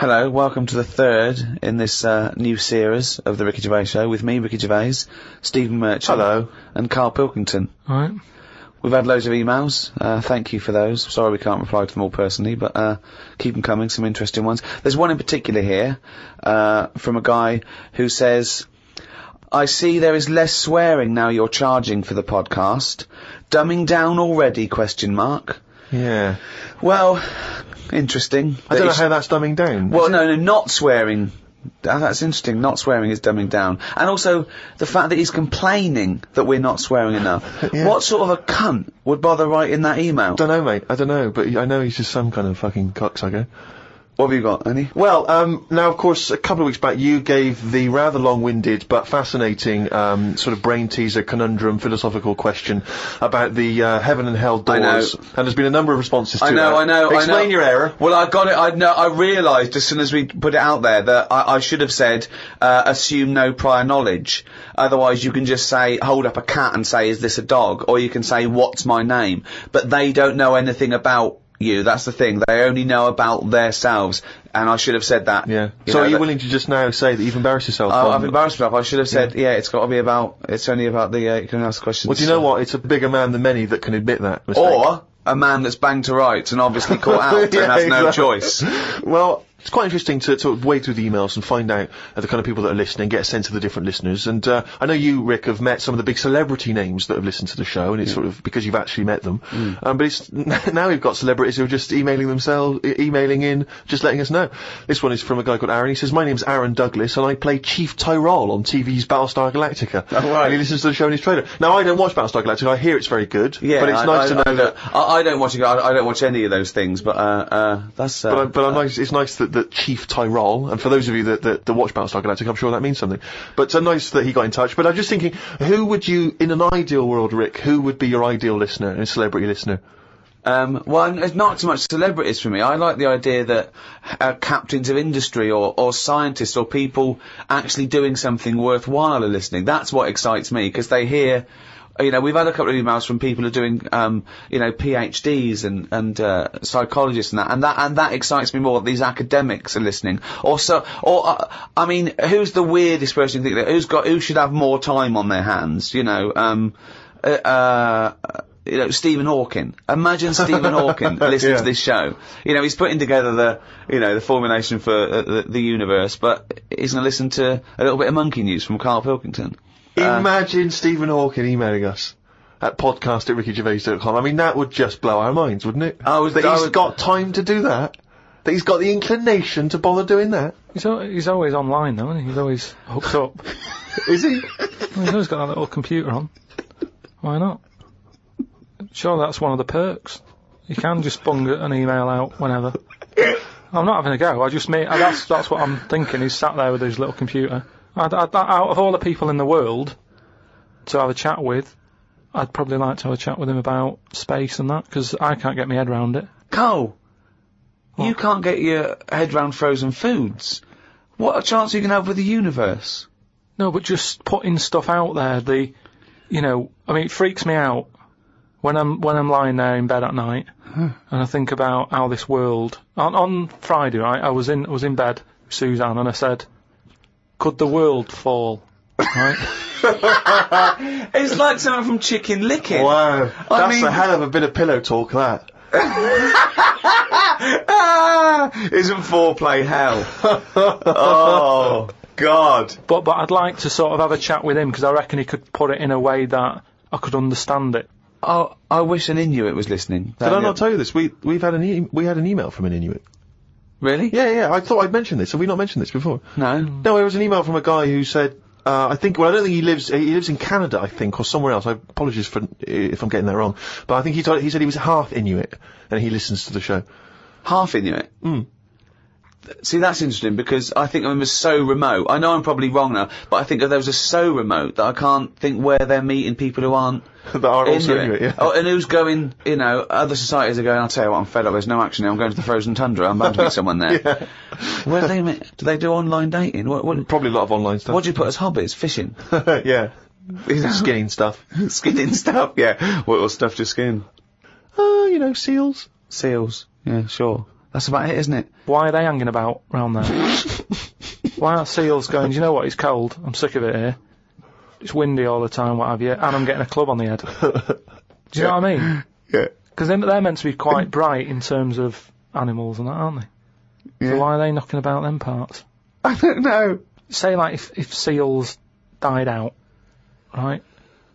Hello, welcome to the third in this new series of the Ricky Gervais Show with me, Ricky Gervais, Stephen Merchant. Hello. And Carl Pilkington. Alright. We've had loads of emails. Thank you for those. Sorry we can't reply to them all personally, but keep them coming, some interesting ones. There's one in particular here from a guy who says, I see there is less swearing now you're charging for the podcast. Dumbing down already, ? Yeah. Well, interesting. I don't know how that's dumbing down. Well, no, not swearing. That's interesting. Not swearing is dumbing down. And also, the fact that he's complaining that we're not swearing enough. Yeah. What sort of a cunt would bother writing that email? Don't know, mate. I don't know, but I know he's just some kind of fucking cocksucker. What have you got, Annie? Well, now, of course, a couple of weeks back, you gave the rather long-winded but fascinating sort of brain-teaser conundrum philosophical question about the heaven and hell doors. And there's been a number of responses to that. I know. Explain your error. Well, I got it. I realised as soon as we put it out there that I should have said, assume no prior knowledge. Otherwise, you can just say, hold up a cat and say, is this a dog? Or you can say, what's my name? But they don't know anything about you. That's the thing. They only know about themselves. And I should have said that. Yeah. So are you willing to just now say that you've embarrassed yourself? I've embarrassed myself. I should have said, it's got to be about, it's only about the, you can ask questions. Well, do you know what? It's a bigger man than many that can admit that mistake. Or a man that's banged to rights and obviously caught out and has no choice. Well, it's quite interesting to wade through the emails and find out the kind of people that are listening, get a sense of the different listeners. And I know you, Rick, have met some of the big celebrity names that have listened to the show, and it's sort of because you've actually met them. But it's now we've got celebrities who are just emailing in, just letting us know. This one is from a guy called Aaron. He says, my name's Aaron Douglas, and I play Chief Tyrol on TV's Battlestar Galactica. Oh, right. And he listens to the show in his trailer. Now, I don't watch Battlestar Galactica. I hear it's very good. Yeah, but it's nice to know that... I don't watch it. I don't watch any of those things, but that's... it's nice that Chief Tyrol, and for those of you that watch Battlestar Galactica, I'm sure that means something. But nice that he got in touch. But I'm just thinking, who would you, in an ideal world, Rick, who would be your ideal listener, a celebrity listener? Well, it's not so much celebrities for me. I like the idea that captains of industry or scientists or people actually doing something worthwhile are listening. That's what excites me, because they hear... You know, we've had a couple of emails from people who are doing, PhDs and psychologists and that excites me more. These academics are listening. I mean, who's the weirdest person you think that, who should have more time on their hands? You know, Stephen Hawking. Imagine Stephen Hawking listening to this show. You know, he's putting together the formulation for the universe, but he's going to listen to a little bit of monkey news from Carl Pilkington. Imagine Stephen Hawking emailing us at podcast@rickygervais.com. I mean, that would just blow our minds, wouldn't it? He's got time to do that. That he's got the inclination to bother doing that. He's always online, though, isn't he? He's always hooked up. Is he? Well, he's always got that little computer on. Why not? Sure, that's one of the perks. You can just bung an email out whenever. I'm not having a go. That's what I'm thinking. He's sat there with his little computer. Out of all the people in the world to have a chat with, I'd probably like to have a chat with him about space and that, because I can't get my head round it. Carl, you can't get your head round frozen foods. What a chance you can have with the universe. No, but just putting stuff out there, it freaks me out when I'm lying there in bed at night, and I think about how this world... On Friday, right, I was in bed with Suzanne, and I said... Could the world fall? Right? It's like something from Chicken Licken. Wow. That's a hell of a bit of pillow talk, that. Isn't foreplay hell? Oh, God. But I'd like to sort of have a chat with him, because I reckon he could put it in a way that I could understand it. Oh, I wish an Inuit was listening. Did I not tell you this? We had an email from an Inuit. Really? Yeah, I thought I'd mentioned this. Have we not mentioned this before? No. No, it was an email from a guy who said, I don't think he lives in Canada, I think, or somewhere else. I apologize if I'm getting that wrong. But I think he said he was half Inuit, and he listens to the show. Half Inuit? See, that's interesting, because I think of them as so remote. I know I'm probably wrong now, but I think of those as so remote that I can't think where they're meeting people who aren't that are also Inuit, yeah. Oh, and who's going, other societies are going, I'll tell you what, I'm fed up, there's no action here, I'm going to the frozen tundra, I'm bound to meet someone there. Yeah. Where do they meet? Do they do online dating? What, probably a lot of online stuff. What do you put as hobbies? Fishing? Yeah. Skinning stuff. Skinning stuff, yeah. What stuff to skin? Seals. Seals, yeah, sure. That's about it, isn't it? Why are they hanging about round there? Why aren't seals going, do you know what, it's cold, I'm sick of it here. It's windy all the time, what have you, and I'm getting a club on the head. Do you know what I mean? Yeah. Because they're meant to be quite bright in terms of animals and that, aren't they? Yeah. So why are they knocking about them parts? I don't know. Say, like, if seals died out, right?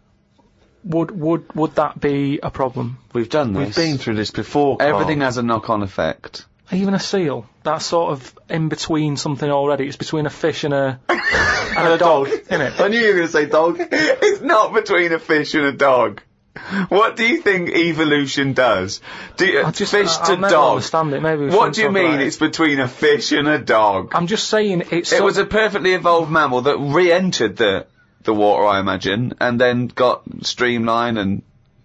Would that be a problem? We've done this. We've been through this before, Carl. Everything has a knock-on effect. Even a seal, that's sort of in between something already. It's between a fish and a dog, isn't it? I knew you were going to say dog. It's not between a fish and a dog. What do you think evolution does? I'll never dog. understand it. Maybe we What shouldn't do you talk mean about it. it's between a fish and a dog? I'm just saying it's. It was a perfectly evolved mammal that re-entered the water, I imagine, and then got streamlined and.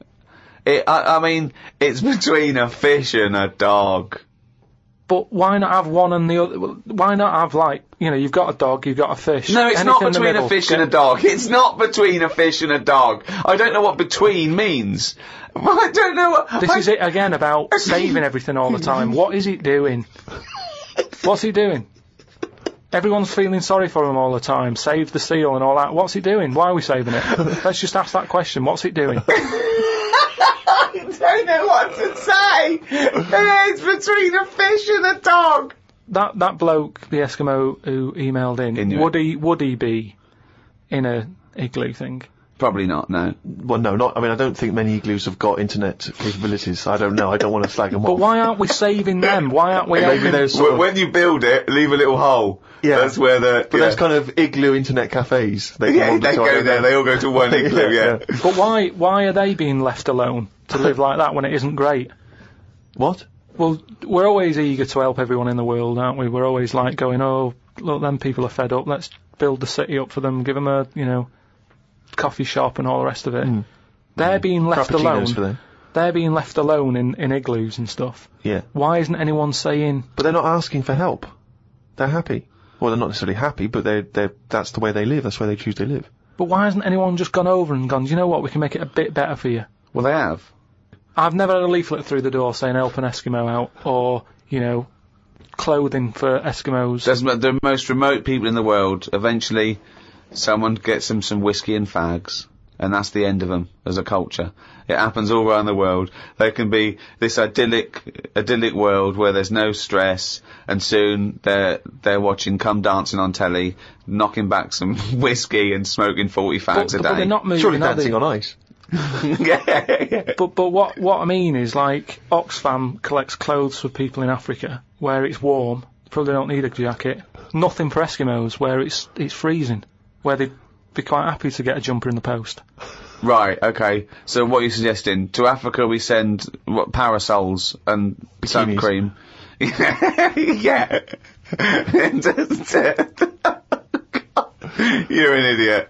I mean, it's between a fish and a dog. But why not have one and the other? Why not have, like, you know, you've got a dog, you've got a fish. No, it's anything not in the between middle. a fish and a dog. It's not between a fish and a dog. I don't know what between means. I don't know what... This is it again about saving everything all the time. What is it doing? What's it doing? Everyone's feeling sorry for him all the time. Save the seal and all that. What's it doing? Why are we saving it? Let's just ask that question. What's it doing? I don't know what to say. It's between a fish and a dog. That bloke, the Eskimo who emailed in, Inuit. would he be in a igloo thing? Probably not, no. Well, no, not. I mean, I don't think many igloos have got internet capabilities. I don't know. I don't want to slag them But off. why aren't we saving them? Why aren't we Maybe helping? there's sort of, When you build it, leave a little hole. Yeah. That's where the... but there's kind of igloo internet cafes. They Yeah, they go there, they all go to one igloo, yeah. But why are they being left alone to live like that when it isn't great? What? Well, we're always eager to help everyone in the world, aren't we? We're always like going, oh, look, them people are fed up. Let's build the city up for them. Give them a, you know, coffee shop and all the rest of it. They're being left alone. Frappuccinos for them. They're being left alone in igloos and stuff. Yeah. Why isn't anyone saying? But they're not asking for help. They're happy. Well, they're not necessarily happy, but that's the way they live. That's where they choose to live. But why hasn't anyone just gone over and gone, do you know what, we can make it a bit better for you? Well, they have. I've never had a leaflet through the door saying help an Eskimo out, or, you know, clothing for Eskimos. The most remote people in the world, eventually someone gets them some whiskey and fags, and that's the end of them as a culture. It happens all around the world. There can be this idyllic world where there's no stress, and soon they're watching Come Dancing on telly, knocking back some whiskey and smoking 40 fags a day. But they're not moving, Surely are dancing they? on ice. Yeah. But what I mean is, like, Oxfam collects clothes for people in Africa where it's warm, probably don't need a jacket. Nothing for Eskimos where it's freezing, where they'd be quite happy to get a jumper in the post. Right, okay. So what are you suggesting? To Africa we send parasols and sun Bikinis. cream. Yeah. You're an idiot.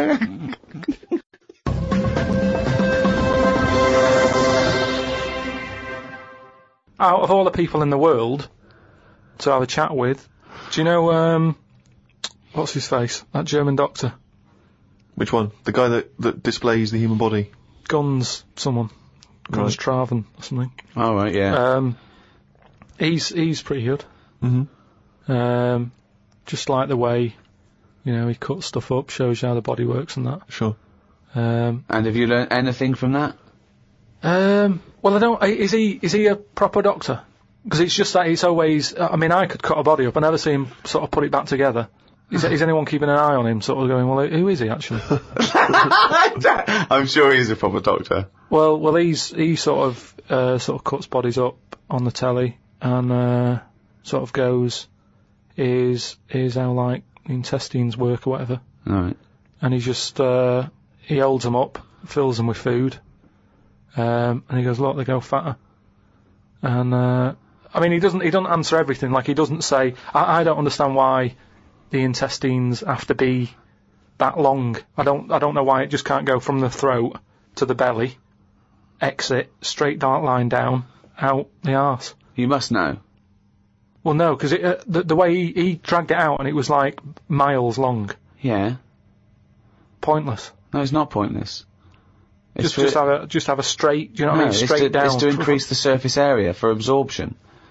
Out of all the people in the world to have a chat with, do you know, what's his face? That German doctor. Which one? The guy that displays the human body? Guns Right. Traven or something. All right, yeah. He's pretty good. Mm-hmm. Just like the way, you know, he cuts stuff up, shows you how the body works and that. Sure. And have you learned anything from that? Well, I don't. Is he a proper doctor? Because it's just that it's always. I mean, I could cut a body up. I never see him sort of put it back together. Is anyone keeping an eye on him? Sort of going, well, who is he actually? I'm sure he's a proper doctor. Well, he sort of cuts bodies up on the telly and sort of goes, here's how like intestines work or whatever. All right. And he just he holds them up, fills them with food. And he goes, look, they go fatter. And, I mean, he doesn't answer everything. Like, he doesn't say, I don't understand why the intestines have to be that long. I don't know why it just can't go from the throat to the belly, exit, straight dark line down, out the arse. You must know. Well, no, because the way he dragged it out and it was like miles long. Yeah. Pointless. No, it's not pointless. It's Just have a straight, do you know what I mean? Straight down. It's to increase the surface area for absorption.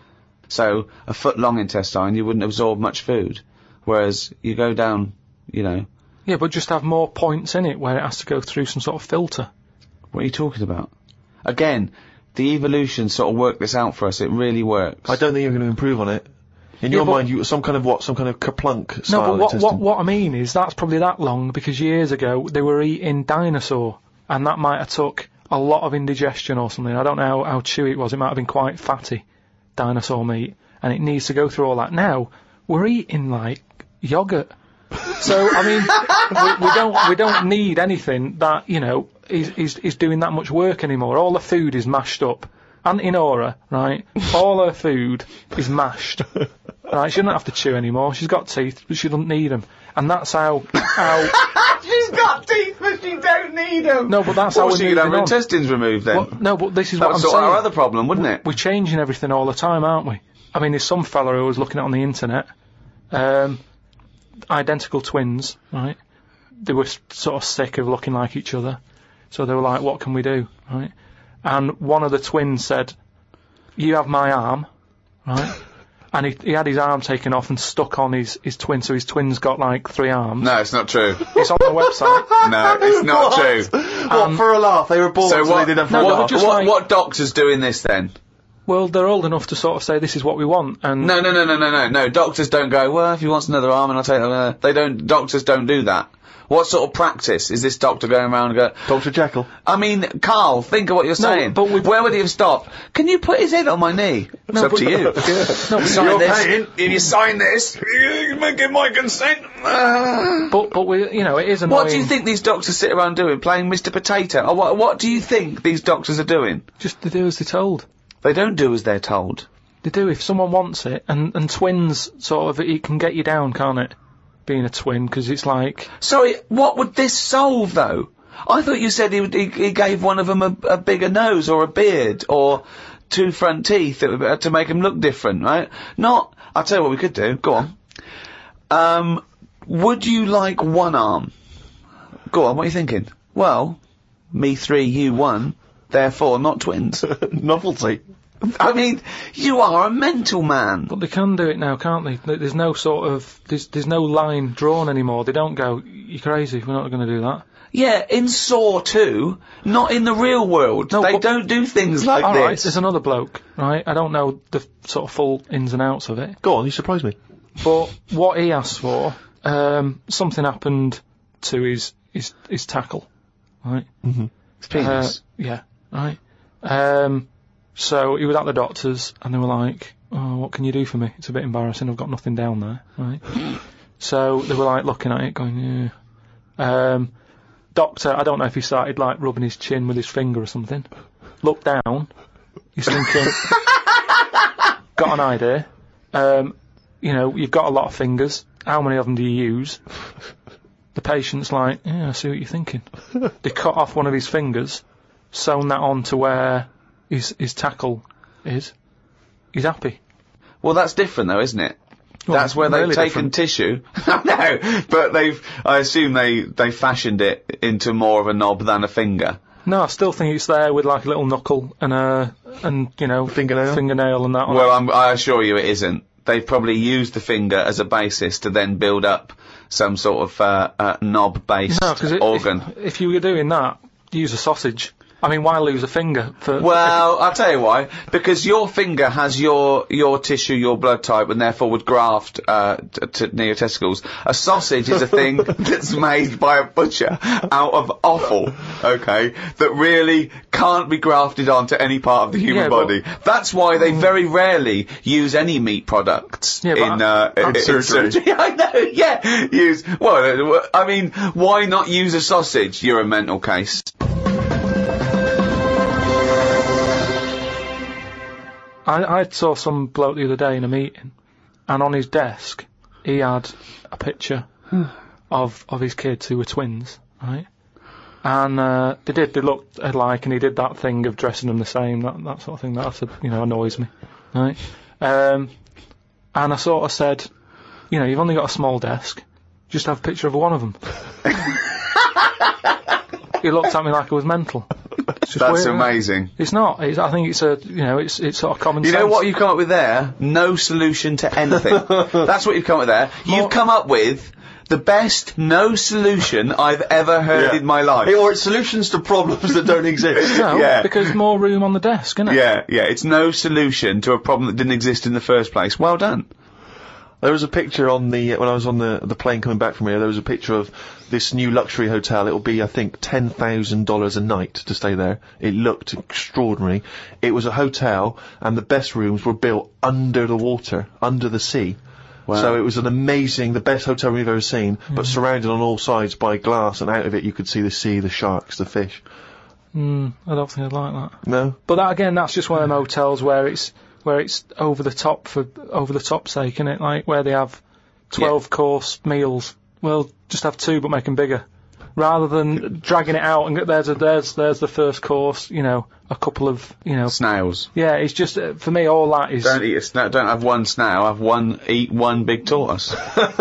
So a foot long intestine, you wouldn't absorb much food. Whereas you go down, you know. Yeah, but just have more points in it where it has to go through some sort of filter. What are you talking about? Again, the evolution sort of worked this out for us. It really works. I don't think you're going to improve on it. In your mind, you some kind of Kerplunk style No, but intestine. what I mean is that's probably that long because years ago they were eating dinosaur, and that might have took a lot of indigestion or something. I don't know how chewy it was. It might have been quite fatty, dinosaur meat, and it needs to go through all that. Now we're eating like yogurt. So I mean, we don't need anything that is doing that much work anymore. All the food is mashed up. Auntie Nora, right? All her food is mashed. Right? She doesn't have to chew anymore. She's got teeth, but she doesn't need them. And that's how. She's got teeth, but she don't need them. No, but that's how we're she could have her intestines removed then. Well, no, but this is that what I'm would saying. sort our other problem, wouldn't it? We're changing everything all the time, aren't we? I mean, there's some fella who was looking at on the internet, identical twins, right? They were sort of sick of looking like each other, so they were like, "What can we do?" Right? And one of the twins said, "You have my arm," right? And he had his arm taken off and stuck on his twin, so his twin's got like 3 arms. No, it's not true. It's on the website. No, it's not true. What, for a laugh? They were born, so they did it for a laugh. What doctor's doing this then? Well, they're old enough to sort of say this is what we want, and... No, doctors don't go, well, if he wants another arm and I'll take it, doctors don't do that. What sort of practice is this doctor going around and go... Dr. Jekyll. I mean, Carl, think of what you're saying. But where would he have stopped? Can you put his head on my knee? It's up to you. No, sign this. If you sign this, you give my consent. But we, it is annoying. What do you think these doctors sit around doing? Playing Mr. Potato? Or what do you think these doctors are doing? Just to do as they're told. They don't do as they're told. They do if someone wants it, and twins, sort of, it can get you down, can't it? Being a twin, because it's like... Sorry, what would this solve, though? I thought you said he gave one of them a bigger nose, or a beard, or 2 front teeth to make him look different, right? Not... I'll tell you what we could do. Go on. Would you like 1 arm? Go on, what are you thinking? Well, me 3, you 1, therefore not twins. Novelty. I mean, you are a mental man. But they can do it now, can't they? There's no sort of... There's no line drawn anymore. They don't go, you're crazy, we're not going to do that. Yeah, in Saw 2, not in the real world. No, they don't do things like this. Alright, there's another bloke, right? I don't know the sort of full ins and outs of it. Go on, you surprise me. But what he asked for, something happened to his tackle, right? Mm-hmm. His penis. Yeah, right. So he was at the doctor's, and they were like, "Oh, what can you do for me? It's a bit embarrassing. I've got nothing down there." Right. So they were like looking at it, going, "Yeah." Doctor, I don't know if he started like rubbing his chin with his finger or something. Looked down. He's thinking, "Got an idea. You've got a lot of fingers. How many of them do you use?" The patient's like, "Yeah, I see what you're thinking." They cut off one of his fingers, sewn that on to where his tackle is. He's happy. Well, that's different though, isn't it? Well, that's where they've taken tissue. No, but I assume they fashioned it into more of a knob than a finger. No, I still think it's there with like a little knuckle and fingernail and that on. Well, I assure you it isn't. They've probably used the finger as a basis to then build up some sort of knob-based organ. If you were doing that, use a sausage. I mean, why lose a finger? Well, I'll tell you why. Because your finger has your tissue, your blood type, and therefore would graft near your testicles. A sausage is a thing that's made by a butcher out of offal, okay, that really can't be grafted onto any part of the human body. That's why they very rarely use any meat products in surgery. I know, yeah. I mean, why not use a sausage? You're a mental case. I saw some bloke the other day in a meeting, and on his desk he had a picture of his kids who were twins, right? And they looked alike, and he did that thing of dressing them the same, that sort of thing. That annoys me, right? And I sort of said, you've only got a small desk, just have a picture of one of them. He looked at me like I was mental. It's just That's weird, isn't it? amazing. It's not. I think it's it's sort of common You sense. know what you've come up with there? No solution to anything. That's what you've come up with there. You've come up with the best no solution I've ever heard in my life. Or it's solutions to problems that don't exist. No, Yeah. because more room on the desk, isn't it? Yeah, it's no solution to a problem that didn't exist in the first place. Well done. There was a picture on when I was on the plane coming back from here, there was a picture of this new luxury hotel. It'll be, I think, $10,000 a night to stay there. It looked extraordinary. It was a hotel, and the best rooms were built under the water, under the sea. Wow. So it was the best hotel we've ever seen, but surrounded on all sides by glass, and out of it you could see the sea, the sharks, the fish. I don't think I'd like that. No? But that again, that's just one of them hotels where it's over the top for over the top sake, isn't it? Like where they have 12 course meals. Well, just have 2 but make them bigger, rather than dragging it out and there's the first course. A couple of Snails. Yeah, it's just for me all that is. Don't eat a snail. Don't have one snail. Eat one big tortoise.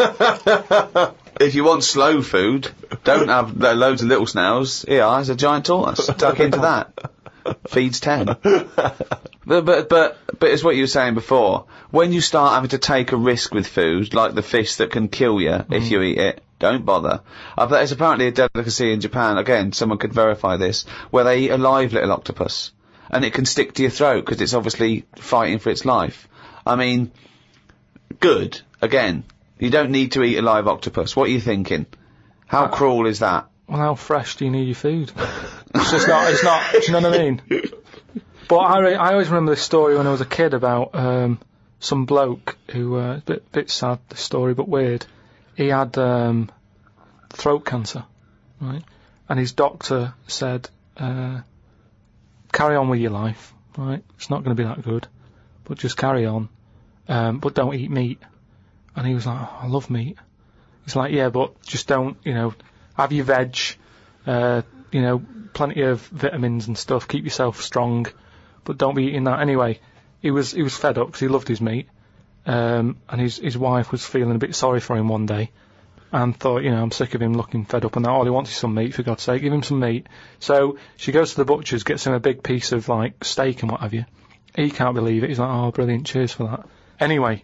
If you want slow food, don't have loads of little snails. Here, there's a giant tortoise. Tuck into that. Feeds 10. But it's what you were saying before. When you start having to take a risk with food, like the fish that can kill you if you eat it, don't bother. There's apparently a delicacy in Japan, again, someone could verify this, where they eat a live little octopus. And it can stick to your throat, because it's obviously fighting for its life. I mean, good. Again, you don't need to eat a live octopus. What are you thinking? How cruel is that? Well, how fresh do you need your food? It's not, do you know what I mean? But I always remember this story when I was a kid about, some bloke who, bit sad, this story, but weird. He had, throat cancer, right? And his doctor said, carry on with your life, right? It's not going to be that good, but just carry on, but don't eat meat. And he was like, oh, I love meat. He's like, yeah, but just don't, have your veg, plenty of vitamins and stuff, keep yourself strong, but don't be eating that anyway. He was fed up because he loved his meat, and his wife was feeling a bit sorry for him one day, and thought, I'm sick of him looking fed up and that, all he wants is some meat, for God's sake, give him some meat. So she goes to the butcher's, gets him a big piece of, steak and what have you. He can't believe it, he's like, oh, brilliant, cheers for that. Anyway,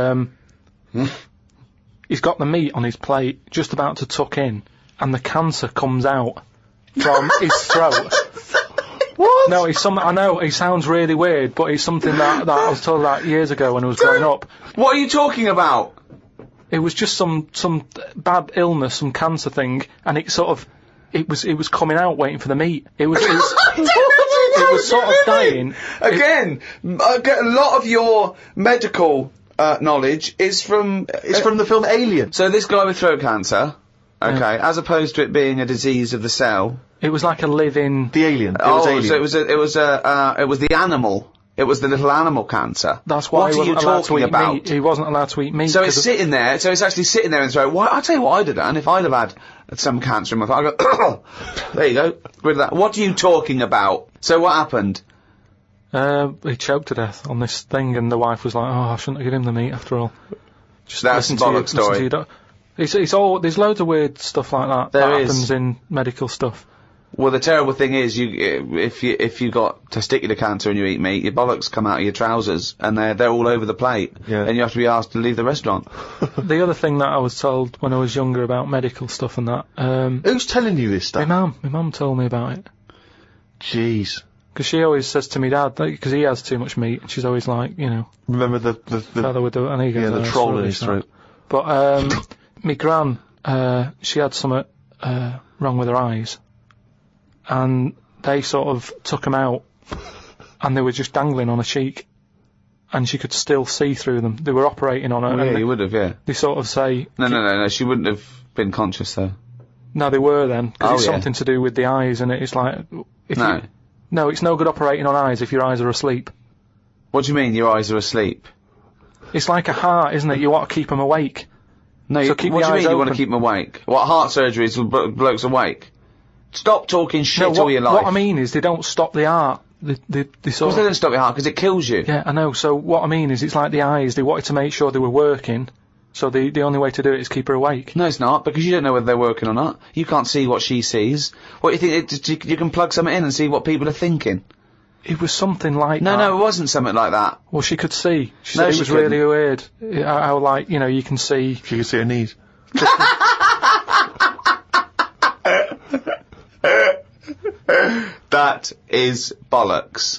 he's got the meat on his plate, just about to tuck in, and the cancer comes out from his throat. What? No, it's something, I know, it sounds really weird, but it's something that I was told about years ago when I was growing up. What are you talking about? It was just some bad illness, some cancer thing, and it sort of, it was coming out waiting for the meat. It was sort of dying. Again, I get a lot of your medical, knowledge is from... It's from the film Alien. So this guy with throat cancer, okay, as opposed to it being a disease of the cell... It was like a living... The alien. It was alien. So it was the animal. It was the little animal cancer. That's why what are you talking about? Meat. He wasn't allowed to eat meat. So it's sitting there. So it's actually sitting there and throat. Well, I'll tell you what I'd have done if I'd have had some cancer in my throat. I'd go, there you go, rid of that. What are you talking about? So what happened? He choked to death on this thing, and the wife was like, "Oh, I shouldn't have given him the meat after all." Just that's a bollock story. It's all. There's loads of weird stuff like that that happens in medical stuff. Well, the terrible thing is, if you got testicular cancer and you eat meat, your bollocks come out of your trousers, and they're all over the plate, and you have to be asked to leave the restaurant. The other thing that I was told when I was younger about medical stuff and that. Who's telling you this stuff? My mum told me about it. Jeez. Because she always says to me dad, because he has too much meat, and she's always like, Remember the feather with the, and he goes, the troll in his throat. But my gran, she had something wrong with her eyes, and they sort of took them out, and they were just dangling on her cheek, and she could still see through them. They were operating on her. Oh, yeah, you would have, yeah. They sort of say... No, she wouldn't have been conscious, though. No, they were then, because it's something to do with the eyes, and it's like... No, it's no good operating on eyes if your eyes are asleep. What do you mean, your eyes are asleep? It's like a heart, isn't it? You want to keep them awake. No, so keep what do you mean open. You want to keep them awake? What, heart surgery is blokes awake? Stop talking shit all your life. What I mean is, they don't stop the heart. They sort of... They don't stop your heart, because it kills you. Yeah, I know. So what I mean is, it's like the eyes, they wanted to make sure they were working, So the only way to do it is keep her awake. No, it's not, because you don't know whether they're working or not. You can't see what she sees. What do you think? You can plug something in and see what people are thinking. It was something like No, that. no, it wasn't something like that. Well, she could see. She No, said it she was couldn't. really weird. How, like, you know, you can see. She can see her knees. That is bollocks.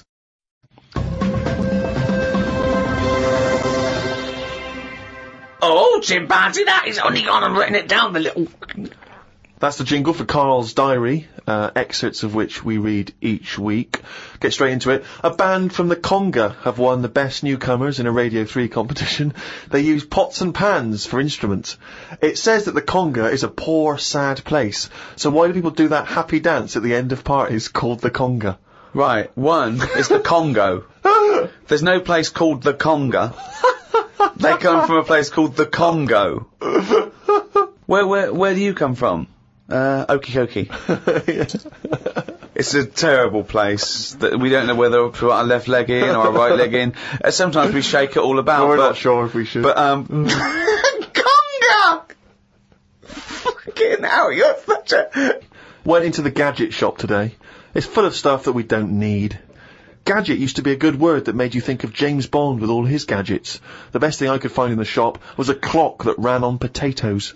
Oh, chimpanzee, that is only gone and written it down, the little... That's the jingle for Carl's Diary, excerpts of which we read each week. Get straight into it. A band from the Conga have won the Best Newcomers in a Radio 3 competition. They use pots and pans for instruments. It says that the Conga is a poor, sad place. So why do people do that happy dance at the end of parties called the Conga? Right, one is the Congo. There's no place called the Conga. They come from a place called the Congo. Where do you come from? Okie dokie. It's a terrible place that we don't know whether to put our left leg in or our right leg in. Sometimes we shake it all about. We're not sure if we should. But, Conga! Fucking hell, you're such a... Went into the gadget shop today. It's full of stuff that we don't need. Gadget used to be a good word that made you think of James Bond with all his gadgets. The best thing I could find in the shop was a clock that ran on potatoes.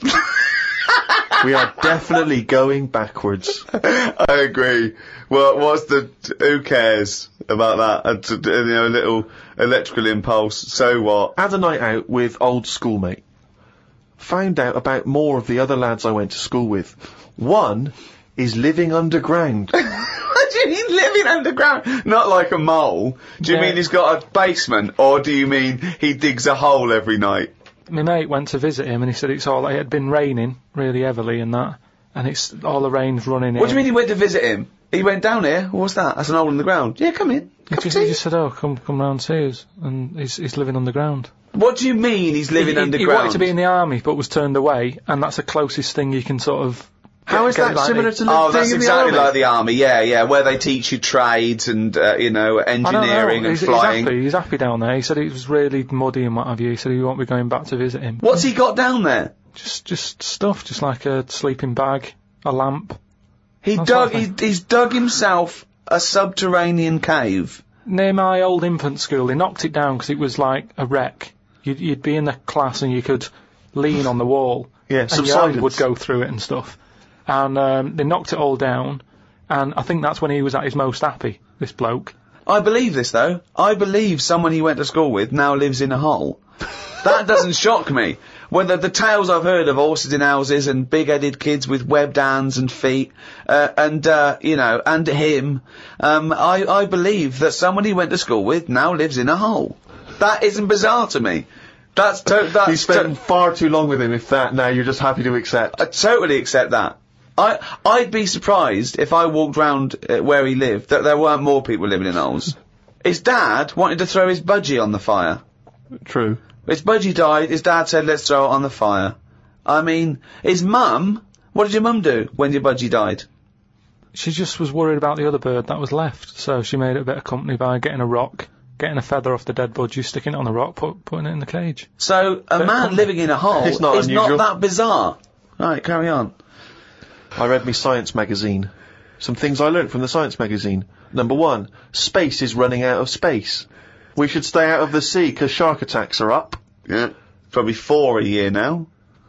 We are definitely going backwards. I agree. Well, who cares about that? You know, a little electrical impulse, so what? Had a night out with old schoolmate. Found out about more of the other lads I went to school with. One is living underground. What do you mean living underground? Not like a mole. Do you Yeah. mean he's got a basement, or do you mean he digs a hole every night? My mate went to visit him and he said it had been raining really heavily and that, and it's all the rain's running in. What do you mean he went to visit him? He went down here? What's that? That's an hole in the ground. Yeah, come in. He just said, oh, come round see us, and he's living underground. What do you mean he's living He underground? wanted to be in the army but was turned away, and that's the closest thing you can sort of... How is that like similar the- to Oh, living that's in the exactly army? like the army, yeah, where they teach you trades and, engineering I don't know. and He's flying. He's happy down there. He said it was really muddy and what have you. He said he won't be going back to visit him. What's he got down there? Just stuff, just like a sleeping bag, a lamp. He's dug himself a subterranean cave. Near my old infant school, they knocked it down because it was like a wreck. You'd be in the class and you could lean on the wall. Yeah, and your hand subsidence. would go through it and stuff. And they knocked it all down, and I think that's when he was at his most happy, this bloke. I believe this, though. I believe someone he went to school with now lives in a hole. That doesn't shock me. Whether the tales I've heard of horses in houses and big-headed kids with webbed hands and feet, and him, I believe that someone he went to school with now lives in a hole. That isn't bizarre to me. That's You spent far too long with him if that now you're just happy to accept. I totally accept that. I'd be surprised if I walked round where he lived that there weren't more people living in holes. His dad wanted to throw his budgie on the fire. True. His budgie died, his dad said, let's throw it on the fire. I mean, his mum, what did your mum do when your budgie died? She just was worried about the other bird that was left, so she made it a bit of company by getting a rock, getting a feather off the dead budgie, sticking it on the rock, putting it in the cage. So, a man living in a hole It's not is unusual. not that bizarre. Right, carry on. I read me science magazine. Some things I learnt from the science magazine. Number 1, space is running out of space. We should stay out of the sea 'cause shark attacks are up. Yeah. Probably 4 a year now.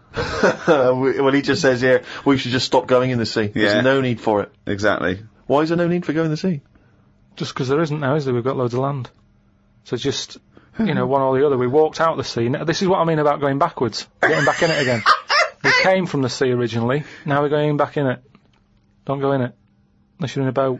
Well, he just says here, we should just stop going in the sea. Yeah. There's no need for it. Exactly. Why is there no need for going in the sea? Just because there isn't now, is there? We've got loads of land. So just, one or the other. We walked out the sea. Now, this is what I mean about going backwards. We're getting back in it again. We came from the sea originally. Now we're going back in it. Don't go in it. Unless you're in a boat.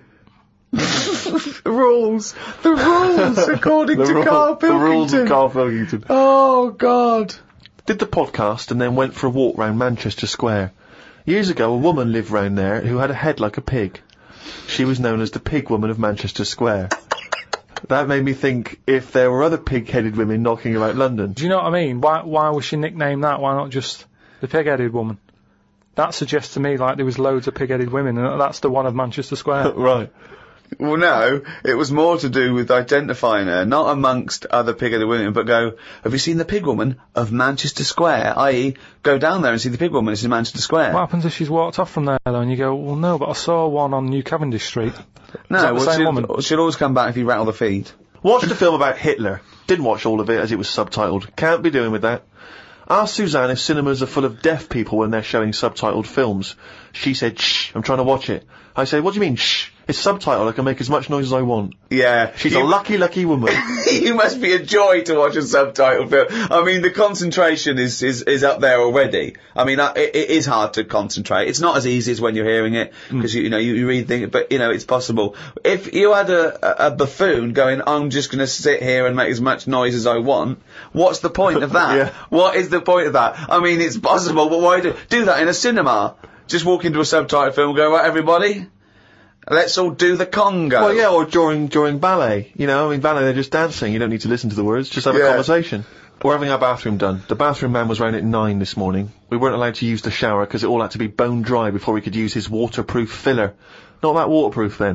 The rules, according to Carl The rules of Pilkington. Carl Pilkington. Oh, God. Did the podcast and then went for a walk round Manchester Square. Years ago, a woman lived round there who had a head like a pig. She was known as the Pig Woman of Manchester Square. That made me think if there were other pig-headed women knocking about London. Do you know what I mean? Why was she nicknamed that? Why not just the pig-headed woman? That suggests to me like there was loads of pig-headed women, and that's the one of Manchester Square. Right. Well, no, it was more to do with identifying her, not amongst other Piccadilly women, but go, have you seen the pig woman of Manchester Square? I.e., go down there and see the pig woman, it's in Manchester Square. What happens if she's walked off from there, though, and you go, well, no, but I saw one on New Cavendish Street. No, Is that the same woman? she'll always come back if you rattle the feed. Watched a film about Hitler. Didn't watch all of it as it was subtitled. Can't be doing with that. Asked Suzanne if cinemas are full of deaf people when they're showing subtitled films. She said, shh, I'm trying to watch it. I said, what do you mean, shh? It's subtitled, I can make as much noise as I want. Yeah. She's a lucky, lucky woman. You must be a joy to watch a subtitled film. I mean, the concentration is up there already. I mean, it is hard to concentrate. It's not as easy as when you're hearing it, because you read things, but it's possible. If you had a buffoon going, I'm just gonna sit here and make as much noise as I want, what's the point of that? Yeah. What is the point of that? I mean, it's possible, but why do that in a cinema? Just walk into a subtitled film and go, right, everybody? Let's all do the conga. Well, yeah, or during ballet. Ballet, they're just dancing. You don't need to listen to the words. Just have a conversation. We're having our bathroom done. The bathroom man was round at 9 this morning. We weren't allowed to use the shower because it all had to be bone dry before we could use his waterproof filler. Not that waterproof, then.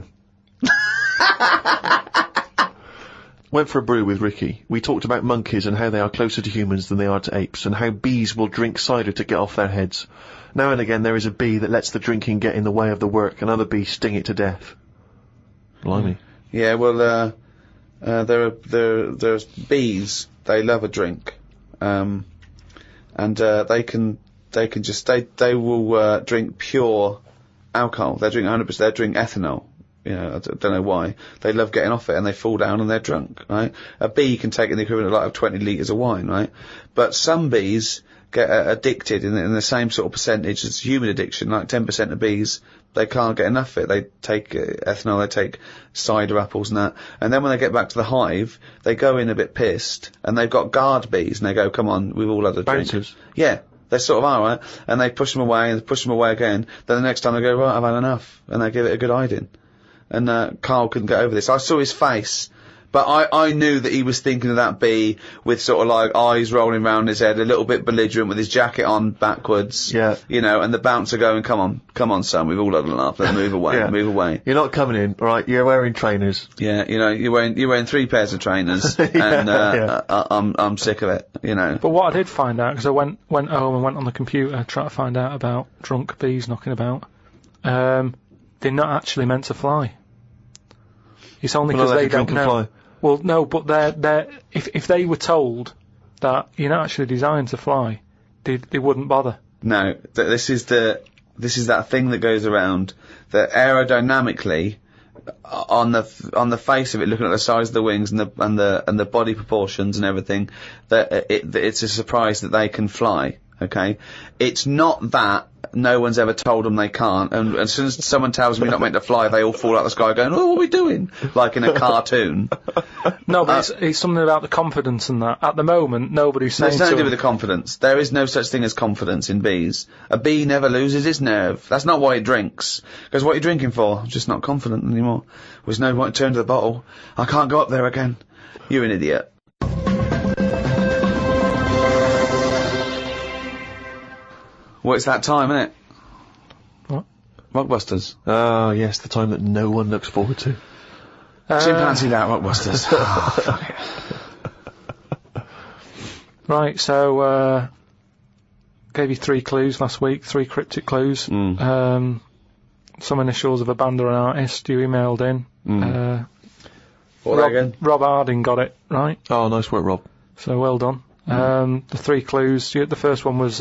Went for a brew with Ricky. We talked about monkeys and how they are closer to humans than they are to apes, and how bees will drink cider to get off their heads. Now and again there is a bee that lets the drinking get in the way of the work, and other bees sting it to death. Blimey. Yeah, well, there's bees. They love a drink, and they will drink pure alcohol. They drink 100%. They drink ethanol. I don't know why. They love getting off it, and they fall down and they're drunk, right? A bee can take in the equivalent of 20 litres of wine, right? But some bees get addicted in the same sort of percentage as human addiction, like 10% of bees, they can't get enough of it. They take ethanol, they take cider apples and that, and then when they get back to the hive, they go in a bit pissed, and they've got guard bees, and they go, come on, we've all had a drink. Bouncers. Yeah. They sort of are, right? And they push them away, and push them away again, then the next time they go, right, I've had enough, and they give it a good hiding. And Carl couldn't get over this. I saw his face, but I knew that he was thinking of that bee with sort of like eyes rolling round his head, a little bit belligerent with his jacket on backwards. Yeah. And the bouncer going, come on son, we've all had enough, let's move away, Yeah. move away. You're not coming in, right? You're wearing trainers. Yeah, you're wearing 3 pairs of trainers, and I'm sick of it, But what I did find out, because I went home and went on the computer trying to find out about drunk bees knocking about, they're not actually meant to fly. It's only because they don't know. Fly. Well, no, but they're if they were told that you're not actually designed to fly, they wouldn't bother. No, this is that thing that goes around that aerodynamically, on the face of it, looking at the size of the wings and the body proportions and everything, that it's a surprise that they can fly. Okay, it's not that no one's ever told them they can't, and as soon as someone tells me you're not meant to fly, they all fall out of the sky going, oh, what are we doing? Like in a cartoon. No, but it's something about the confidence and that. At the moment, nobody's saying it's nothing to do with the confidence. There is no such thing as confidence in bees. A bee never loses its nerve. That's not why it drinks. Because what are you drinking for? I'm just not confident anymore. There's no point to turn to the bottle. I can't go up there again. You're an idiot. Well, it's that time, isn't it? What? Rockbusters. Oh, yes, the time that no one looks forward to. Chimpanzee that, Rockbusters. Oh, fuck it. Right, so, gave you 3 clues last week, 3 cryptic clues. Some initials of a band or an artist you emailed in. What again? Rob Harding got it, right? Oh, nice work, Rob. So, well done. The 3 clues, the first one was,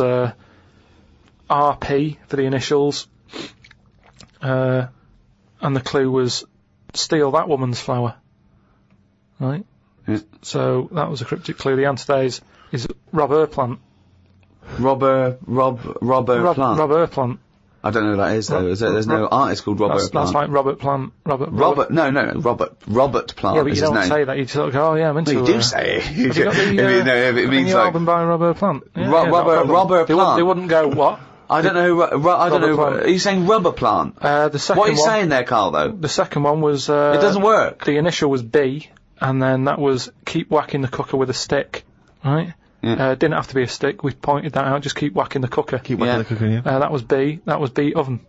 RP for the initials, and the clue was steal that woman's flower, right? Yeah. So that was a cryptic clue. The answer there is Rob Erplant. Rob Erplant. Rob Erplant. I don't know who that is though. There's no artist called Robert Plant. That's like Robert Plant. Robert Plant. is Yeah, but you his don't name. say that. You sort of go, oh yeah, I'm into No, you do say it. Have you got the, it means new like album by Robert Plant. Yeah, Robert Plant. They wouldn't go what? I don't know. I don't know. Plant. Are you saying Rubber Plant? The second What are you one, saying there, Carl? Though the second one was. It doesn't work. The initial was B, and then that was keep whacking the cooker with a stick, right? Yeah. Didn't have to be a stick. We pointed that out. Just keep whacking the cooker. Keep whacking the cooker, yeah. That was B. That was B oven.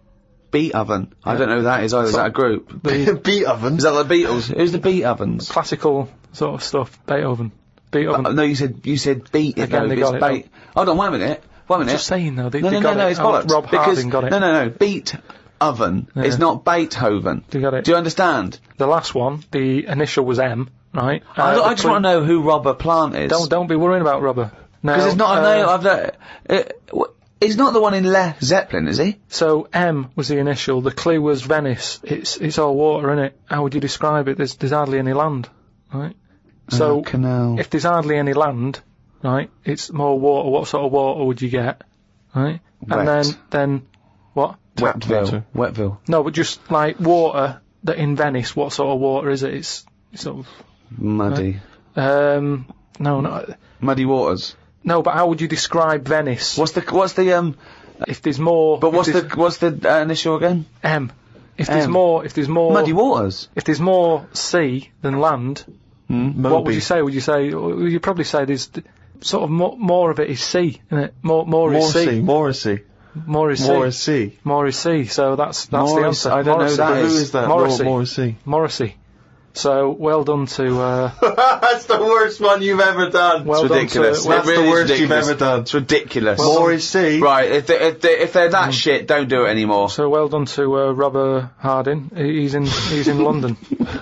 Beat Oven. I don't know who that is either. Is that a group? Beat Oven. Is that the Beatles? Who's the Beat Ovens? Classical sort of stuff. Beethoven. No, you said beat it. Again, though. they got It's it, bait. Hold on, wait a minute. Just saying though, they No, got it. it's bollocks. Rob Harding got it. No. Beat Oven is not Beethoven. They got it. Do you understand? The last one, the initial was M, right? I just want to know who Robert Plant is. Don't be worrying about Robert. No. Because it's not a name. He's not the one in Led Zeppelin, is he? So M was the initial. The clue was Venice. It's all water, innit? How would you describe it? There's hardly any land, right? So canal. if there's hardly any land, right, it's more water. What sort of water would you get, right? Wet. And then what? Wetville. No, but just like water that in Venice. What sort of water is it? It's sort of Muddy. no, not Muddy waters. no. But how would you describe Venice? What's the If there's more. But what's the initial again? M? If there's M. more. Muddy waters. If there's more sea than land, what would you say? You'd probably say there's sort of more of it is sea, isn't it? More is sea. More is sea. More is sea. More is sea. More is sea. So that's the answer. I don't know who that But is. who is that? Morrissey. More is sea. Morrissey. So well done to. That's the worst one you've ever done. Well It's done ridiculous. to. That's the worst you've ever done. It's ridiculous. More is sea. Right, if they're that shit, don't do it anymore. So well done to Robert Harding. He's in London.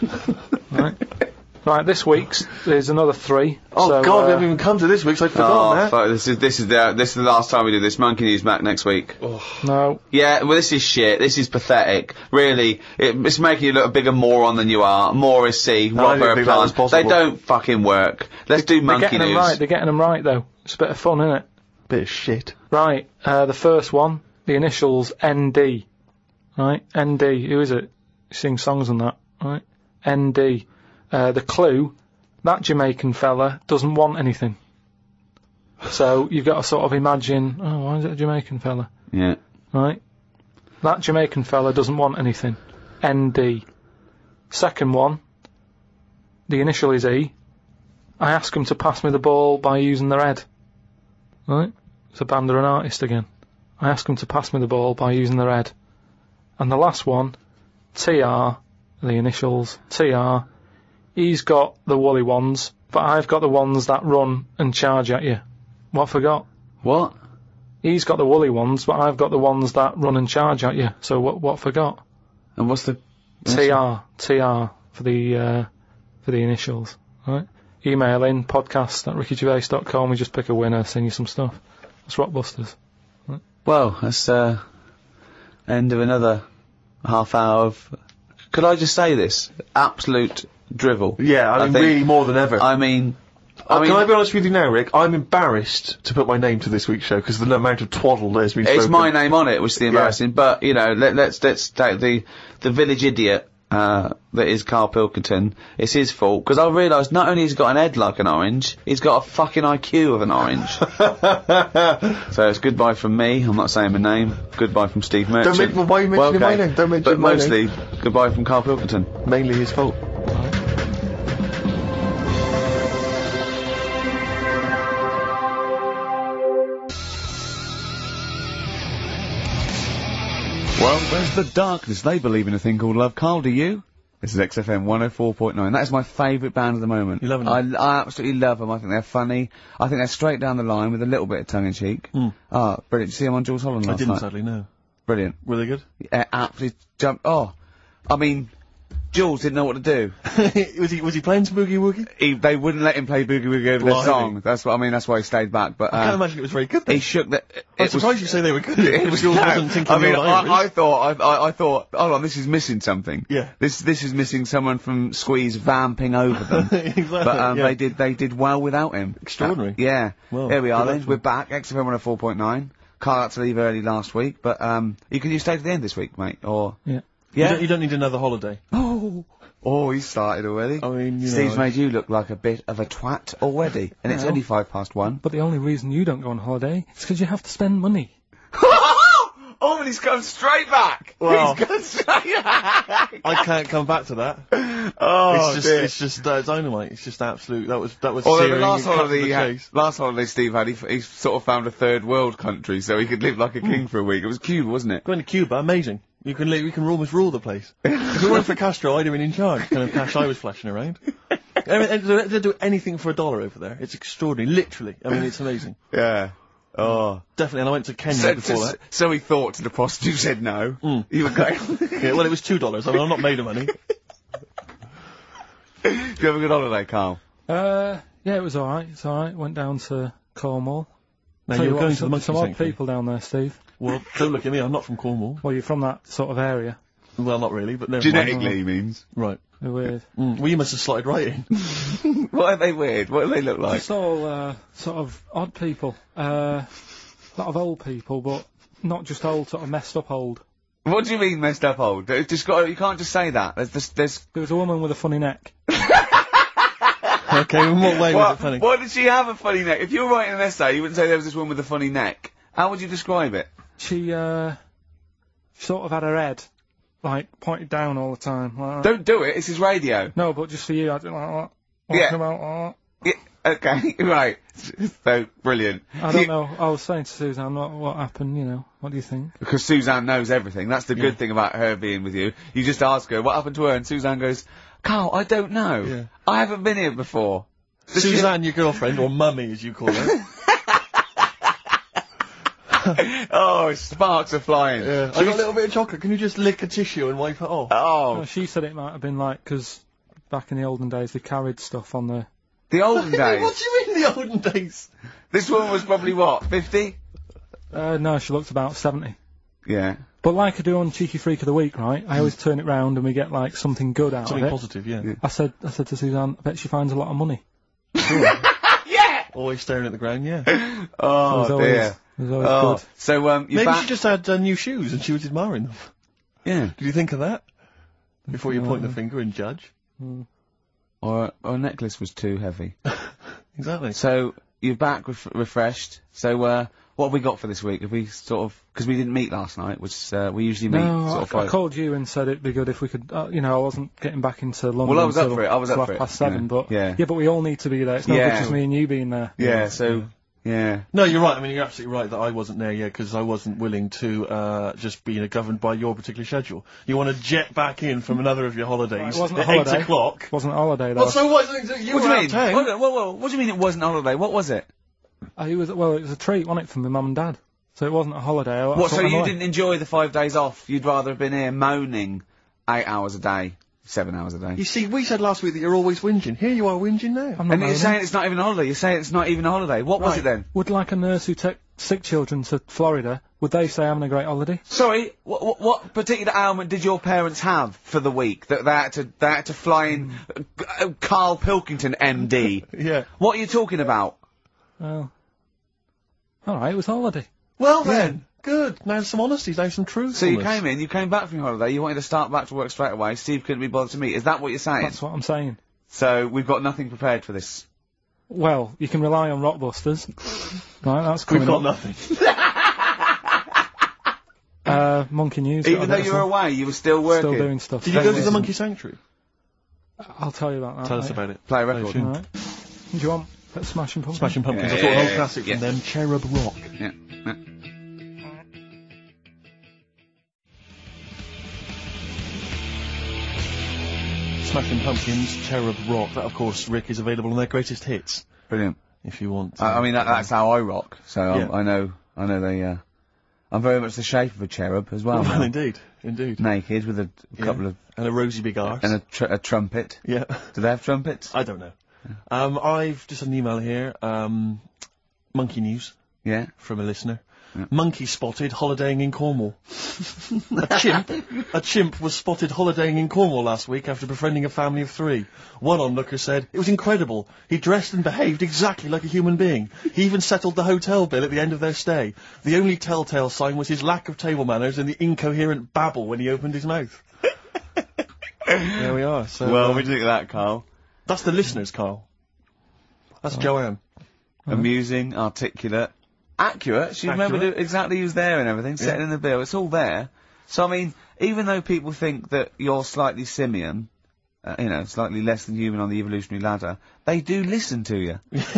Right, this week's there's another 3. Oh so, God, we haven't even come to this week's. I'd forgotten that. Fuck, this is the last time we do this. Monkey News back next week. No. Yeah, well, this is shit. This is pathetic. Really, it's making you look a bigger moron than you are. More is C. No, I didn't Robert think that was Plant. possible. They don't fucking work. Let's do They're Monkey getting News. them right. They're getting them right though. It's a bit of fun, isn't it? Bit of shit. Right. The first one, the initials ND. Right. ND. Who is it? Sing songs and that. Right. ND. The clue. That Jamaican fella doesn't want anything. So you've got to sort of imagine, why is it a Jamaican fella? Yeah. Right? That Jamaican fella doesn't want anything. ND. Second one, the initial is E. I ask him to pass me the ball by using their head. Right? It's a band or an artist again. I ask him to pass me the ball by using their head. And the last one, TR, the initials, TR. He's got the woolly ones, but I've got the ones that run and charge at you. What forgot? What? He's got the woolly ones, but I've got the ones that run and charge at you. So what forgot? And what's the TR for the initials, right? Email in podcast@rickygervais.com. We just pick a winner, send you some stuff. That's Rockbusters. Right? Well, that's end of another half hour of. Could I just say this? Absolute drivel. Yeah, I mean, think. really more than ever. I mean, can I be honest with you now, Rick? I'm embarrassed to put my name to this week's show because of the amount of twaddle that has been spoken. it's my name on it, which is the embarrassing. But you know, let's take the village idiot that is Carl Pilkington. It's his fault because I realised not only has he got an head like an orange, he's got a fucking IQ of an orange. So it's goodbye from me. I'm not saying my name. Goodbye from Steve Merchant. Why are you mentioning my name? Don't mention but my mostly name. goodbye from Carl Pilkington. Mainly his fault. Well, there's the darkness. They believe in a thing called love. Carl, do you? This is XFM 104.9. That is my favourite band at the moment. You love them? I absolutely love them. I think they're funny. I think they're straight down the line with a little bit of tongue-in-cheek. Brilliant. Did you see them on Jules Holland last night? I didn't, sadly, no. Brilliant. Were they good? Yeah, absolutely jumped. Oh, I mean, Jules didn't know what to do. was he playing some Boogie Woogie? They wouldn't let him play Boogie Woogie over their song. That's why he stayed back. But I can't imagine it was very good then. he shook the. I'm surprised you say they were good. It was Jules no, wasn't thinking I mean, Old Irish. I thought, hold on, this is missing something. Yeah. This is missing someone from Squeeze vamping over them. Exactly, But yeah. they did well without him. Extraordinary. Yeah. Well, Here we are good then. luck. We're back. XFM 104.9. Carl had to leave early last week, but you stay to the end this week, mate. Or Yeah. yeah. You don't need another holiday. Oh, he started already. I mean, you Steve's know. made you look like a bit of a twat already, and it's No. only 1:05. But the only reason you don't go on holiday is because you have to spend money. Oh, and he's come straight back. Well. He's gone straight back. I can't come back to that. Oh, It's just dynamite. It's just absolute. That was Although searing the last and cut to holiday, the he had, chase. last holiday Steve had, he sort of found a third world country so he could live like a king for a week. It was Cuba, wasn't it? Going to Cuba, amazing. You can almost rule the place. If it weren't for Castro, I'd have been in charge. Kind of cash I was flashing around. I mean, they do anything for $1 over there. It's extraordinary, literally. I mean, it's amazing. Yeah. Oh. Definitely, and I went to Kenya before that. So he thought to the prostitute said no. You were going. Yeah, well, it was $2. I mean, I'm not made of money. Did you have a good holiday, Carl? Yeah, it was alright. It's alright. Went down to Cornwall. Now, Tell you you were what, going to the monkey some odd sanctuary. people down there, Steve. Well, don't look at me, I'm not from Cornwall. Well, you're from that sort of area. Well, not really, but never mind. Genetically, he means. Right. They're weird. Well, you must have slotted right in. What are they weird? What do they look like? Just all sort of odd people. A lot of old people, but not just old, sort of messed up old. What do you mean messed up old? You can't just say that. There's. There was a woman with a funny neck. Okay, in what way was it funny? Why did she have a funny neck? If you were writing an essay, you wouldn't say there was this woman with a funny neck. How would you describe it? She sort of had her head, like, pointed down all the time. Like that. Don't do it, this is radio. No, but just for you, I didn't like that. Yeah. Walking about, Yeah, okay, right. So, brilliant. I don't know. I was saying to Suzanne, what happened, you know. What do you think? Because Suzanne knows everything. That's the good thing about her being with you. You just ask her, what happened to her? And Suzanne goes, Carl, I don't know. Yeah. I haven't been here before. Suzanne, your girlfriend, or mummy as you call her. Oh, sparks are flying. Yeah. I got a little bit of chocolate. Can you just lick a tissue and wipe it off? Oh, Well, she said it might have been like, because back in the olden days they carried stuff on the... the olden days. What do you mean the olden days? This woman was probably what, 50? No, she looked about 70. Yeah. But like I do on Cheeky Freak of the Week, right, I always turn it round and we get like something good out Something of it. positive, yeah. I said to Suzanne, I bet she finds a lot of money. Yeah! Always staring at the ground, yeah. Oh, It was dear. always Oh, good. so, you're Maybe back. she just had new shoes and she was admiring them. Yeah. Did you think of that? Before you point the finger and judge? Or a necklace was too heavy. Exactly. So, you're back refreshed. So, what have we got for this week? Have we sort of, because we didn't meet last night, which, we usually meet No, sort of I five. called you and said it'd be good if we could, you know, I wasn't getting back into London. Well, I was up until for it, I was up for it, 7:30, yeah. but Yeah. but we all need to be there. It's not Yeah. good just me and you being there. Yeah, so, yeah. No, you're right. I mean, you're absolutely right that I wasn't there yet because I wasn't willing to just be governed by your particular schedule. You want to jet back in from another of your holidays It wasn't at a holiday. 8 o'clock. It wasn't a holiday though. Well, so what? You What were do you out mean? of town. What do you mean it wasn't a holiday? What was it? It was a treat, wasn't it, for my mum and dad? So it wasn't a holiday. I What, thought so I'm you away. didn't enjoy the 5 days off? You'd rather have been here moaning 8 hours a day, 7 hours a day? You see, we said last week that you're always whinging. Here you are whinging now. I'm not And you're moaning. saying it's not even a holiday. You're saying it's not even a holiday. What was Right. it then? Would like a nurse who took sick children to Florida, would they say having a great holiday? Sorry, what particular ailment did your parents have for the week that they had to fly in Carl Pilkington, MD? Yeah. What are you talking about? Well, alright, it was a holiday. Well then, good. Now some honesty, now some truth. So you came back from your holiday, you wanted to start back to work straight away, Steve couldn't be bothered to meet. Is that what you're saying? That's what I'm saying. So we've got nothing prepared for this. Well, you can rely on Rockbusters. Right, that's coming We've got up. nothing. Monkey News. Even though you were away, you were still working. Still doing stuff. Did you go to the listen. Monkey Sanctuary? I'll tell you about that. Tell us mate. about it. Play a record. Alright. Do you want Smashing Pumpkins? Smashing Pumpkins. Yeah, I thought an old yeah, classic yeah. from them, Cherub Rock. Yeah. Yeah. Smashing Pumpkins, Cherub Rock. That, of course, Rick, is available on their greatest hits. Brilliant. If you want. I mean, that's how I rock. So Yeah. I know they. I'm very much the shape of a cherub as well. Well, now. indeed. Naked with a couple of And a rosy big arse. and a trumpet. Yeah. Do they have trumpets? I don't know. I've just had an email here. Monkey News Yeah. from a listener. Monkey spotted holidaying in Cornwall. A chimp was spotted holidaying in Cornwall last week after befriending a family of 3. One onlooker said, "It was incredible. He dressed and behaved exactly like a human being. He even settled the hotel bill at the end of their stay. The only telltale sign was his lack of table manners and the incoherent babble when he opened his mouth." There we are. So, What do you think of that, Carl? that's the listeners, Carl. That's Joanne. Amusing, articulate, accurate. She remembered Accurate. exactly who's there and everything, setting in the bill. It's all there. So I mean, even though people think that you're slightly simian, slightly less than human on the evolutionary ladder, they do listen to you.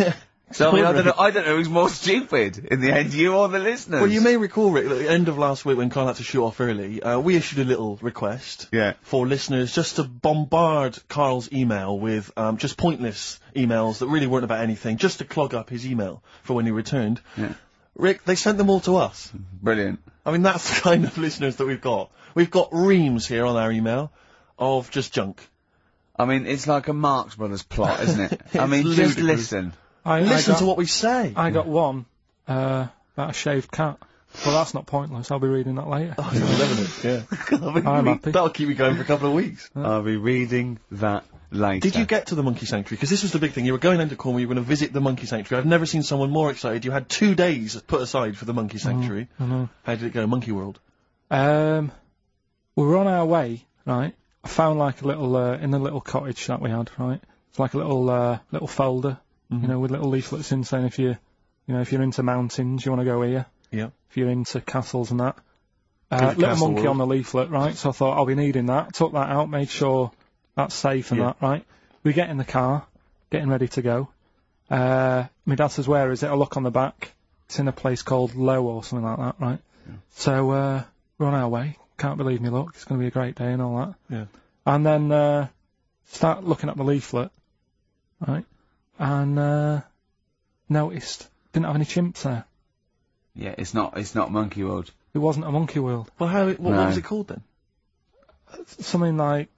So I don't know who's more stupid in the end, you or the listeners. Well, you may recall, Rick, at the end of last week when Carl had to shoot off early, we issued a little request for listeners just to bombard Carl's email with just pointless emails that really weren't about anything, just to clog up his email for when he returned. Yeah. Rick, they sent them all to us. Brilliant. I mean, that's the kind of listeners that we've got. We've got reams here on our email of just junk. I mean, it's like a Marx Brothers plot, isn't it? I mean, ludicrous. just listen. Listen to what we say. I got one about a shaved cat. Well, that's not pointless. I'll be reading that later. Oh, you're loving it, yeah. I'm happy. That'll keep you going for a couple of weeks. I'll be reading that later. Did you get to the Monkey Sanctuary? Because this was the big thing. You were going down to Cornwall, you were going to visit the Monkey Sanctuary. I've never seen someone more excited. You had 2 days put aside for the Monkey Sanctuary. I know. How did it go, Monkey World? We were on our way, right? I found like a little, in the little cottage that we had, right? It's like a little folder, you know, with little leaflets in saying if you're into mountains, you want to go here. Yeah. If you're into castles and that. to Little Castle monkey World. on the leaflet, right? So I thought I'll be needing that. Took that out, made sure that's safe and Yeah. that, right? We get in the car, getting ready to go. My dad says, where is it? I look on the back. It's in a place called Low or something like that, right? Yeah. So, we're on our way. Can't believe me luck. It's going to be a great day and all that. Yeah. And then, start looking at the leaflet, right? And, noticed didn't have any chimps there. Yeah, it's not Monkey World. It wasn't a monkey world. Well, what was it called then? Something like,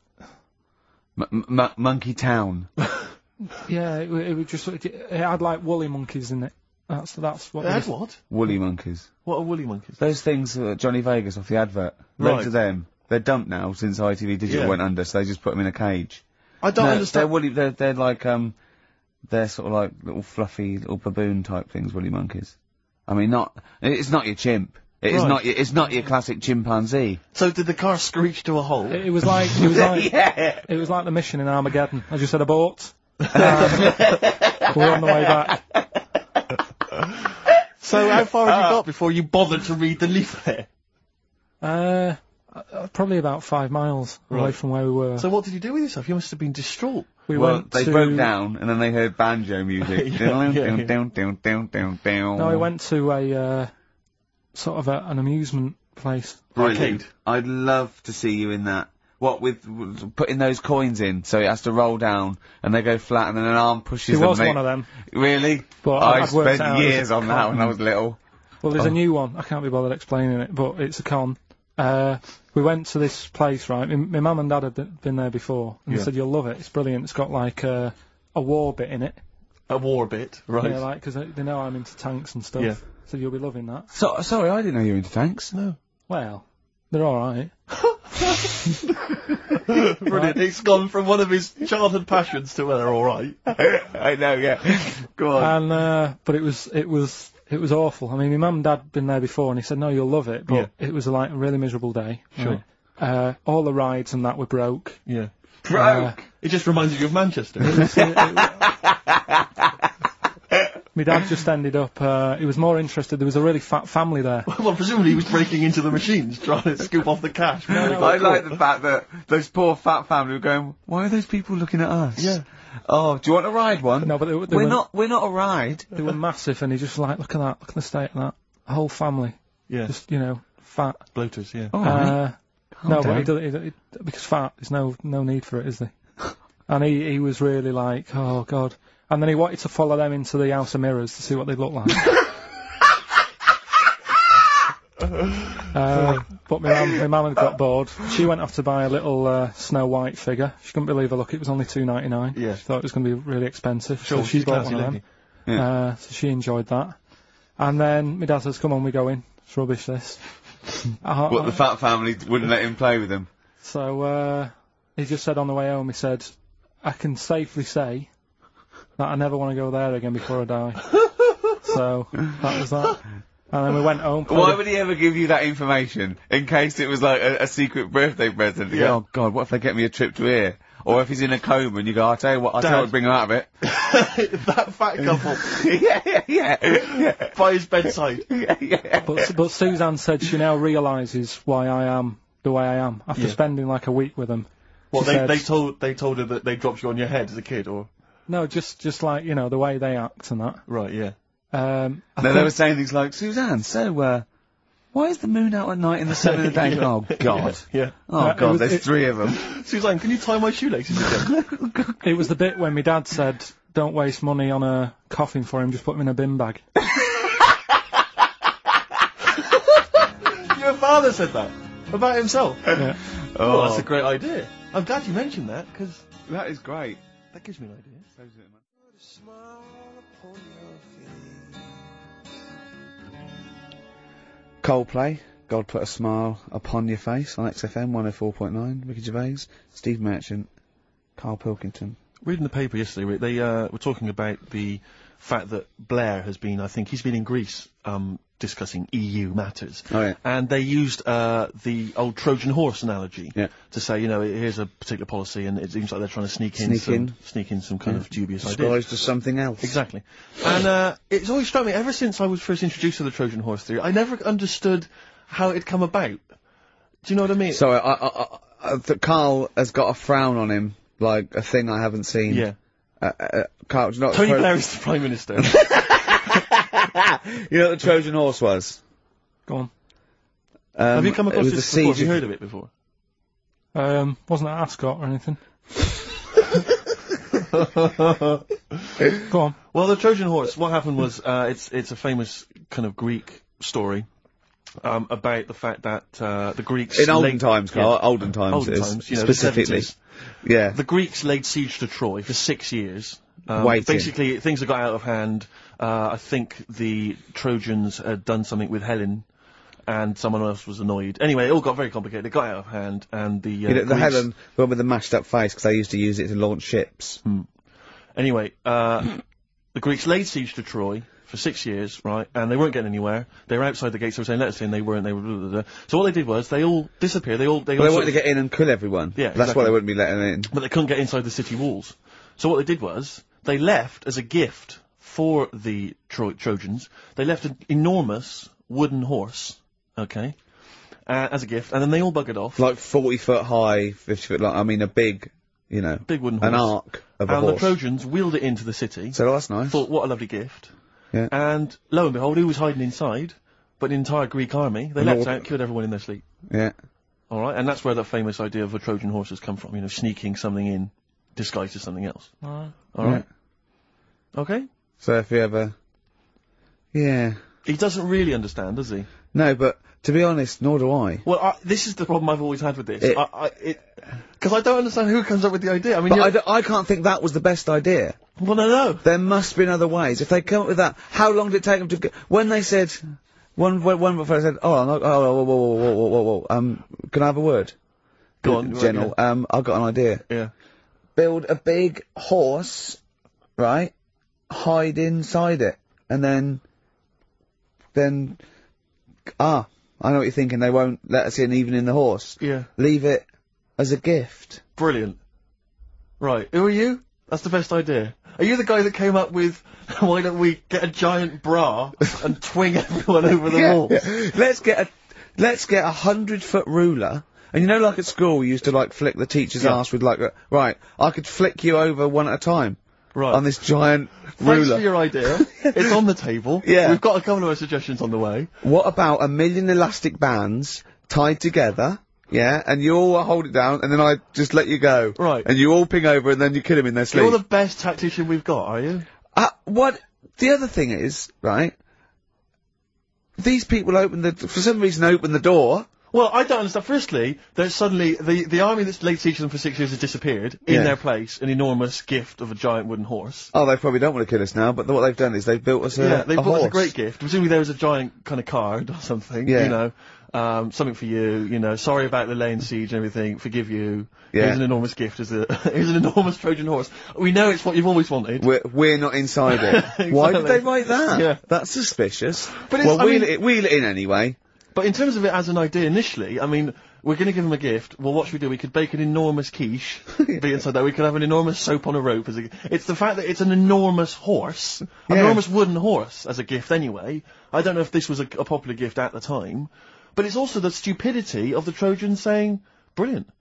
Monkey Town. yeah, it was just, it had like woolly monkeys in it. That's what It had what? Woolly monkeys. What are woolly monkeys? Those things, Johnny Vegas off the advert. Right. Loads of them. They're dumped now since ITV Digital Yeah. went under, so they just put them in a cage. I don't They're understand. woolly. They're like they're sort of like little fluffy little baboon type things. Woolly monkeys. I mean, it's not your chimp. It's not your classic chimpanzee. So did the car screech to a halt? It was like, Yeah. it was like the mission in Armageddon. I just said abort. We're on the way back. So how far had you got before you bothered to read the leaflet? Probably about 5 miles away Right. from where we were. So what did you do with yourself? You must have been distraught. we Well, went they to, broke down and then they heard banjo music. Yeah. No, we went to a, sort of an amusement place. Arcade. I'd love to see you in that. What with putting those coins in, so it has to roll down and they go flat, and then an arm pushes It them. was one of them. Really? But I I'd worked spent out it was years a on that when I was little. Well, there's a new one. I can't be bothered explaining it, but it's a con. We went to this place, right? My mum and dad had been there before, and they said, you'll love it. It's brilliant. It's got like a war bit in it. A war bit, right? Yeah, like, because they know I'm into tanks and stuff. Yeah. So you'll be loving that. So, sorry, I didn't know you were into tanks. No. Well, they're alright. Brilliant. It's gone from one of his childhood passions to, well, they're alright. I know, yeah. Go on. And, but it was awful. I mean, my mum and dad had been there before, and he said, no, you'll love it. But Yeah. it was like a really miserable day. Sure. Right? All the rides and that were broke. Yeah. Broke. It just reminds you of Manchester. My dad just ended up, he was more interested, there was a really fat family there. Well, presumably he was breaking into the machines, trying to scoop off the cash. I like the fact that those poor fat family were going, why are those people looking at us? Yeah. Oh, do you want to ride one? No, but they we're were, not a ride. They were massive, and he just like, look at the state of that. The whole family. Yeah. Just, fat. Bloaters, yeah. All right. No, down. but because fat, there's no need for it, is there? And he was really like, oh god. And then he wanted to follow them into the House of Mirrors to see what they look like. But my mum had got bored. She went off to buy a little Snow White figure. She couldn't believe her luck. It was only $2.99. Yeah. She thought it was going to be really expensive. Sure, so she she's bought classy one of lady. them. Yeah. So she enjoyed that. And then my dad says, come on, we go in. It's rubbish, this. What, the fat family wouldn't let him play with them? So he just said on the way home, he said, I can safely say that I never want to go there again before I die. So that was that. And then we went home. Why would he ever give you that information? In case it was like a secret birthday present. You go, oh God, what if they get me a trip to here? Or if he's in a coma and you go, I'll tell you what, bring him out of it. That fat couple yeah. by his bedside. Yeah. But Suzanne said she now realises why I am the way I am after Yeah. spending like a week with them. Well, She said- they told her that they dropped you on your head as a kid, or No, just like, you know, the way they act and that. Right, yeah. No, they were saying things like, Suzanne, so, why is the moon out at night and the sun in the day? Oh, God. Yeah. Oh, God, there's 3 of them. Suzanne, can you tie my shoelaces again? It was the bit when my dad said, don't waste money on a coffin for him, just put him in a bin bag. Your father said that? About himself? Yeah. Oh, that's a great idea. I'm glad you mentioned that, because That is great. that gives me an idea. Coldplay, God Put a Smile Upon Your Face on XFM 104.9. Ricky Gervais, Steve Merchant, Carl Pilkington. Reading the paper yesterday, Rick, they were talking about the fact that Blair has been, I think, he's been in Greece discussing EU matters. Oh, yeah. And they used the old Trojan horse analogy Yeah. to say, you know, here's a particular policy and it seems like they're trying to sneak in some kind of dubious ideas. Disguised as something else. Exactly. And it's always struck me, ever since I was first introduced to the Trojan horse theory, I never understood how it come about. Do you know what I mean? So, Carl has got a frown on him, like a thing I haven't seen. Yeah. Carl, not Tony Blair is the Prime Minister. You know what the Trojan horse was? Go on. Have you come it across was this the before? siege Have you of- heard of it before? Wasn't that Ascot or anything? Go on. Well, the Trojan horse, what happened was, it's a famous kind of Greek story, about the fact that, the Greeks... In olden times, Carl. Yeah. Olden times, Olden it is, times, you know, the specifically. 70s. Yeah. The Greeks laid siege to Troy for 6 years. Waiting. Basically, things had got out of hand. I think the Trojans had done something with Helen, and someone else was annoyed. Anyway, it all got very complicated. It got out of hand, and the You know, the Greeks- Helen, the one with the mashed up face, because they used to use it to launch ships. Anyway, the Greeks laid siege to Troy for 6 years, right? And they weren't getting anywhere. They were outside the gates. They were saying, "Let us in." They weren't. They were. Blah, blah, blah. So what they did was they all disappeared. They all They sort wanted to of- get in and kill everyone. Yeah, That's exactly. why they wouldn't be letting in. but they couldn't get inside the city walls. So what they did was they left as a gift for the Trojans. They left an enormous wooden horse, okay, as a gift, and then they all buggered off. Like 40 foot high, 50 foot long, I mean a big, you know, Big wooden an horse. arc of a And the horse. Trojans wheeled it into the city. So that's nice. Thought, what a lovely gift. Yeah. And lo and behold, who was hiding inside? But the entire Greek army. They leapt out, killed everyone in their sleep. Yeah. Alright, and that's where that famous idea of a Trojan horse has come from, you know, sneaking something in, disguised as something else. Alright. Alright? Okay? So if you ever... Yeah. He doesn't really understand, does he? No, but to be honest, nor do I. Well, this is the problem I've always had with this. It- Because I don't understand who comes up with the idea. I mean, But I can't think that was the best idea. well, no. There must be other ways. If they come up with that, how long did it take them to go? When they said... One fellow said, whoa, can I have a word? Go on. General, I've got an idea. Yeah. Build a big horse, right? Hide inside it. And then, I know what you're thinking, they won't let us in even in the horse. Yeah. Leave it as a gift. Brilliant. Right, who are you? That's the best idea. Are you the guy that came up with, why don't we get a giant bra and twing everyone over the walls? Yeah. Let's get a 100-foot ruler. And you know, like at school, we used to like flick the teacher's Yeah. ass with like, right, I could flick you over one at a time. Right. On this giant Thanks ruler. for your idea. It's on the table. Yeah. We've got a couple of suggestions on the way. What about 1 million elastic bands tied together? Yeah, and you all hold it down, and then I just let you go. Right. And you all ping over, and then you kill him in their sleep. You're the best tactician we've got, are you? What? The other thing is, right? These people for some reason open the door. Well, I don't understand. Firstly, there's suddenly, the army that's laid siege to them for 6 years has disappeared. Yeah. In their place, an enormous gift of a giant wooden horse. Oh, they probably don't want to kill us now, but what they've done is they've built us Yeah, they a brought horse. us a great gift. Presumably there was a giant kind of card or something, Yeah. you know. Something for you know, sorry about the laying siege and everything, forgive you. Yeah. Here's an enormous gift, here's an enormous Trojan horse. We know it's what you've always wanted. We're not inside it. Why did Exactly. they write that? Yeah. That's suspicious. But it's- well, I mean- wheel it in anyway. But in terms of it as an idea initially, I mean, we're going to give him a gift. Well, what should we do? We could bake an enormous quiche, be inside that. We could have an enormous soap on a rope as a. It's the fact that it's an enormous horse, an Yeah. enormous wooden horse as a gift anyway. I don't know if this was a popular gift at the time, but it's also the stupidity of the Trojans saying, "Brilliant!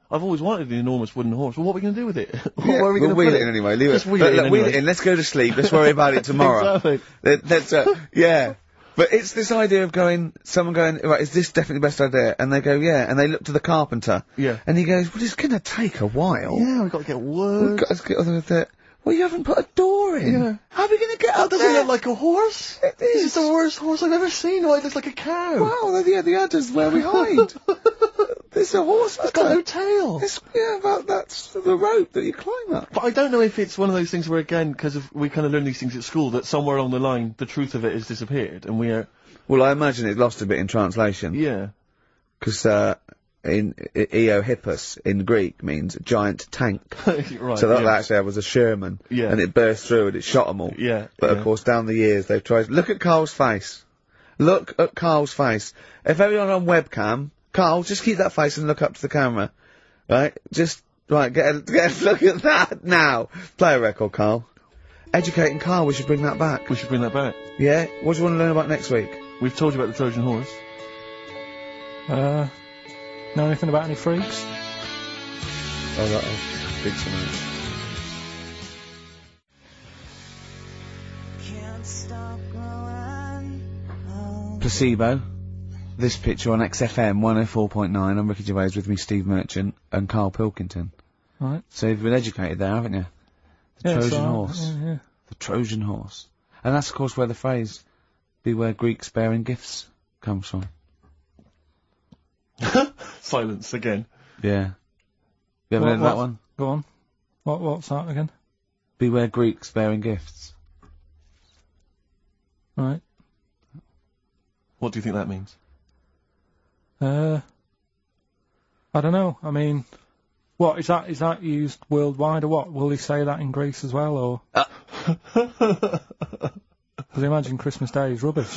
I've always wanted an enormous wooden horse. Well, what are we going to do with it? Where are we we'll going to wheel put it in anyway. Leave Just it. wheel it in Wheel anyway. it in. Let's go to sleep. Let's worry about it tomorrow. Exactly. That's yeah. But it's this idea of someone going, right, is this definitely the best idea? And they go, yeah. And they look to the carpenter. Yeah. And he goes, well, it's going to take a while. Yeah, we've got to get wood. We've got to get on with it. Well, you haven't put a door in. Yeah. How are we going to get up Doesn't it there? look like a horse? It This is. is the worst horse I've ever seen. Why, it looks like a cow. Wow, yeah, the udder's where we hide. There's a horse. It's got no tail. That's the rope that you climb up. But I don't know if it's one of those things where, again, because we kind of learn these things at school, that somewhere along the line, the truth of it has disappeared, and we are... Well, I imagine it lost a bit in translation. Yeah. Because in Eohippus in Greek means giant tank. Right, So that yeah. actually was a Sherman. Yeah. And it burst through and it shot them all. Yeah, But yeah. of course, down the years, they've tried. Look at Carl's face. Look at Carl's face. If everyone on webcam, Carl, just keep that face and look up to the camera. Right? Just, right, get a look at that now. Play a record, Carl. Educating Carl, we should bring that back. We should bring that back. Yeah? What do you want to learn about next week? We've told you about the Trojan horse. Know anything about any freaks? Oh, that'll big tonight. Placebo. This picture on XFM 104.9. I'm Ricky Gervais, with me Steve Merchant and Carl Pilkington. Right. So you've been educated there, haven't you? The Yeah, Trojan so, horse. Yeah. The Trojan horse. And that's of course where the phrase, beware Greeks bearing gifts, comes from. Silence again. Yeah. You ever heard that one? Go on. What's that again? Beware Greeks bearing gifts. Right. What do you think that means? I don't know. I mean, what is that used worldwide or what? Will he say that in Greece as well, or? Because imagine Christmas Day is rubbish.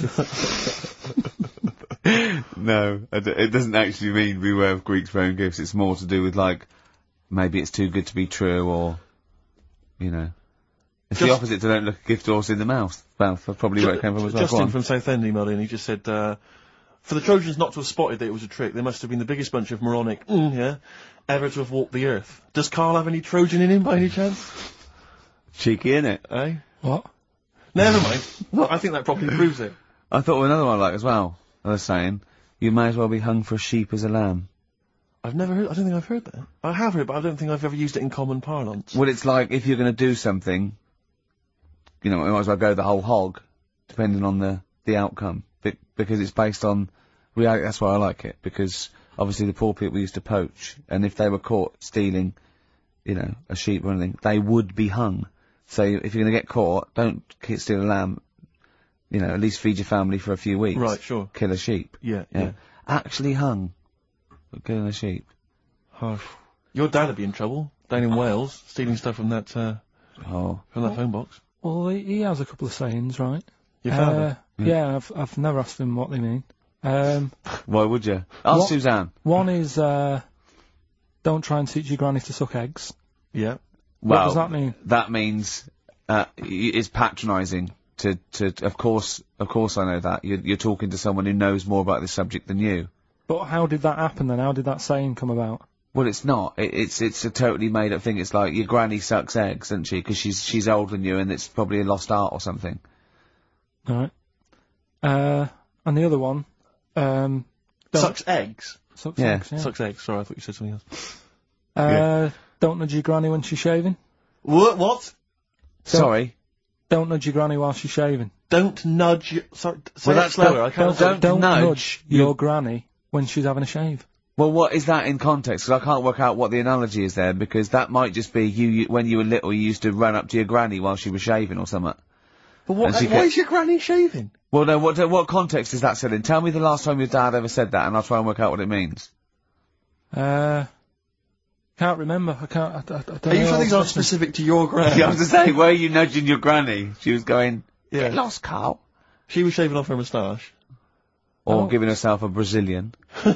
No, it doesn't actually mean beware of Greeks bearing gifts. It's more to do with, like, maybe it's too good to be true, or, you know. It's the opposite to don't look a gift horse in the mouth. That's probably where it came from as well. Justin from Southend emailed in, he just said, for the Trojans not to have spotted that it was a trick, they must have been the biggest bunch of moronic, ever to have walked the earth. Does Carl have any Trojan in him by any chance? Cheeky, innit? Eh? What? Never mind. I think that probably proves it. I thought of another one I like as well. I was saying, you may as well be hung for a sheep as a lamb. I've never heard, I don't think I've heard that. I have heard it, but I don't think I've ever used it in common parlance. Well, it's like, if you're going to do something, you know, you might as well go the whole hog, depending on the outcome. Because it's based on reality. That's why I like it, because obviously the poor people used to poach, and if they were caught stealing, you know, a sheep or anything, they would be hung. So if you're going to get caught, don't steal a lamb, you know, at least feed your family for a few weeks. Right, sure. Kill a sheep. Yeah. Actually hung for killing a sheep. Harsh. Your dad would be in trouble, down in Wales, stealing stuff from that phone box. Well, he has a couple of sayings, right? Your father? Yeah, I've never asked him what they mean. Why would you? Ask What- Suzanne. One is, don't try and teach your granny to suck eggs. Yeah. What does that mean? That means, it's patronising to, of course I know that. You're talking to someone who knows more about this subject than you. But how did that happen then? How did that saying come about? Well, it's not. It's a totally made up thing. It's like, your granny sucks eggs, doesn't she? Because she's older than you, and it's probably a lost art or something. Alright. And the other one, Sucks eggs? sucks Yeah. eggs, yeah. Sucks eggs. Sorry, I thought you said something else. Don't nudge your granny when she's shaving. What? Sorry. Don't nudge your granny while she's shaving. Don't nudge your... Sorry, say Well, that that's slower. not- I can't... don't nudge nudge your granny when she's having a shave. Well, what is that in context? Because I can't work out what the analogy is there, because that might just be you when you were little, you used to run up to your granny while she was shaving or something. But what, And she why is your granny shaving? Well, no, what context is that said in? Tell me the last time your dad ever said that, and I'll try and work out what it means. Can't remember. I don't Are know. you sure these aren't specific to your granny? I was to say, were you nudging your granny? She was going, Yeah. get lost, Carl. She was shaving off her moustache. Or Oh. giving herself a Brazilian.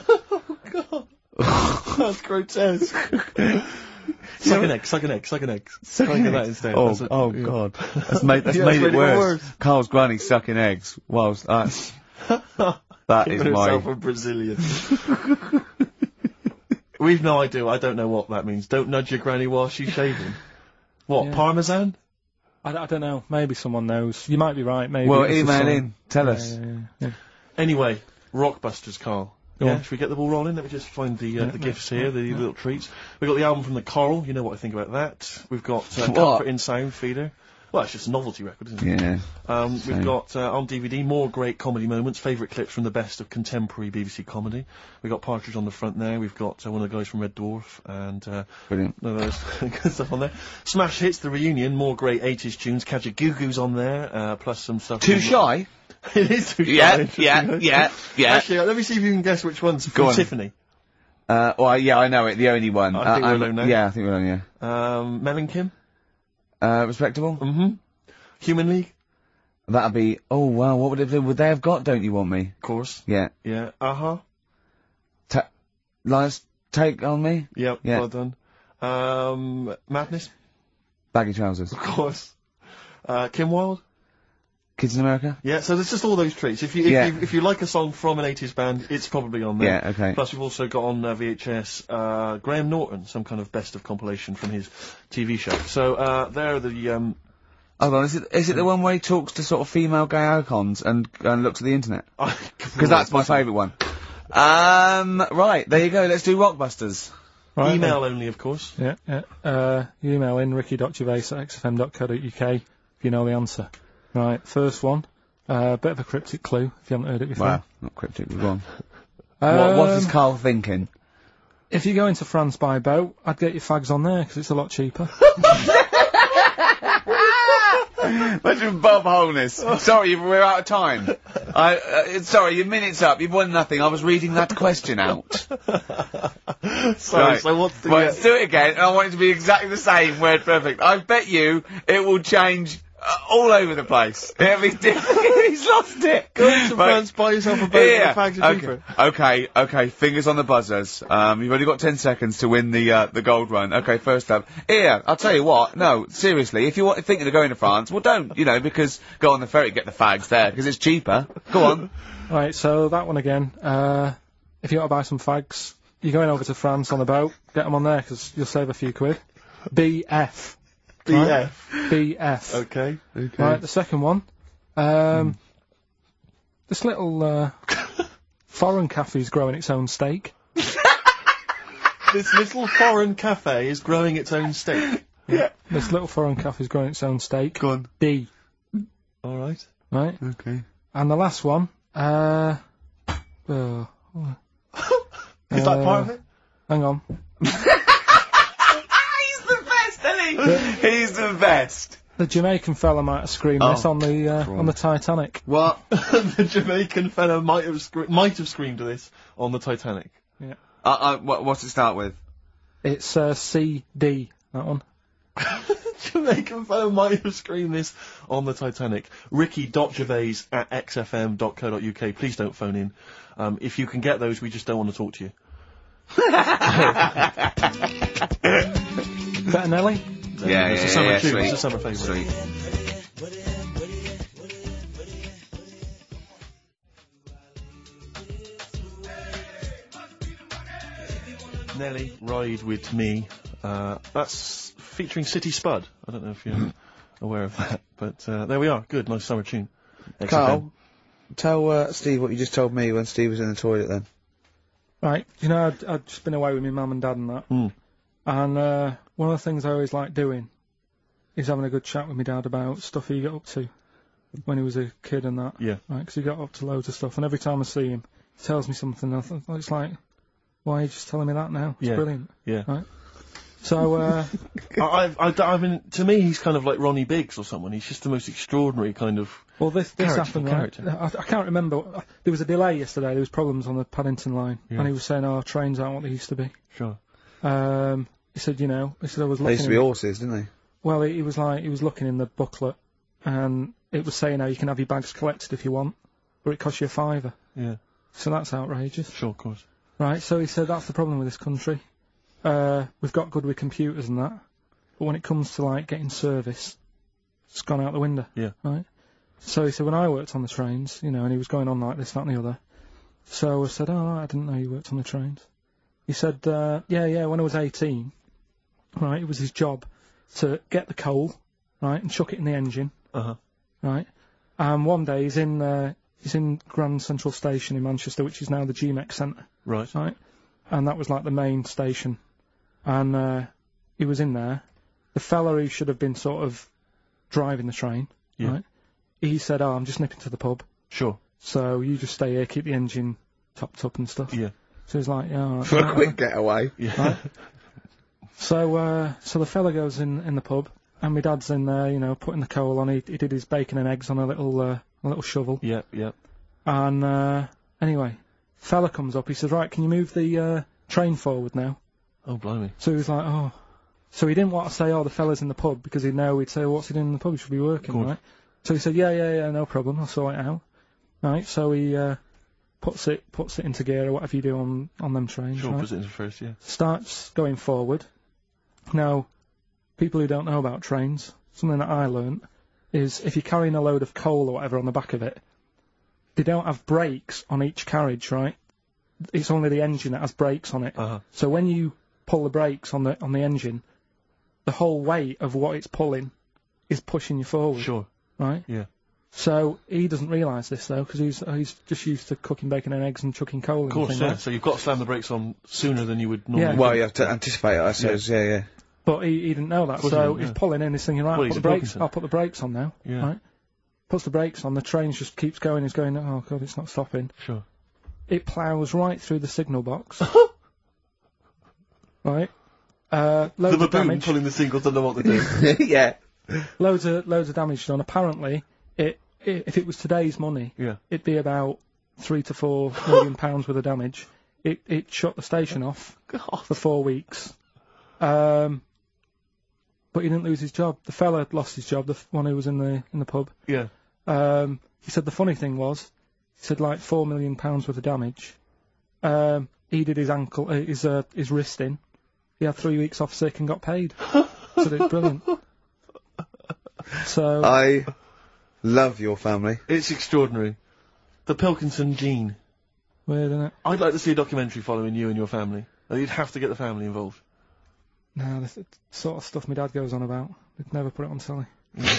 That's grotesque. Suck an egg, suck an egg, suck an egg. Try and get that instead. Oh, That's it. oh Yeah. God. That's made Yeah, it it's worse. Carl's granny sucking eggs whilst that is Giving my... herself a Brazilian. We've no idea. I don't know what that means. Don't nudge your granny while she's shaving. What, Parmesan? I don't know. Maybe someone knows. You might be right. Maybe. Well, email in. Tell us. Yeah. Anyway, Rockbusters, Carl. Go on. Should we get the ball rolling? Let me just find the gifts here, the little treats. We've got the album from the Coral. You know what I think about that. We've got Comfort in Sound Feeder. Well, it's just a novelty record, isn't it? Yeah. We've got, on DVD, more great comedy moments, favourite clips from the best of contemporary BBC comedy. We've got Partridge on the front there. We've got one of the guys from Red Dwarf, and Brilliant. those good stuff on there. Smash Hits, the reunion, more great 80s tunes. Kajagoogoo's on there, plus some stuff. Too Shy? It is Too Shy. Yeah. Actually, let me see if you can guess which one's from Tiffany. Well, yeah, I know it. The only one. I think we're alone now. Yeah, I think we're alone, yeah. Mel and Kim? Respectable? Mm-hmm. Human League? That'd be, oh wow, what would they have got, Don't You Want Me? Of course. Yeah. Yeah. Uh-huh. Lies Take On Me? Yep, Yeah. well done. Madness? Baggy Trousers. Of course. Kim Wilde? Kids in America? Yeah, so there's just all those treats. If you like a song from an 80s band, it's probably on there. Yeah, okay. Plus we've also got on VHS, Graham Norton, some kind of best of compilation from his TV show. So, there are the, Hold on, is it the one where he talks to sort of female gay icons and looks at the internet? Because that's my favourite one. Right, there you go, let's do Rockbusters. Right, Email only, of course. Yeah. You email in ricky.gervais@xfm.co.uk if you know the answer. Right, first one. Bit of a cryptic clue if you haven't heard it before. Wow, not cryptic, we're wrong. What is Carl thinking? If you go into France by boat, I'd get your fags on there because it's a lot cheaper. Imagine Bob Holness. Sorry, we're out of time. Sorry, your minute's up. You've won nothing. I was reading that question out. Sorry, Right. so what's the... Right, let's do it again, and I want it to be exactly the same, word perfect. I bet you it will change all over the place. It'll be different. He's lost it. Go to France, buy yourself a boat Yeah. with fags are cheaper. Okay, fingers on the buzzers. You've only got 10 seconds to win the gold run. Okay, first up. Here, I'll tell you what, no, seriously, if you're thinking of going to France, well don't, because go on the ferry, get the fags there, because it's cheaper. Go on. Right, so that one again. If you want to buy some fags, you're going over to France on a boat, get them on there because you'll save a few quid. BF. BF. Right? BF. Okay. Right, the second one. This little foreign cafe's growing its own steak. This little foreign cafe is growing its own steak. Yeah. This little foreign cafe's growing its own steak. Go on. D. All right. Right? Okay. And the last one, Is that part of it? hang on. He's the best, isn't he? He's the best. The Jamaican fella might have screamed this on the Titanic. What? The Jamaican fella might have screamed this on the Titanic. Yeah. What's it start with? It's CD, that one. Jamaican fella might have screamed this on the Titanic. Ricky.gervais@xfm.co.uk. Please don't phone in. If you can get those, we just don't want to talk to you. Bettinelli? Yeah, It's a summer tune. sweet. It's a summer favourite. Sweet. Nelly, Ride With Me. That's featuring City Spud. I don't know if you're aware of that, but there we are. Good, nice summer tune. XFM. Carl, tell Steve what you just told me when Steve was in the toilet then. Right, I'd just been away with my mum and dad and that. And one of the things I always like doing is having a good chat with my dad about stuff he got up to when he was a kid and that. Yeah. Right, because he got up to loads of stuff, and every time I see him, he tells me something, and it's like, why are you just telling me that now? It's brilliant. Yeah. Right? So, I mean, to me, he's kind of like Ronnie Biggs or someone. He's just the most extraordinary kind of... well, this happened, right? character. I can't remember. There was a delay yesterday. There was problems on the Paddington line, and he was saying, "Oh, trains aren't what they used to be." Sure. He said, I was looking. They used to be horses, didn't they? Well, he was looking in the booklet, and it was saying how you can have your bags collected if you want, but it costs you £5. Yeah. So that's outrageous. Sure, of course. Right, so he said that's the problem with this country. We've got good with computers and that, but when it comes to, like, getting service, it's gone out the window. Yeah. Right? So he said, when I worked on the trains, and he was going on like this, that and the other, so I said, oh, I didn't know you worked on the trains. He said, when I was 18, right, it was his job to get the coal, right, and chuck it in the engine, right. And one day he's in Grand Central Station in Manchester, which is now the GMEX Centre. Right. Right. And that was like the main station. And he was in there. The fella who should have been sort of driving the train, right, he said, I'm just nipping to the pub. Sure. So you just stay here, keep the engine topped up and stuff. Yeah. So he's like, yeah, all right. For a quick getaway. Yeah. Right? So the fella goes in the pub, and my dad's in there, you know, putting the coal on. He did his bacon and eggs on a little shovel. Yeah, yeah. And anyway, fella comes up. He says, right, can you move the train forward now? Oh, blimey. So he was like, oh. So he didn't want to say, the fella's in the pub, because he'd know he'd say, what's he doing in the pub? He should be working, right? So he said, yeah, no problem. I'll sort it out. Right, so he puts it into gear or whatever you do on them trains. Sure, right? puts it into first, yeah. Starts going forward. Now, people who don't know about trains, something that I learnt is if you're carrying a load of coal or whatever on the back of it, they don't have brakes on each carriage, right? It's only the engine that has brakes on it. So when you pull the brakes on the engine, the whole weight of what it's pulling is pushing you forward. Sure. Right? Yeah. So he doesn't realise this though, because he's just used to cooking bacon and eggs and chucking coal in. Of course, thing, yeah. right? So you've got to slam the brakes on sooner than you would normally. Yeah. Well, you have to anticipate it, I suppose. Yeah. But he didn't know that, course so he he's didn't, pulling in, he's thinking, right, Well, he's a I'll put the brakes on now. Yeah. Right? Puts the brakes on, the train just keeps going, he's going, oh god, it's not stopping. Sure. It ploughs right through the signal box. Right? The Loads of baboon damage. pulling the signals don't know what they're doing. Yeah. Loads of damage done. Apparently, if it was today's money, Yeah. it'd be about £3 to £4 million worth of damage. It shut the station off for 4 weeks. But he didn't lose his job. The fella had lost his job, the one who was in the pub. Yeah. He said the funny thing was, he said like £4 million worth of damage. He did his ankle, his wrist in. He had 3 weeks off sick and got paid. So it's brilliant. So I love your family. It's extraordinary. The Pilkinson gene. weird, isn't it? I'd like to see a documentary following you and your family. You'd have to get the family involved. No, this sort of stuff my dad goes on about. They'd never put it on telly.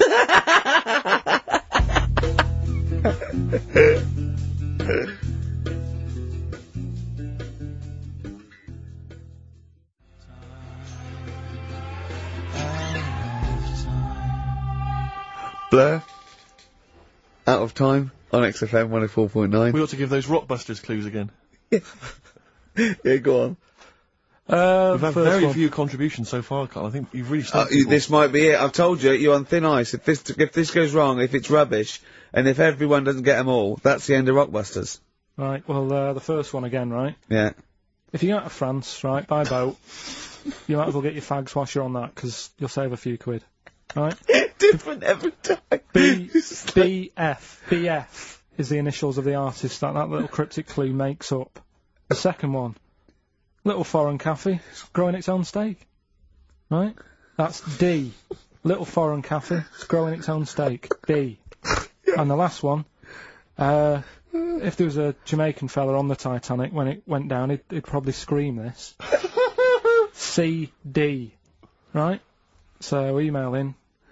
Blur. Out of Time on XFM 104.9. We ought to give those Rockbusters clues again. Yeah, go on. We've had very one. few contributions so far, Carl. I think you've really stumped people. This might be it. I've told you, you're on thin ice. If this goes wrong, if it's rubbish, and if everyone doesn't get them all, that's the end of Rockbusters. Right, well, the first one again, right? Yeah. If you go to France, right, by boat, you might as well get your fags whilst you're on that, because you'll save a few quid. Right? Different every time. BF is the initials of the artist that little cryptic clue makes up. The second one, Little Foreign Cafe, growing its own steak. Right? That's D. Little Foreign Cafe, growing its own steak. D. And the last one, if there was a Jamaican fella on the Titanic when it went down, he'd probably scream this. CD. Right? So email in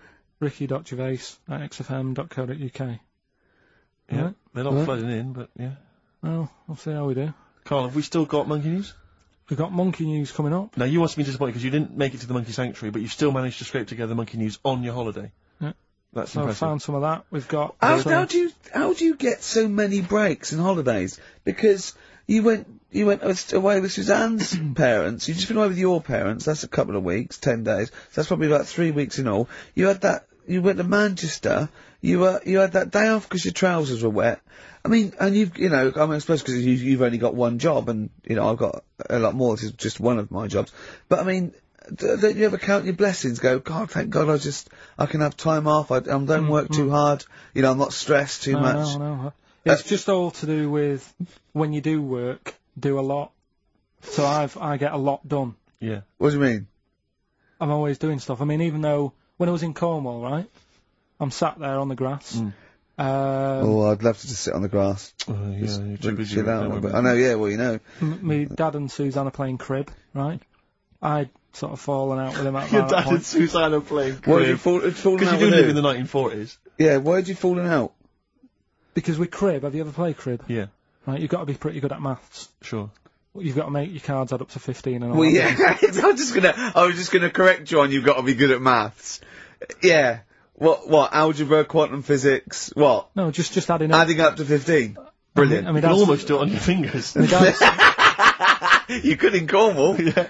ricky.gervais@xfm.co.uk. Yeah, Right? they're not flooding in, but yeah. Well, we'll see how we do. Carl, have we still got Monkey News? We've got Monkey News coming up. Now, you must be disappointed because you didn't make it to the Monkey Sanctuary, but you still managed to scrape together Monkey News on your holiday. Yeah. That's So I impressive. found some of that. We've got... How do you get so many breaks and holidays? Because you went away with Suzanne's parents. You've just been away with your parents. That's a couple of weeks, 10 days. So that's probably about 3 weeks in all. You had that. You went to Manchester. You had that day off because your trousers were wet. I mean, and I suppose because you've only got one job, and I've got a lot more. This is just one of my jobs. But I mean, don't you ever count your blessings? Go, God, thank God, I can have time off. I don't work too hard. I'm not stressed too much. No. It's just all to do with when you do work, do a lot. So I get a lot done. Yeah. What do you mean? I'm always doing stuff. I mean, even though when I was in Cornwall, right, I'm sat there on the grass, Oh, I'd love to just sit on the grass. Yeah, you're too busy. Chill out a bit. I know, yeah, well, you know. Me dad and Susanna playing crib, right? I'd sort of fallen out with him at Your that dad point. and Susanna playing Why did you crib. fallen Because out you do with live who? in the 1940s. Yeah, why did you fallen out? Because with crib, have you ever played crib? Yeah, Right, you've got to be pretty good at maths. sure. You've got to make your cards add up to 15 and all Well, that. yeah, I was just gonna correct you on you've got to be good at maths. Yeah. What, algebra, quantum physics, what? No, just adding up. Adding up to 15. Brilliant. I mean, You can almost do it on your fingers. my dad's, You could in Cornwall. Yeah.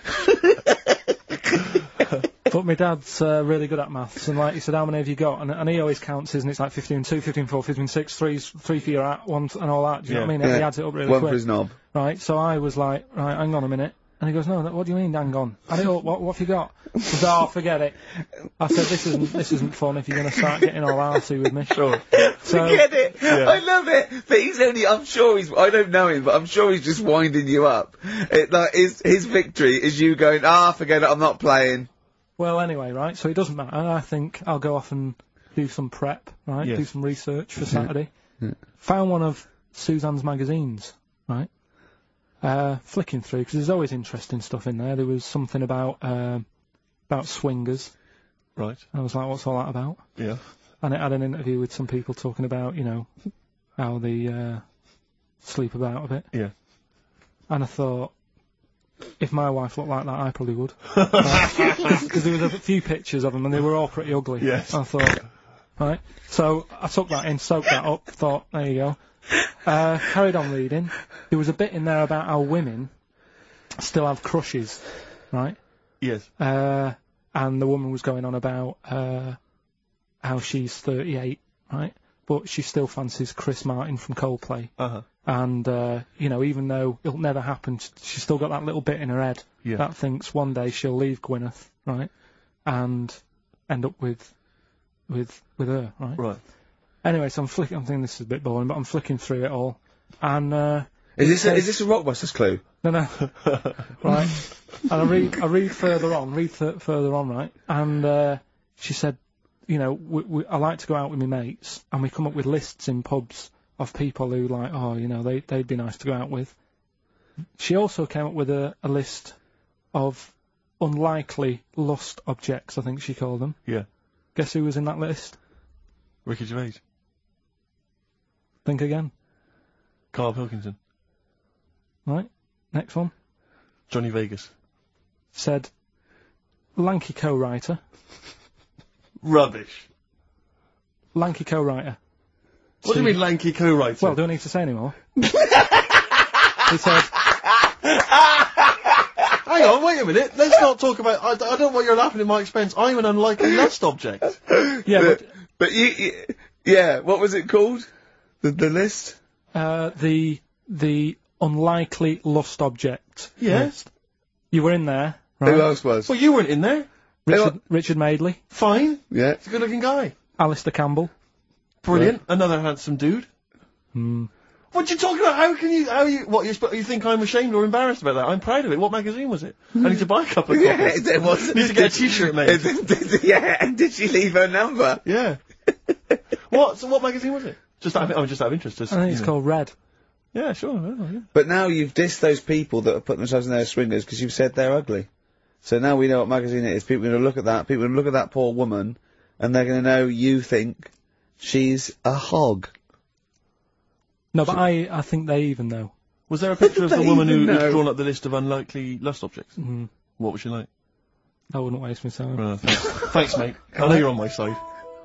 but my dad's really good at maths, and like he said, how many have you got? And he always counts his, and it's like 15, 2, 15, 4, 15, 6, 3 for your at, 1, and all that. Do you know what I mean? Yeah. He adds it up really One quick. for his knob. Right, so I was like, right, hang on a minute. And he goes, no, what do you mean, hang on? I don't know, what have you got? He says, oh, forget it. I said, this isn't fun if you're going to start getting all arsey with me. Sure. So, Forget it. Yeah. I love it. But he's only, I'm sure I don't know him, but I'm sure he's just winding you up. His victory is you going, forget it, I'm not playing. well, anyway, right, so it doesn't matter. I think I'll go off and do some prep, right, Yes. do some research for Saturday. Found one of Suzanne's magazines, right, flicking through, because there's always interesting stuff in there. There was something about swingers. Right. I was like, what's all that about? Yeah. And it had an interview with some people talking about, you know, how they sleep about a bit. Yeah. And I thought, if my wife looked like that, I probably would. Because there was a few pictures of them, and they were all pretty ugly. Yes. I thought, right. So I took that in, soaked that up, thought, there you go. Carried on reading. There was a bit in there about how women still have crushes, right? Yes. And the woman was going on about how she's 38, right? But she still fancies Chris Martin from Coldplay. Uh-huh. And, you know, even though it'll never happen, she's still got that little bit in her head Yeah. that thinks one day she'll leave Gwyneth, right? And end up with her, right? Right. Anyway, so I'm thinking this is a bit boring, but I'm flicking through it all. And, Is this a Rockbusters clue? no, right. And I read further on, right? And, she said, you know, I like to go out with my mates, and we come up with lists in pubs of people who like, oh, you know, they'd be nice to go out with. She also came up with a list of unlikely lust objects, I think she called them. Yeah. Guess who was in that list? Ricky Gervais. Think again. Carl Pilkington. Right. Next one. Johnny Vegas. Said, lanky co-writer. Rubbish. Lanky co-writer. What do you mean lanky co-writer? Well, do I need to say any more? He said, hang on, wait a minute. Let's not talk about... I don't know what you're laughing at my expense. I'm an unlikely lust object. yeah, But yeah, what was it called? The list? the unlikely lust object. Yes. You were in there, right? Who else was? Well, you weren't in there. Richard Madeley, Fine. Yeah. He's a good-looking guy. Alistair Campbell. Brilliant. Another handsome dude. What you talking about? You think I'm ashamed or embarrassed about that? I'm proud of it. What magazine was it? I need to buy a couple of copies. it was. Need to get a t-shirt made. Yeah, and did she leave her number? Yeah. So what magazine was it? Just out of interest. I think it's called Red. Yeah, sure. Well, yeah. But now you've dissed those people that have put themselves in their swingers because you've said they're ugly. So now we know what magazine it is. People are going to look at that. People are going to look at that poor woman, and they're going to know you think she's a hog. No, but I think they even know. Was there a picture of the They woman even who's know. drawn up the list of unlikely lust objects? Mm. What was she like? I wouldn't waste my time. Thanks, mate. I know you're on my side.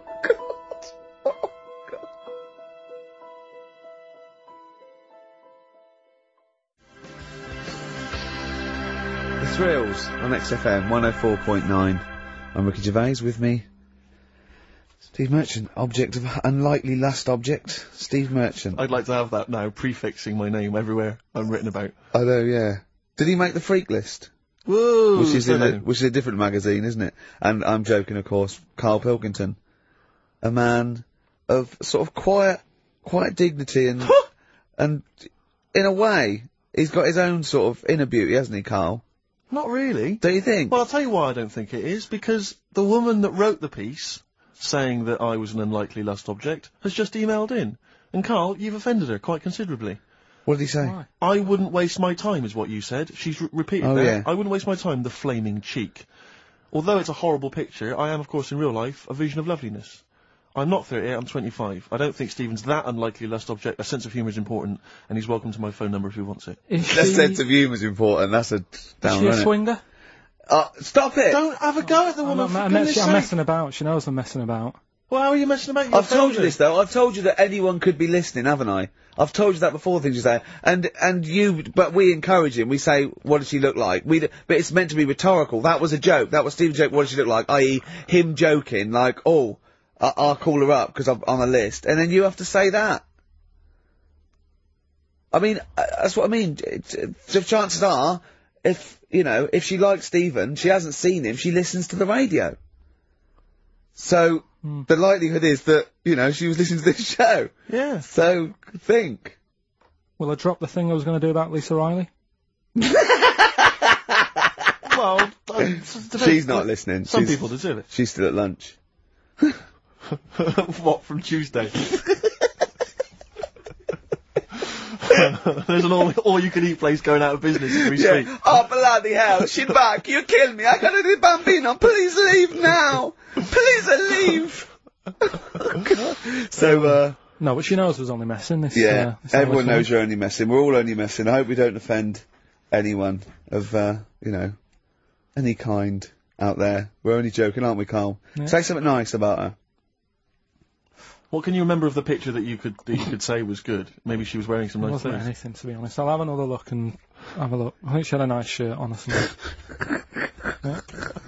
The Thrills on XFM 104.9. I'm Ricky Gervais, with me Steve Merchant, object of unlikely lust object, Steve Merchant. I'd like to have that now, prefixing my name everywhere I'm written about. I know, yeah. Did he make the freak list? Whoa! Which is a different magazine, isn't it? And I'm joking, of course. Carl Pilkington, a man of sort of quiet dignity and and in a way, he's got his own sort of inner beauty, hasn't he, Carl? Not really. Don't you think? Well, I'll tell you why I don't think it is, because the woman that wrote the piece saying that I was an unlikely lust object, has just emailed in. And Carl, you've offended her quite considerably. What did he say? Why? I wouldn't waste my time, is what you said. She's repeated Oh, that. yeah. I wouldn't waste my time, the flaming cheek. Although it's a horrible picture, I am, of course, in real life, a vision of loveliness. I'm not 38, I'm 25. I don't think Stephen's that unlikely lust object. A sense of humour is important, and he's welcome to my phone number if he wants it. Is That she, sense of humour's important. That's a is down she a isn't it? swinger? Stop it! Don't have a go at the woman, for goodness I'm sake. messing about. She knows I'm messing about. Well, how are you messing about? I've told you this though. I've told you that anyone could be listening, haven't I? I've told you that before. Things you say, but we encourage him. We say, "What does she look like?" But it's meant to be rhetorical. That was a joke. That was Stephen's joke. What does she look like? I.e., him joking, like, "Oh, I'll call her up because I'm on a list," and then you have to say that. I mean, that's what I mean. The chances are, if she likes Stephen, she hasn't seen him. She listens to the radio. So the likelihood is that she was listening to this show. Yeah. So think. Will I drop the thing I was going to do about Lisa Riley? Well, She's not listening. Some people deserve it. She's still at lunch. What, from Tuesday? There's an all-you-can-eat place going out of business as we speak. Oh, bloody hell. She's back. You killed me. I gotta do Bambino. Please leave now. Please leave. So, No, but she knows I was only messing. This, yeah, this everyone Alice knows you're only messing. We're all only messing. I hope we don't offend anyone of, any kind out there. We're only joking, aren't we, Carl? Yeah. Say something nice about her. What can you remember of the picture that you could say was good? Maybe she was wearing some It nice wasn't clothes. anything, to be honest. I'll have another look and have a look. I think she had a nice shirt on or something. Yeah.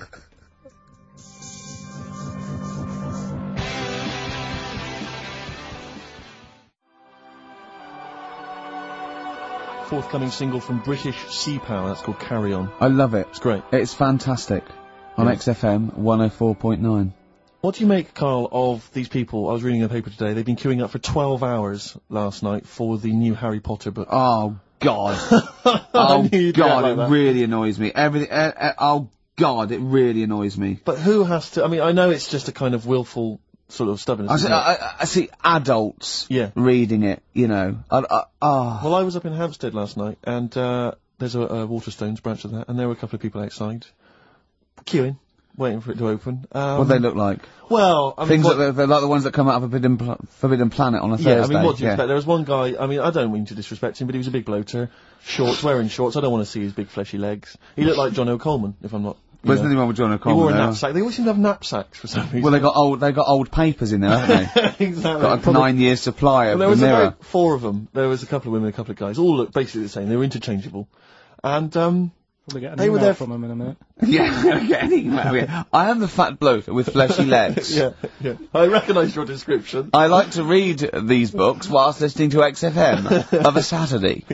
Forthcoming single from British Sea Power, that's called Carry On. I love it. It's great. It's fantastic. On Yes. XFM 104.9. What do you make, Carl, of these people? I was reading a paper today. They've been queuing up for 12 hours last night for the new Harry Potter book. Oh, God. I Oh, knew you'd God, get like it that. really annoys me. Oh, God, it really annoys me. But who has to? I mean, I know it's just a kind of willful sort of stubbornness. isn't it? I see adults Yeah. reading it, Well, I was up in Hampstead last night, and there's a Waterstones branch of that, and there were a couple of people outside queuing, waiting for it to open. what they look like. Well, I mean, Things what- that they're like the ones that come out of Forbidden Planet on a Thursday. yeah, I mean, what do you expect? There was one guy, I mean, I don't mean to disrespect him, but he was a big bloater, wearing shorts. I don't want to see his big fleshy legs. He looked like John O'Coleman, if I'm not. There's nothing wrong with John He O'Connor. wore a though. knapsack. They always seem to have knapsacks for some reason. Well, they got old papers in there, haven't they? Exactly. Got a 9 year supply of Well, there the was Mirror. about 4 of them. There was a couple of women, a couple of guys. All looked basically the same. They were interchangeable. And, Probably get an They were email there from him in a minute. Yeah, I am the fat bloke with fleshy legs. yeah. I recognised your description. I like to read these books whilst listening to XFM of a Saturday.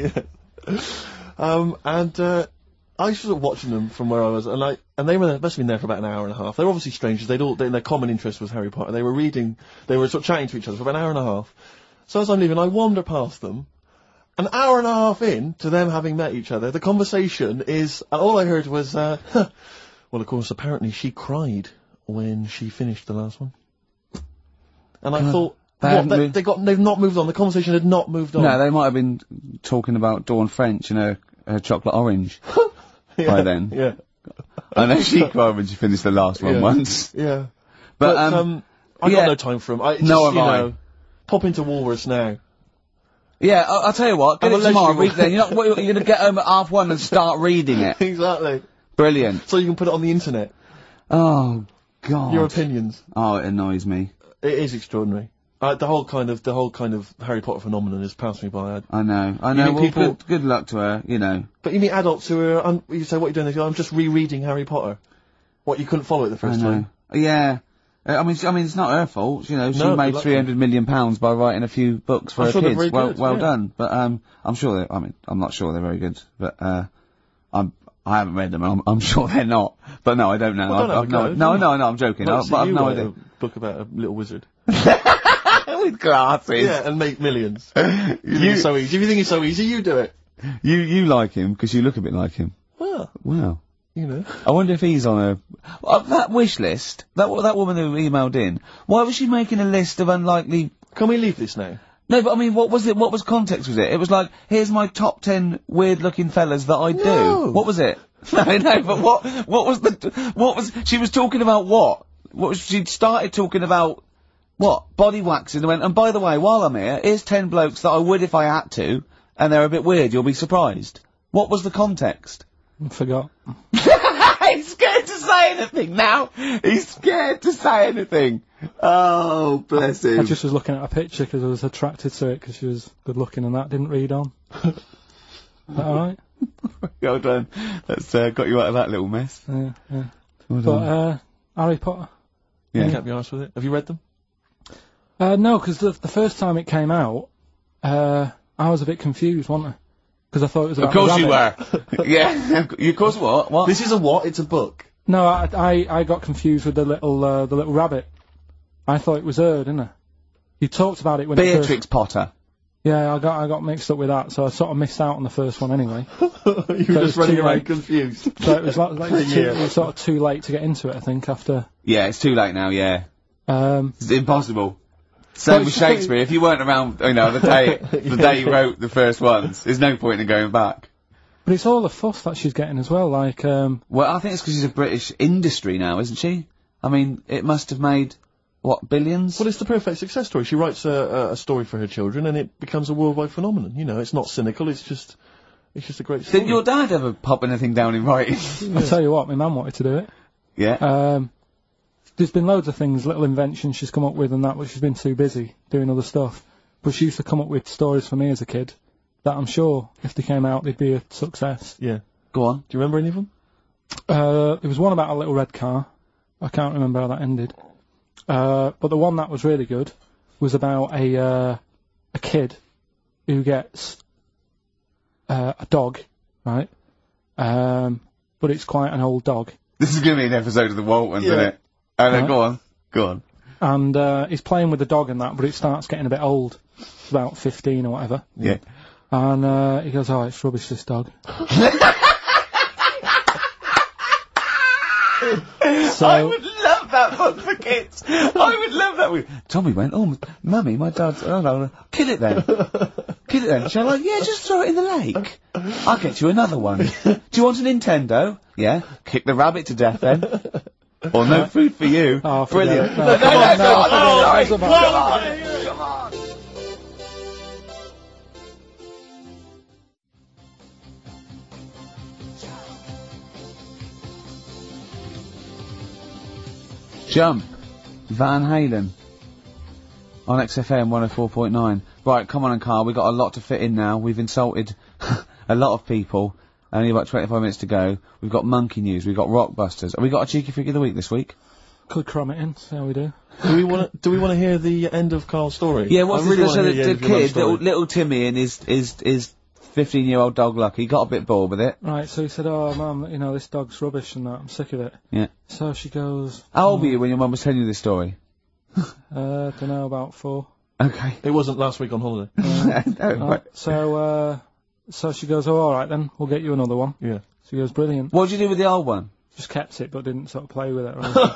I was sort of watching them from where I was, and they must have been there for about an hour and a half. They were obviously strangers. Their common interest was Harry Potter. They were sort of chatting to each other for about an hour and a half. So as I'm leaving, I wander past them. An hour and a half in to them having met each other, the conversation is, all I heard was, well, of course, apparently she cried when she finished the last one. And I thought, they've not moved on. The conversation had not moved on. No, they might have been talking about Dawn French, chocolate orange by then. Yeah. I know she cried when she finished the last one Yeah. once. Yeah. But, I yeah. got no time for them. Pop into Woolworths now. Yeah, I'll tell you what, get I'm it a tomorrow, leisure read it. You're going to get home at 1:30 and start reading it. Exactly. Brilliant. So you can put it on the internet. Oh, God. Your opinions. Oh, it annoys me. It is extraordinary. The whole kind of Harry Potter phenomenon has passed me by. I know. mean Well, people- good luck to her, But you meet adults who are, you say, what are you doing? They go, I'm just rereading Harry Potter. What, you couldn't follow it the I first know. time? Yeah. I mean, it's not her fault. She No, made good luck. £300 million by writing a few books for I'm her sure they're kids. very Well, good, well yeah. done. But I'm sure I'm not sure they're very good. But I haven't read them. And I'm sure they're not. But no, I don't know. Well, don't have a go, no, do you? I'm joking. Like to see But I've you no write idea. a book about a little wizard. With glasses. Yeah, and make millions. You think it's so easy. If you think it's so easy, you do it. You like him because you look a bit like him. Well, Wow. you know. I wonder if he's on that wish list. That woman who emailed in. Why was she making a list of unlikely? Can we leave this now? No, but I mean, what was it? What was context was it? It was like, here's my top 10 weird-looking fellas that I do. No. What was it? No, but what was, she was talking about what? She'd started talking about, what? Body waxing, and went, and by the way, while I'm here, here's 10 blokes that I would if I had to, and they're a bit weird, you'll be surprised. What was the context? I forgot. He's scared to say anything now! He's scared to say anything! Oh, bless him. I just was looking at a picture because I was attracted to it because she was good looking and that. Didn't read on. Is that alright? Well done. That's got you out of that little mess. Yeah, yeah. Well But, done. Harry Potter. You can't be honest with it. Have you read them? No, because the first time it came out, I was a bit confused, wasn't I? Because I thought it was about Of course the you rabbit. were. Yeah. Of course what? What? This is a what? It's a book. No, I got confused with the little rabbit. I thought it was her, didn't I? You talked about it when Beatrix Potter. Yeah, I got mixed up with that, so I sort of missed out on the first one anyway. You were just running around confused. So it was it was sort of too late to get into it, I think, after. Yeah, it's too late now, yeah. Um, It's impossible. Same with Shakespeare, if you weren't around, you know, the day you wrote the first ones, there's no point in going back. but it's all the fuss that she's getting as well, like, Well, I think it's because she's a British industry now, isn't she? I mean, it must have made, what, billions? Well, it's the perfect success story. She writes a story for her children, and it becomes a worldwide phenomenon. You know, it's not cynical. It's just a great story. Didn't your dad ever pop anything down in writing? I'll tell you what, my mum wanted to do it. Yeah. There's been loads of things, little inventions she's come up with and that, but she's been too busy doing other stuff. But she used to come up with stories for me as a kid that I'm sure, if they came out, they'd be a success. Yeah. Go on. Do you remember any of them? There was one about a little red car. I can't remember how that ended. But the one that was really good was about a kid who gets a dog, right? But it's quite an old dog. This is going to be an episode of the Waltons, isn't it? Right. Go on. And he's playing with the dog and that, but it starts getting a bit old. It's about 15 or whatever. Yeah. And he goes, oh, it's rubbish, this dog. I would love that book for kids. I would love that. Tommy went, oh, Mummy, my dad's, oh no, kill it then. Kill it then. She's like, yeah, just throw it in the lake. I'll get you another one. Do you want a Nintendo? Yeah. Kick the rabbit to death then. Or no food for you. Oh, brilliant. Come on. Come on. Jump. Van Halen. On XFM 104.9. Right, come on and Carl, we've got a lot to fit in now. We've insulted a lot of people. Only about 25 minutes to go. We've got Monkey News, we've got Rockbusters. Have we got a cheeky freak of the week this week? Could cram it in, see how we do. Do we want to hear the end of Carl's story? Yeah, what's I really this? So wanna hear the end of your kid, story. little Timmy and his 15-year-old dog Lucky, got a bit bored with it. Right, so he said, oh, Mum, you know, this dog's rubbish and that, I'm sick of it. Yeah. So she goes, How old were you when your mum was telling you this story? don't know, about 4. Okay. It wasn't last week on holiday. No, right. So she goes, oh, alright then, we'll get you another one. Yeah. She goes, brilliant. What did you do with the old one? Just kept it, but didn't sort of play with it or anything.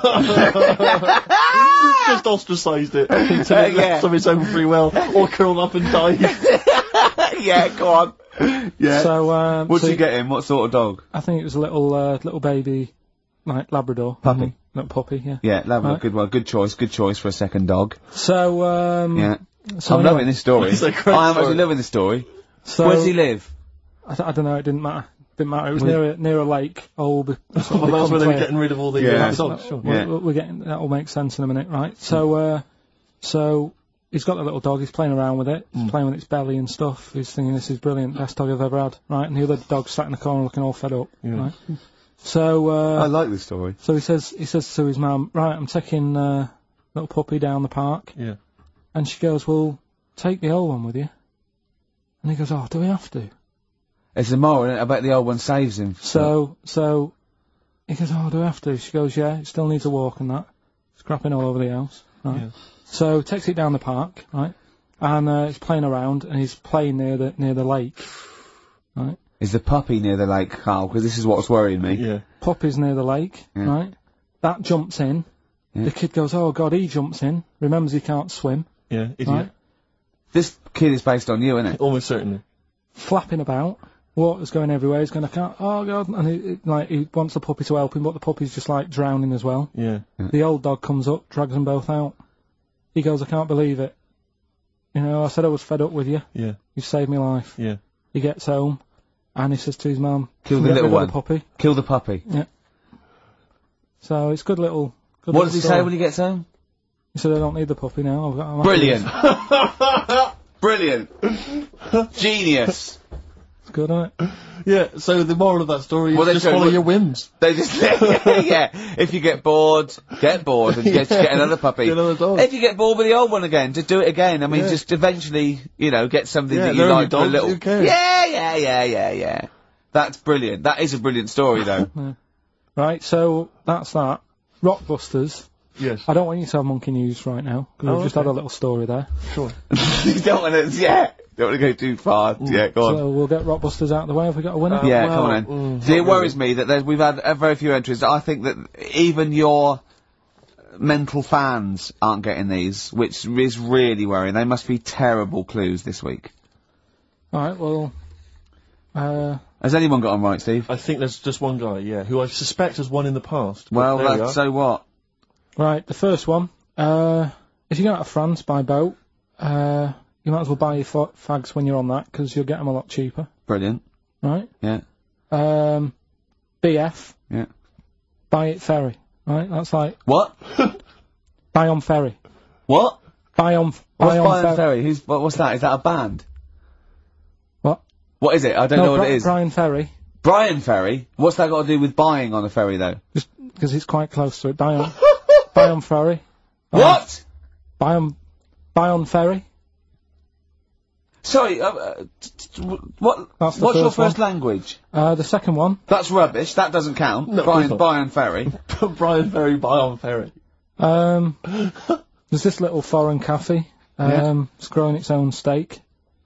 Just ostracised it until it left of its own free will, or curled up and died. Yeah, go on. Yeah. So, What did you get him? What sort of dog? I think it was a little baby, like, Labrador. Puppy. Little puppy, yeah. Yeah, Labrador, Right. good one. Good choice for a second dog. So, Yeah. so I'm anyway, loving this story. It's a great I am story. actually loving this story. So, Where does he live? I don't know, it didn't matter. It was near a lake. Well, that's where they were getting rid of all the Yeah. dogs. Sure. Yeah. We're getting, that'll make sense in a minute, right? So he's got a little dog, he's playing around with it, he's playing with its belly and stuff, he's thinking this is brilliant, best dog I've ever had, right? And the other dog sat in the corner looking all fed up, right? So, I like this story. so he says to his mum, right, I'm taking, little puppy down the park. Yeah. And she goes, well, take the old one with you. And he goes, oh, do we have to? It's a moral, isn't it? I bet the old one saves him. So he goes, oh, do I have to? She goes, yeah, it still needs a walk and that. It's crapping all over the house, right? Yeah. So takes it down the park, right? And he's playing around and he's playing near the lake, right? Is the puppy near the lake, Carl? Because this is what's worrying me. Yeah. Puppy's near the lake, right? That jumps in. Yeah. The kid goes, oh God, he jumps in. Remembers he can't swim. Yeah, idiot. Right? This kid is based on you, isn't it? Almost certainly. Flapping about. Water's going everywhere. He's going, I can't. Oh God! And he wants the puppy to help him, but the puppy's just like drowning as well. Yeah. The old dog comes up, drags them both out. He goes, I can't believe it. You know, I said I was fed up with you. Yeah. You saved my life. Yeah. He gets home, and he says to his mum, Kill the "Get little rid of one. the puppy." Kill the puppy. Yeah. So it's good little. Good What little does he story. say when he gets home? He said, I don't need the puppy now. I'm Brilliant. Brilliant. Genius. It's good, isn't it? Yeah, so the moral of that story is Well, they just show- follow your whims. They just, yeah. If you get bored and get another puppy. Get another dog. If you get bored with the old one again, just do it again. I mean, Yeah. just eventually, get something Yeah, that you they're like your for a dogs, little. who cares? Yeah. That's brilliant. That is a brilliant story, though. Right, so that's that. Rockbusters. Yes. I don't want you to have monkey news right now, because Oh, we've just okay. had a little story there. Sure. You don't want to, don't want to go too far. Yeah, go on. So we'll get Rockbusters out of the way. Have we got a winner? Yeah, well, come on then. See, it not worries me that we've had very few entries. I think that even your mental fans aren't getting these, which is really worrying. They must be terrible clues this week. Alright, well, Has anyone got them right, Steve? I think there's just one guy, yeah, who I suspect has won in the past. but Well, there we are. so what? right, the first one. If you go out of France by boat, you might as well buy your fags when you're on that, because you'll get them a lot cheaper. Brilliant. Right? Yeah. BF, Yeah. buy it ferry. Right? That's like, What? buy on ferry. What? Buy on What's ferry. Brian Ferry? What's that? Is that a band? What? What is it? I don't know what it is. Brian Ferry, Brian Ferry? What's that got to do with buying on a ferry, though? just because it's quite close to it. Buy on ferry. What? Buy on ferry. Sorry, what? That's the What's your first one. first language? The second one. That's rubbish. That doesn't count. No, Brian, it's not. Brian Ferry. Brian Ferry, Brian Ferry. There's this little foreign cafe. It's growing its own steak.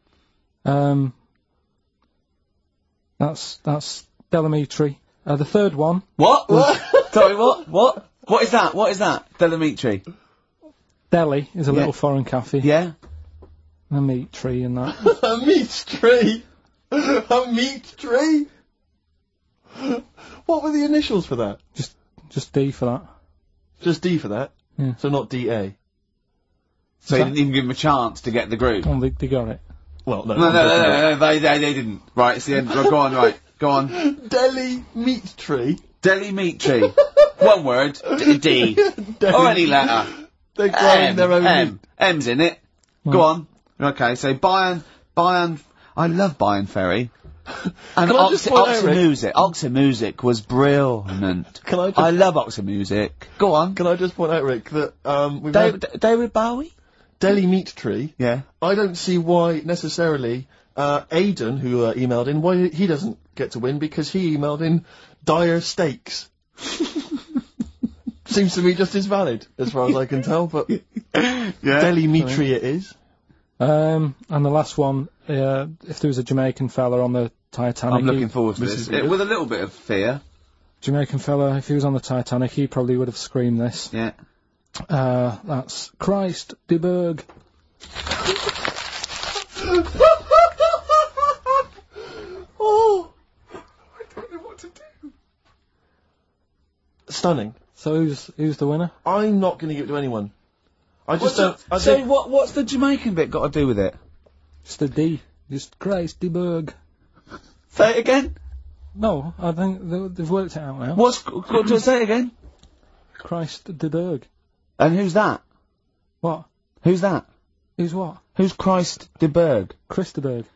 That's Delamitri. The third one. What? Sorry, what? What is that? What is that? Delamitri. Delhi is a little foreign cafe. Yeah? A meat tree and that. A meat tree! A meat tree! What were the initials for that? Just D for that. Just D for that? Yeah. So not DA? So you didn't even give him a chance to get the group. Oh, they got it. Well, no. No, they didn't. Right, it's the end. Go on, right. Go on. Delhi meat tree? Deli meat tree. One word. D. Or any letter. They're growing their own M. meat. M's in it. Go on. Okay, so Bayern, I love Bayern Ferry. And Can I just point out, Rick- Oxymusic was brilliant. Can I just- I love Oxymusic. Go on. Can I just point out, Rick, that we've had David Bowie? Delhi meat tree. Yeah. I don't see why necessarily Aidan, who emailed in, why he doesn't get to win, because he emailed in dire steaks. Seems to me just as valid, as far as I can tell, but Delhi meat tree it is. And the last one, if there was a Jamaican fella on the Titanic. I'm looking forward to This this. is good. With a little bit of fear. Jamaican fella, if he was on the Titanic, he probably would have screamed this. Yeah. That's Christ de Burgh. Oh, I don't know what to do. Stunning. So who's the winner? I'm not going to give it to anyone. I just don't. I So think what's the Jamaican bit got to do with it? Just a D. Just Christ de Burgh. Say it again. No, I think they've worked it out now. What's got to say it again? Christ de Burgh. And who's that? What? Who's that? Who's what? Who's Christ de Burgh? Chris de Burgh.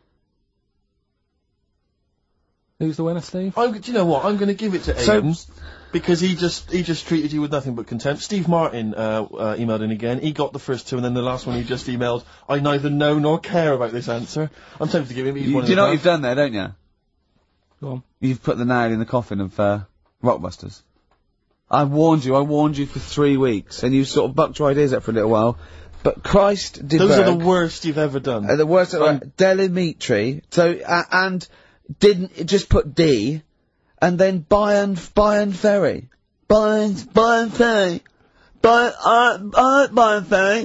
Who's the winner, Steve? do you know what? I'm going to give it to So- Aidan. Because he just treated you with nothing but contempt. Steve Martin emailed in again. He got the first two, and then the last one he just emailed. I neither know nor care about this answer. I'm tempted to give him. He's Do one you know what of you've done there, don't you? Go on. You've put the nail in the coffin of Rockbusters. I warned you for 3 weeks, and you sort of bucked your ideas up for a little while. But Christ de Those Burgh are the worst you've ever done. the worst. Delamitri. So and didn't just put D, and then Bayern Ferry. Bayern Ferry. Bayern Ferry.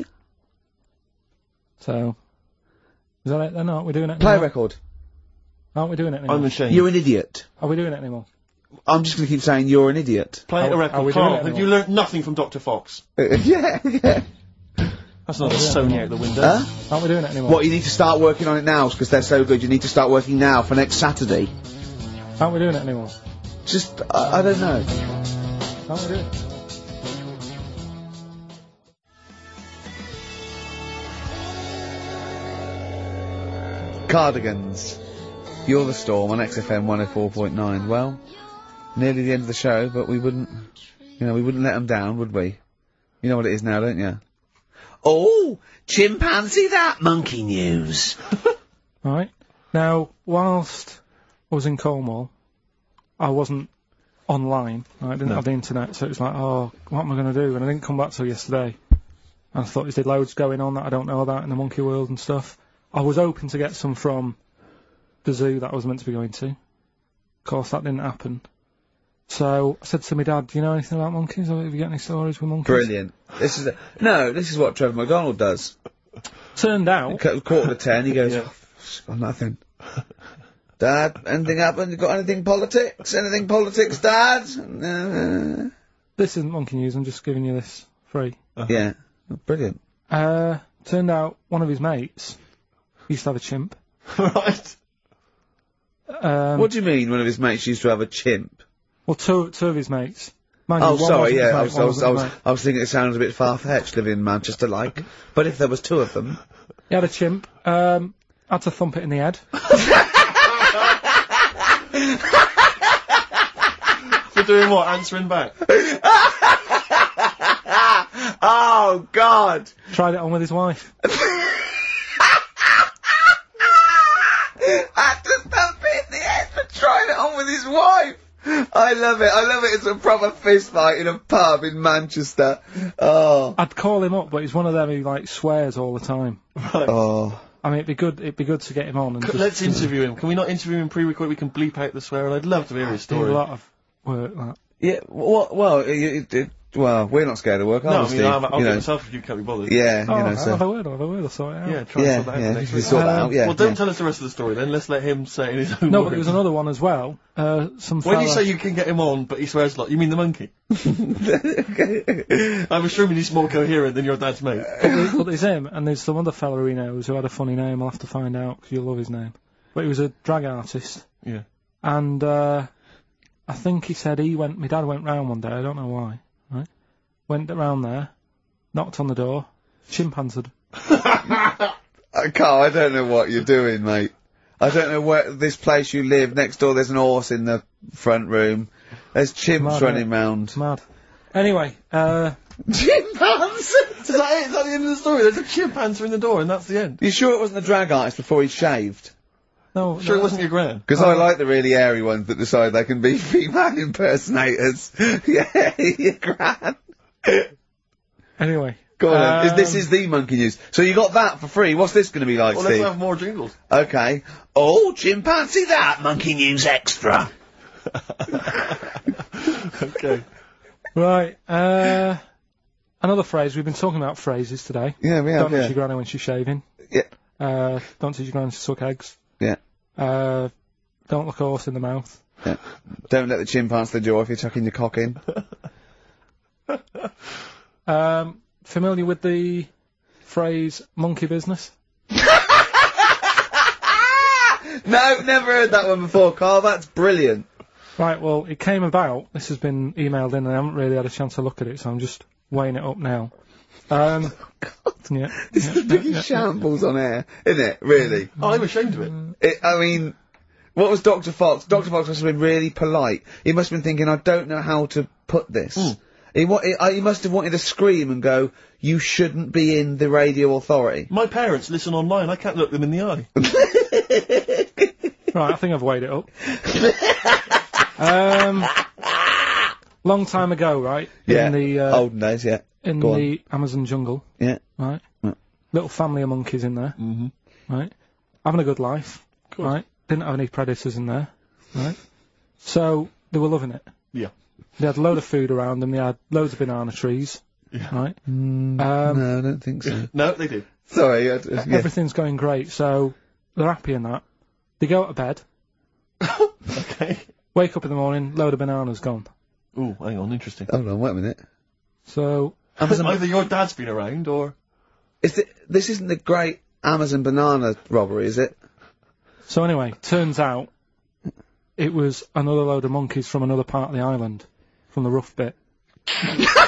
So, is that it then? Aren't we doing it Play anymore? record. Aren't we doing it anymore? I'm ashamed. You're an idiot. Are we doing it anymore? I'm just gonna keep saying you're an idiot. Play a Are record. we doing Carl, it have anymore? you learnt nothing from Dr. Fox? Yeah. That's not a Sony out the window. Huh? Aren't we doing it anymore? What, you need to start working on it now, because they're so good, you need to start working now for next Saturday. Aren't we doing it anymore? Just, I don't know. Aren't we doing it? Cardigans. You're the Storm on XFM 104.9. Well, nearly the end of the show, but we wouldn't let them down, would we? You know what it is now, don't you? Oh, chimpanzee that monkey news. Right. Now, whilst I was in Cornwall, I wasn't online. I didn't have the internet, so it was like, oh, what am I going to do? And I didn't come back till yesterday. And I thought there's loads going on that I don't know about in the monkey world and stuff. I was hoping to get some from the zoo that I was meant to be going to. Of course, that didn't happen. So I said to my dad, do you know anything about monkeys? Or have you got any stories with monkeys? Brilliant. This is what Trevor McDonald does. Turned out... Quarter to 10, he goes, Yeah. oh, nothing. Dad, anything happened? You got anything politics? Anything politics, Dad? This isn't monkey news, I'm just giving you this free. Yeah. Brilliant. Turned out one of his mates used to have a chimp. Right. What do you mean one of his mates used to have a chimp? Well, two of his mates. Mind you, Oh, one sorry, wasn't his yeah, mate, one wasn't his mate. I was thinking it sounds a bit far-fetched living in Manchester, like. But if there was two of them... He had a chimp, had to thump it in the head. For doing what? Answering back? Oh, God! Tried it on with his wife. Had to stamp it in the head for trying it on with his wife! I love it. It's a proper fist fight in a pub in Manchester. Oh. I'd call him up, but he's one of them who, like, swears all the time. Right. Oh. I mean, it'd be good to get him on and just Let's interview him. Can we not interview him pre-record? We can bleep out the swear, and I'd love to hear his do story. a lot of work, that. Yeah, well, we're not scared of work, are No, we, I mean, Steve? I'll get myself if you can't be bothered. Yeah, Oh, you know, I'll so... have a word, I'll sort it out. Yeah, try and sort that out next we week. sort that out, yeah. Well, don't yeah. tell us the rest of the story then. Let's let him say it in his own No, words. but there was another one as well. Some When you fella- say you can get him on, but he swears a lot, you mean the monkey? I'm assuming he's more coherent than your dad's mate. But there's him, and there's some other fella he knows who had a funny name. I'll have to find out, because you'll love his name. But he was a drag artist. Yeah. And, I think he said my dad went round one day, I don't know why, right? Went round there, knocked on the door, chimpanzeed. Carl, I don't know what you're doing, mate. I don't know where this place you live. Next door, there's an horse in the front room. There's chimps Mad, running mate. round. Mad. Anyway, Chimpanzee! Is that it? Is that the end of the story? There's a chimpanzee in the door, and that's the end. You sure it wasn't a drag artist before he shaved? no, Sure, no, it wasn't your gran. Because I like the really airy ones that decide they can be female impersonators. Yeah, your gran. Anyway. Go on then. This is the monkey news. So you got that for free. What's this going to be like, Well, let's Steve? have more jingles. Okay. Oh, chimpanzee that! Monkey news extra. Okay. Right, another phrase. We've been talking about phrases today. Yeah, we have, Don't touch yeah. your granny when she's shaving. Yeah. Don't touch your granny to suck eggs. Yeah. Don't look a horse in the mouth. Yeah. Don't let the chimpanzee the jaw if you're chucking your cock in. Familiar with the phrase monkey business? No, never heard that one before, Carl. That's brilliant. Right, well, it came about. This has been emailed in and I haven't really had a chance to look at it, so I'm just weighing it up now. Yeah. This is the biggest shambles on air, isn't it? Really? Oh, I'm ashamed of it. I mean, what was Dr. Fox? Dr. Fox must have been really polite. He must have been thinking, I don't know how to put this. He must have wanted to scream and go, you shouldn't be in the radio authority. My parents listen online. I can't look them in the eye. Right, I think I've weighed it up. Long time ago, right? Yeah. In the, olden days, yeah. in Go on. the Amazon jungle, Yeah. right? Yeah. Little family of monkeys in there, right? Having a good life, right? didn't have any predators in there, right? So they were loving it. Yeah. They had a load of food around them. They had loads of banana trees, right? No, I don't think so. No, they do. Sorry. Everything's going great, so they're happy in that. They go to bed, Okay. wake up in the morning, load of bananas gone. Ooh, hang on, interesting. Hold on, wait a minute. So Either your dad's been around, or... This isn't the great Amazon banana robbery, is it? So anyway, turns out it was another load of monkeys from another part of the island, from the rough bit. From the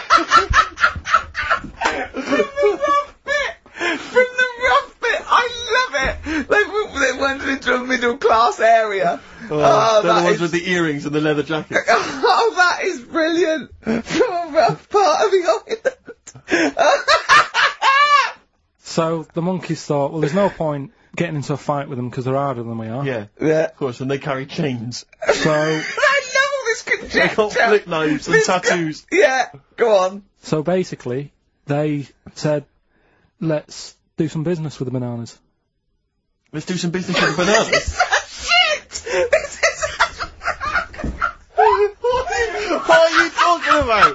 rough bit, I love it! They went into a middle class area. they're the ones with the earrings and the leather jackets. Oh, that is brilliant! From a rough part of the island. So the monkeys thought, well, there's no point getting into a fight with them because they're harder than we are. Yeah, Yeah. of course, and they carry chains. So I love all this conjecture. They got flip knives and tattoos. Yeah, go on. So basically, they said, let's do some business with the bananas. Let's do some business with the bananas. Shit! This is... What are you talking about?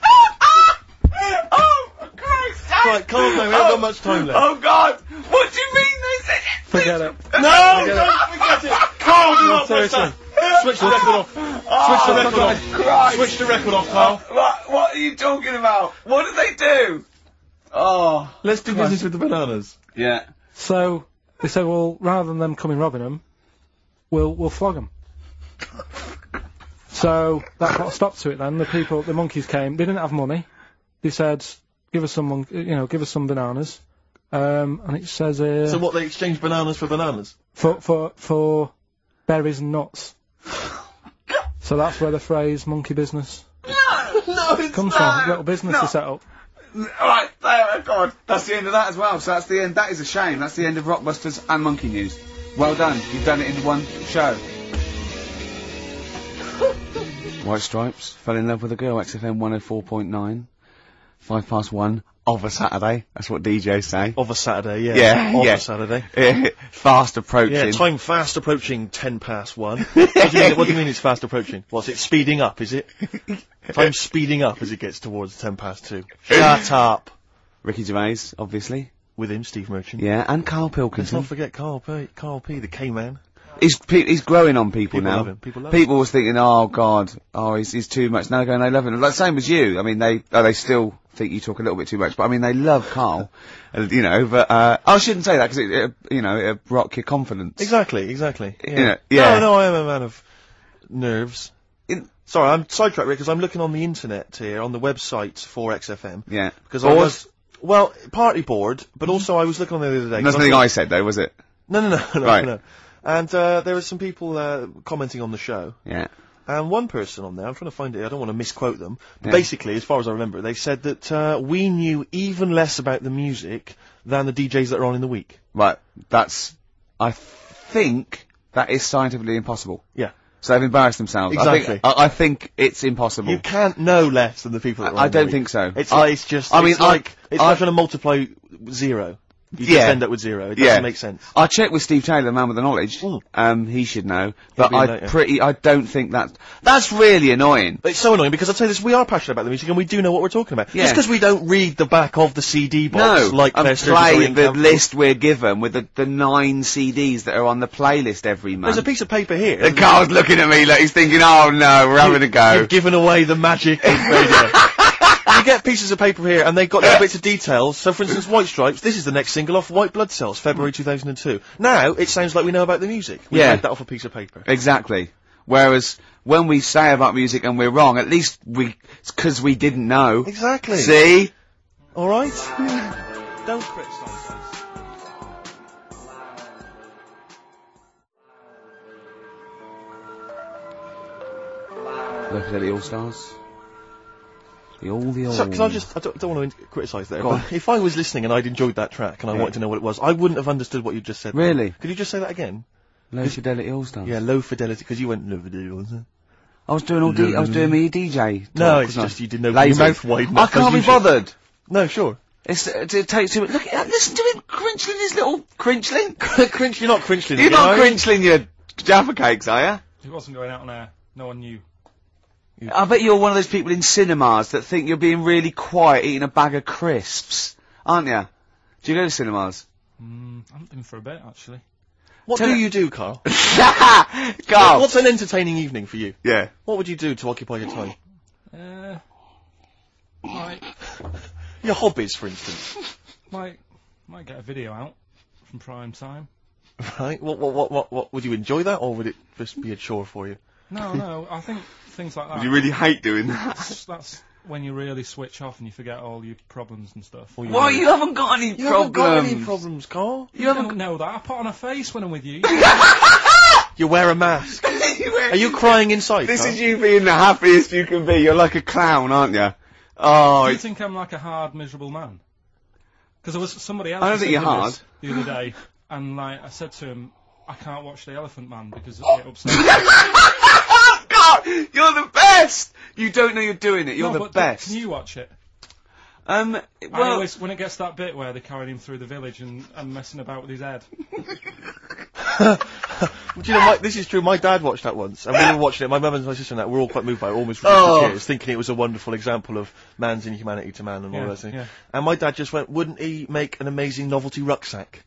Oh, for Christ's sake! Right, calm down, we haven't got much time left. Oh, God! What do you mean they said... Forget it. No, don't forget it! Carl, do not press seriously. that! Switch the record off. Switch the record off. Christ. Switch the record off, Carl. What are you talking about? What did they do? Oh. Let's do business with the bananas. Yeah. So they said, well, rather than them coming robbing them, we'll flog them. So that put a stop to it then. The monkeys came. They didn't have money. They said, give us some bananas. And it says So what, they exchange bananas for bananas? for berries and nuts. So that's where the phrase monkey business No, it's comes not. from. Little business they set up. Alright, there, God. That's the end of that as well. So that's the end. That is a shame. That's the end of Rockbusters and Monkey News. Well done. You've done it in one show. White Stripes fell in love with a girl. XFM 104.9. 1:05 of a Saturday. That's what DJs say. Of a Saturday, yeah. Yeah, Of yeah. a Saturday. Fast approaching. Yeah, time fast approaching 1:10. What do you mean it's fast approaching? What's it speeding up, is it? Time's speeding up as it gets towards 2:10. Shut up. Ricky Gervais, obviously. With him, Steve Merchant. Yeah, and Carl Let's Pilkington. not forget Carl P, the K-man. He's growing on people now. Love him. People love him. was thinking, oh God, he's too much. Now they're going, they love him. Like same as you. I mean, they still think you talk a little bit too much, but I mean, they love Carl. You know, but I shouldn't say that because it'll rock your confidence. Exactly. You know, yeah. No, I am a man of nerves. Sorry, I'm sidetracked because I'm looking on the internet here, on the website for XFM. Yeah. Because I was, well, partly bored, but also I was looking on there the other day. That's nothing I said though, was it? No. Right. No. And there were some people commenting on the show. Yeah. And one person on there, I'm trying to find it, I don't want to misquote them, but Yeah. basically, as far as I remember, they said that we knew even less about the music than the DJs that are on in the week. Right. I think that is scientifically impossible. Yeah. So they've embarrassed themselves. Exactly. I think it's impossible. You can't know less than the people that are on I in the don't week. think so. It's I mean, like trying to multiply zero. You just end up with zero. It doesn't make sense. I checked with Steve Taylor, the man with the knowledge. He should know. But be later. I don't think that's really annoying. It's so annoying because I'll tell you this, we are passionate about the music and we do know what we're talking about. Yeah. Just because we don't read the back of the CD box like and their play the list we're given with the 9 CDs that are on the playlist every month. There's a piece of paper here. The Carl's looking at me like he's thinking, oh no, we're having a go. You've given away the magic of radio. You get pieces of paper here, and they've got little bits of details. So, for instance, White Stripes, this is the next single off White Blood Cells, February 2002. Now, it sounds like we know about the music. We read that off a piece of paper. Exactly. Whereas, when we say about music and we're wrong, at least it's 'cause we didn't know. Exactly. See? Alright? Don't criticise us. Low Fidelity All-Stars. The old. So, can I don't want to criticise there, Go on. but if I was listening and I'd enjoyed that track and I wanted to know what it was, I wouldn't have understood what you just said. Really? Could you just say that again? Low Fidelity All-Stars. Yeah, low fidelity, because you went low fidelity, wasn't it? I was doing me DJ. Talk, No, it's wasn't I? just you didn't open Lazy. your mouth wide I enough. can't be bothered. No, sure. It takes too much. Look at listen to him crinchling his little crinchling. You're not crinchling You're again, not are you? crinchling, you Jaffa Cakes, are you? It wasn't going out on air. No one knew. I bet you're one of those people in cinemas that think you're being really quiet eating a bag of crisps, aren't you? Do you go to cinemas? I haven't been for a bit, actually. What do you do, Carl? Carl! What's an entertaining evening for you? Yeah. What would you do to occupy your time? Your hobbies, for instance. Might get a video out from prime time. Right. What would you enjoy that, or would it just be a chore for you? No, I think things like that. You really hate doing that. That's when you really switch off and you forget all your problems and stuff. Why, you haven't got any You problems? haven't got any problems, Carl. You don't know that. I put on a face when I'm with you. You wear a mask. Are you crying inside, This Carl? is you being the happiest you can be. You're like a clown, aren't you? Oh, Do you think I'm like a hard, miserable man? Because there was somebody else. I don't who think you're said hard. this the other day, and like I said to him, I can't watch The Elephant Man because it upsets me. God, you're the best! You don't know you're doing it. You're No, the but best. Can you watch it? Well, I always, when it gets to that bit where they're carrying him through the village and messing about with his head. Do you know, this is true. My dad watched that once, and we were watching it. My mum and my sister and that were all quite moved by it, almost reduced to tears, thinking it was a wonderful example of man's inhumanity to man and all that thing. Yeah. And my dad just went, "Wouldn't he make an amazing novelty rucksack?"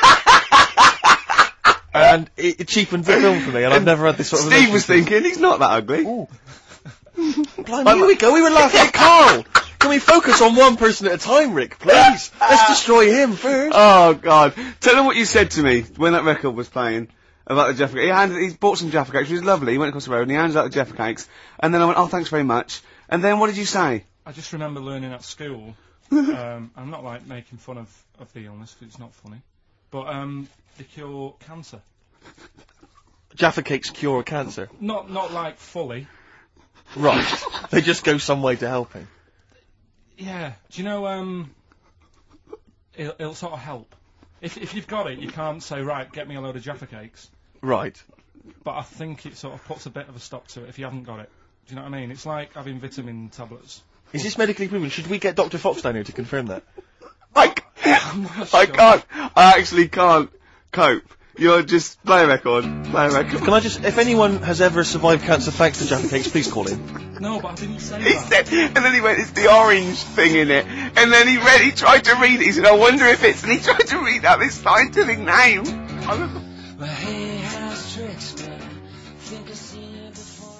And it cheapened the film for me, and I've never had this sort of. Steve was relationship. thinking, he's not that ugly. Ooh. Blimey, here we go. We were laughing at Carl. Can we focus on one person at a time, Rick, please? Let's destroy him first. Oh, God. Tell him what you said to me when that record was playing about the Jaffa Cakes. He bought some Jaffa Cakes, which was lovely. He went across the road and he handed out the Jaffa Cakes. And then I went, oh, thanks very much. And then what did you say? I just remember learning at school. I'm not like making fun of the illness because it's not funny, but they cure cancer. Jaffa Cakes cure cancer. Not like fully. Right. They just go some way to helping. Yeah. Do you know, it'll sort of help. If you've got it, you can't say, right, get me a load of Jaffa Cakes. Right. But I think it sort of puts a bit of a stop to it if you haven't got it. Do you know what I mean? It's like having vitamin tablets. Is this medically proven? Should we get Dr. Fox down here to confirm that? I can't. I actually can't cope. You're just play a record. Play a record. Can I just, if anyone has ever survived cancer thanks to Jaffa Cakes, please call in. No, but I didn't say He that. said, and then he went, it's the orange thing in it. And then he tried to read it. He said, I wonder if it's, and he tried to read out this scientific name. My head has tricks, but I think I've seen it before.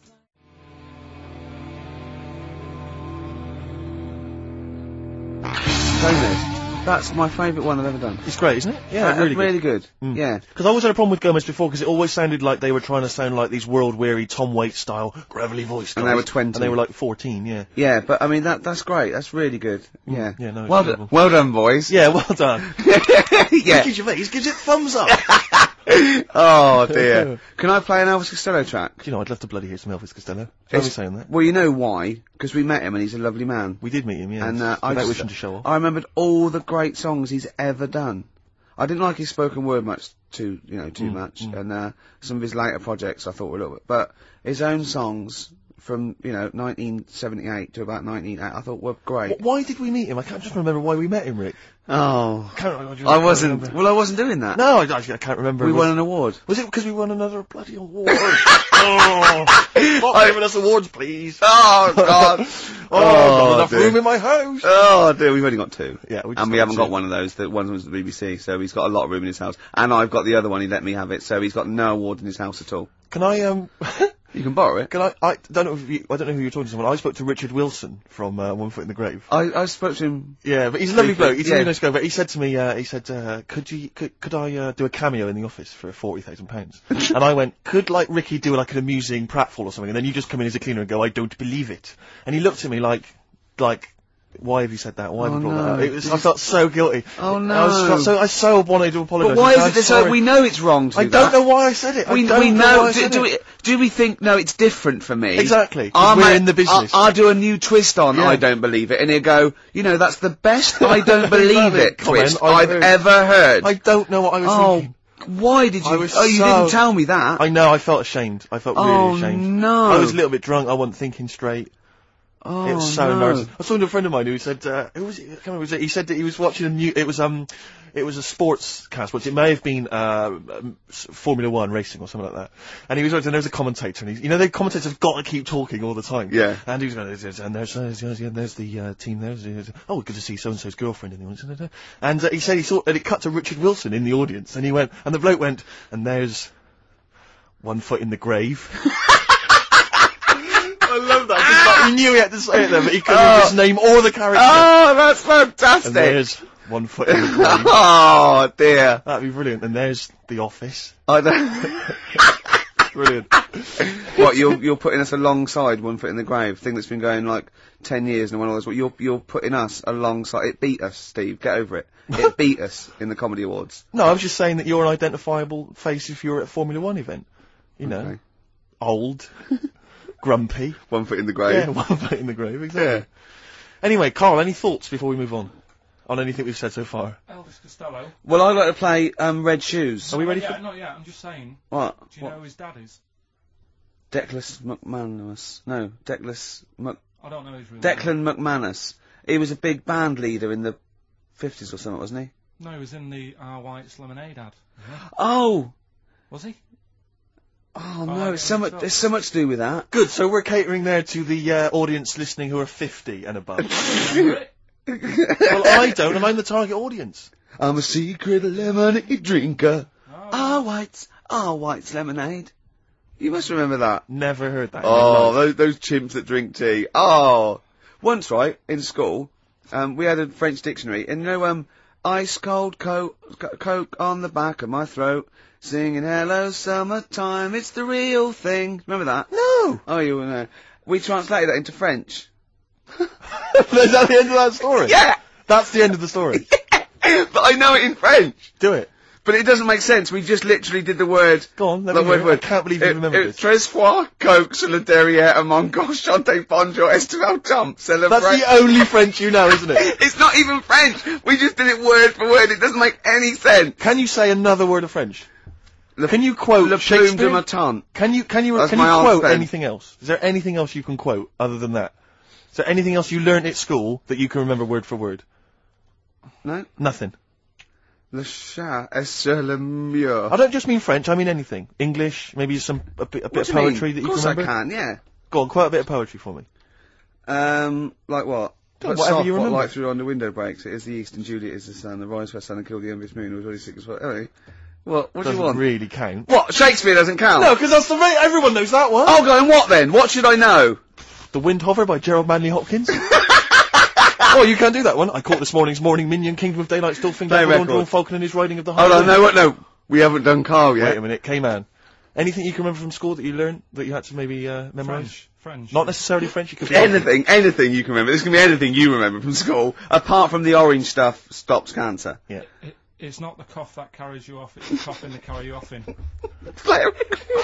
Gomez. That's my favourite one I've ever done. It's great, isn't it? Yeah, really good. good. Yeah. Because I always had a problem with Gomez before, because it always sounded like they were trying to sound like these world-weary Tom Waits style gravelly voice guys. And they were 20. And they were like 14, yeah. Yeah, but I mean, that's great. That's really good. Yeah. Yeah, no, it's well, incredible. well done, boys. Yeah, well done. Yeah. Ricky Gervais gives it thumbs up. Oh, dear. Can I play an Elvis Costello track? You know, I'd love to bloody hear some Elvis Costello. Why are we saying that? Well, you know why? Because we met him and he's a lovely man. We did meet him, yeah. And without wishing to show off. I remembered all the great songs he's ever done. I didn't like his spoken word much, too much, and some of his later projects I thought were a little bit, but his own songs from 1978 to about 1980 I thought were great. Why did we meet him? I can't just remember why we met him, Rick. Oh, Can't remember. I wasn't. Well, I wasn't doing that. No, I can't remember. We won an award. Was it because we won another bloody award? Stop giving us awards, please. Oh God! Not enough dear. room in my house. Oh dear, we've only got two. Yeah, we and we haven't got one of those. The one was the BBC, so he's got a lot of room in his house. And I've got the other one. He let me have it, so he's got no award in his house at all. Can I You can borrow it. Can I don't know who you're talking to. Someone. I spoke to Richard Wilson from One Foot in the Grave. I spoke to him. Yeah, but he's a lovely Briefly, bloke. He's a really yeah. nice guy. But he said to me, could I do a cameo in the office for £40,000? And I went, could like Ricky do like an amusing pratfall or something, and then you just come in as a cleaner and go, I don't believe it. And he looked at me like, why have you said that? Why have you brought that up? I felt so guilty. Oh no! I so wanted to apologise. But why is it this? So we know it's wrong to do I don't know why I said it. We know. Do we think no? It's different for me. Exactly. 'Cause we're in the business. I'll do a new twist on. Yeah. I don't believe it, and he'll go. That's the best. I don't believe it twist comment I've ever heard. I don't know what I was thinking. Why did you? I was you didn't tell me that. I know. I felt ashamed. I felt really ashamed. No. I was a little bit drunk. I wasn't thinking straight. Oh, It was so no. embarrassing. I was talking to a friend of mine who said, who was it? I can't remember, was it? He said that he was watching it was a sports cast, which it may have been, Formula 1 racing or something like that. And he was watching, and there was a commentator, and the commentators have got to keep talking all the time. Yeah. And he was going, and there's the team there's oh, good to see so-and-so's girlfriend in the audience. And he said he saw, and it cut to Richard Wilson in the audience, and he went, and the bloke went, and there's one foot in the grave. I love that. Just like, he knew he had to say it there, but he couldn't just name all the characters. Oh, that's fantastic. And there's one foot in the grave. Oh, dear. That'd be brilliant. And there's The Office. I don't... Brilliant. What, you're putting us alongside One Foot in the Grave, thing that's been going like 10 years and one of those, what, you're putting us alongside, it beat us, Steve, get over it. It beat us in the Comedy Awards. No, I was just saying that you're an identifiable face if you're at a Formula 1 event. You know. Okay. Old. Grumpy. One Foot in the Grave. Yeah, one foot in the grave, exactly. Yeah. Anyway, Carl, any thoughts before we move on anything we've said so far? Elvis Costello. Well, I'd like to play, Red Shoes. Are we ready for... Not yet, I'm just saying. What? Do you know who his dad is? Declan McManus. No, I don't know his real name. Declan McManus. He was a big band leader in the 50s or something, wasn't he? No, he was in the Our White's Lemonade ad. Oh! Was he? Oh no, it's so much, there's so much to do with that. Good, so we're catering there to the audience listening who are 50 and above. Well, I don't, and I'm the target audience. I'm a secret lemonade drinker. Oh. Our White's Lemonade. You must remember that. Never heard that. Oh, those chimps that drink tea. Oh! Once, right, in school, we had a French dictionary, and you know, ice cold coke on the back of my throat, singing hello summertime, it's the real thing. Remember that? No! Oh, you know. We translated that into French. Is that the end of that story? Yeah! That's the end of the story. But I know it in French. Do it. But it doesn't make sense. We just literally did the word. Go on, let the me hear it. word. I can't believe you remember this. Tres fois, coke, sur le derrière, mon gauche, chante bonjour, estival jump, celebrate. That's the only French you know, isn't it? It's not even French. We just did it word for word. It doesn't make any sense. Can you say another word of French? Can you quote Le plume de Shakespeare? ma tante. Can you That's quote my aunt's pen. anything else? Is there anything else you can quote other than that? Is there anything else you learned at school that you can remember word for word? No? Nothing. Le chat est sur le mur. I don't just mean French, I mean anything. English, maybe a bit of poetry that you can Of course remember. I can, yeah. Go on, quote a bit of poetry for me. Like what? Whatever soft, you what remember. light through on the window breaks. It is the east and Juliet is the sun. The rise for sun and kill the envious moon. It was already sick as well. Anyway. What do you Doesn't want? really count. What? Shakespeare doesn't count? No, because that's the rate. Everyone knows that one. Oh, go on, what then? What should I know? The Wind Hover by Gerald Manley Hopkins. Oh, you can't do that one. I caught this morning's morning minion, Kingdom of Daylight, still Play finger record. drawn falcon and his riding of the Hold high on, no. We haven't done Carl yet. Wait a minute, K-Man. Anything you can remember from school that you learned, that you had to maybe memorise? French. Not necessarily French, you could be Anything you can remember. This can be anything you remember from school, apart from the orange stuff stops cancer. Yeah. It's not the cough that carries you off, it's the coffin that carry you off in. Play a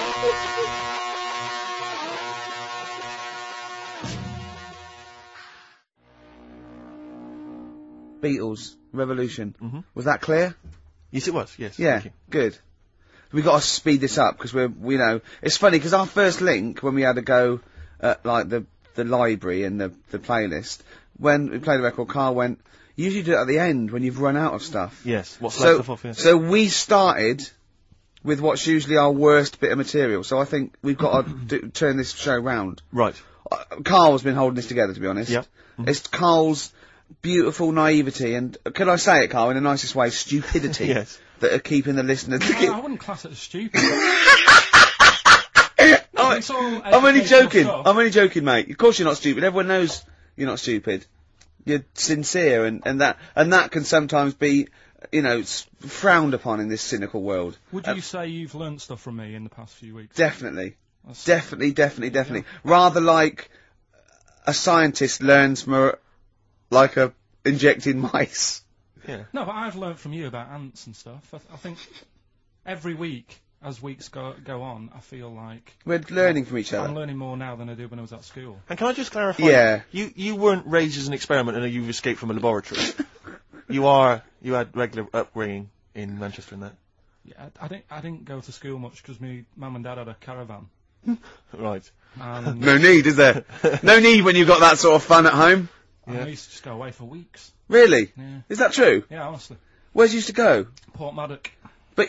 Beatles, Revolution. Mm-hmm. Was that clear? Yes, it was, yes. Yeah, Thank you. good. We've got to speed this up, because we know, it's funny, because our first link, when we had to go at, like, the library and the playlist, when we played the record, Carl went, you usually do it at the end, when you've run out of stuff. Yes, what's left off, yes. So we started with what's usually our worst bit of material, so I think we've got to turn this show round. Right. Carl's been holding this together, to be honest. Yeah. Mm-hmm. It's Carl's beautiful naivety and, can I say it, Carl, in the nicest way, stupidity. Yes. That are keeping the listeners... I wouldn't class it as stupid. I'm only joking. I'm only joking, mate. Of course you're not stupid. Everyone knows you're not stupid. You're sincere, and that can sometimes be, frowned upon in this cynical world. Would you say you've learnt stuff from me in the past few weeks? Definitely. Definitely. Rather like a scientist learns from injecting mice. Yeah. No, but I've learnt from you about ants and stuff. I think every week, as weeks go on, I feel like... We're learning from each other. I'm learning more now than I did when I was at school. And can I just clarify? Yeah. You weren't raised as an experiment and you've escaped from a laboratory. You had regular upbringing in Manchester and that. Yeah, I didn't go to school much because my mum and dad had a caravan. Right. And No need, is there? No need when you've got that sort of fun at home. I used to just go away for weeks. Really? Yeah. Is that true? Yeah, honestly. Where'd you used to go? Port Maddock. But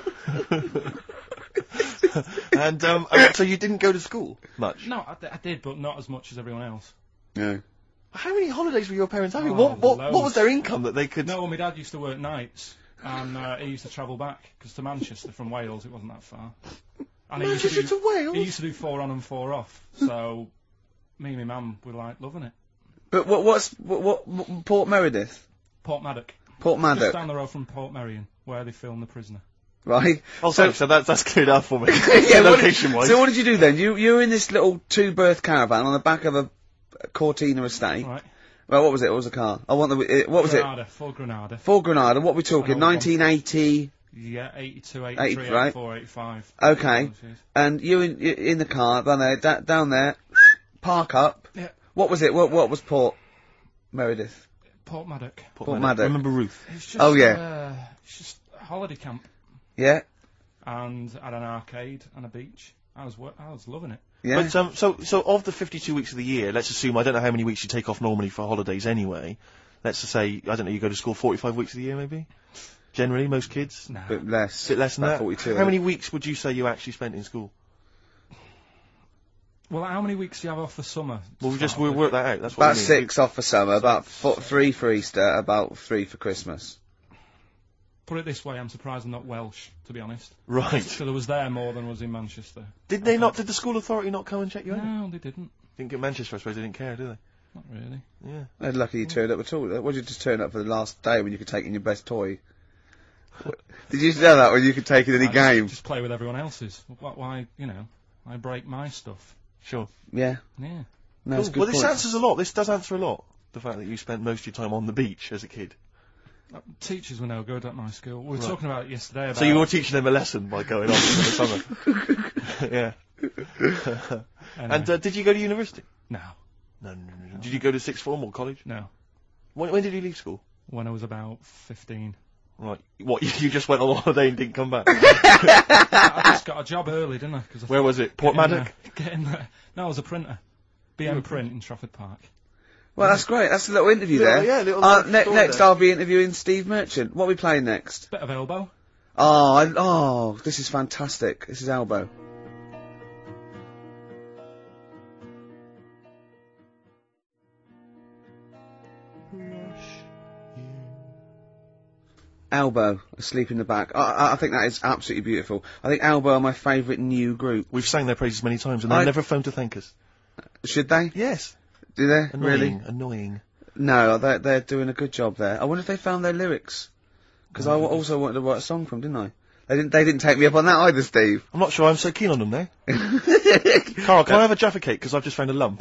And so you didn't go to school much? No, I did, but not as much as everyone else. no. How many holidays were your parents having? Oh, What loads. was their income that they could... No, well, my dad used to work nights, and he used to travel back, because to Manchester from Wales it wasn't that far. And he used Manchester to Wales? He used to do 4 on and 4 off, so me and my mum were like loving it. But what Port Meredith? Port Maddock. Port Just Maddock, down the road from Port Merion, where they filmed The Prisoner. right? Oh, so that's cleared up for me. Yeah, Location-wise. so what did you do then? You were in this little 2-berth caravan on the back of a Cortina estate. Right. Well, what was it? What was the car? I want the. What was Granada, Ford Granada. it? Ford Granada. What we talking? An old one. 1980. Yeah, 82, 80, 83, right. 84, 85. Okay. And you in the car down there, park up. Yeah. What was it? What was Port Meredith? Port Maddock. Port Maddock. Remember Ruth? It's just, Oh, yeah. It's just a holiday camp, Yeah. and had an arcade and a beach. I was loving it. Yeah. But so of the 52 weeks of the year, let's assume, I don't know how many weeks you take off normally for holidays anyway. Let's just say, I don't know, you go to school 45 weeks of the year maybe? Generally, most kids? No. Bit less. Bit less than About that. 42. How many weeks would you say you actually spent in school? Well, how many weeks do you have off the summer? Well, to start we'll with? work that out. That's what About we mean. 6 off for summer. About 3 for Easter. About 3 for Christmas. Put it this way, I'm surprised I'm not Welsh, to be honest. Right. So there was there more than was in Manchester. Did the school authority not come and check you out? No, they didn't. Didn't get Manchester, I suppose they didn't care, do Not really. they? Yeah. They're lucky you turned up at all. What did you just turn up for the last day when you could take in your best toy? Did you know that when you could take in any I game? Just play with everyone else's. Why, I break my stuff. Sure. Yeah. Yeah. No, it's a good Well, this point. answers a lot. This does answer a lot. The fact that you spent most of your time on the beach as a kid. Teachers were no good at my school. We were Right. talking about it yesterday. About So you were teaching them a lesson by going off for the summer. Yeah. Anyway. And did you go to university? No. No. Did you go to sixth form or college? No. When did you leave school? When I was about 15. Right. What, you just went on holiday and didn't come back? I just got a job early, didn't I? Where was it? Port Maddock? Get in there. No, I was a printer. BM Print in Trafford Park. Well, that's great. That's a little interview there. Yeah, little story next, there. I'll be interviewing Steve Merchant. What are we playing next? Bit of elbow. Oh, this is fantastic. This is Elbow. Elbow, Asleep in the Back. I think that is absolutely beautiful. I think Elbow are my favourite new group. We've sang their praises many times and they've never phoned to thank us. Should they? Yes. Do they? Annoying. Really? Annoying. No, they're doing a good job there. I wonder if they found their lyrics. Because I also wanted to write a song from them, didn't I? They didn't take me up on that either, Steve. I'm not sure I'm so keen on them now. Carl, can I have a Jaffa cake? Because I've just found a lump.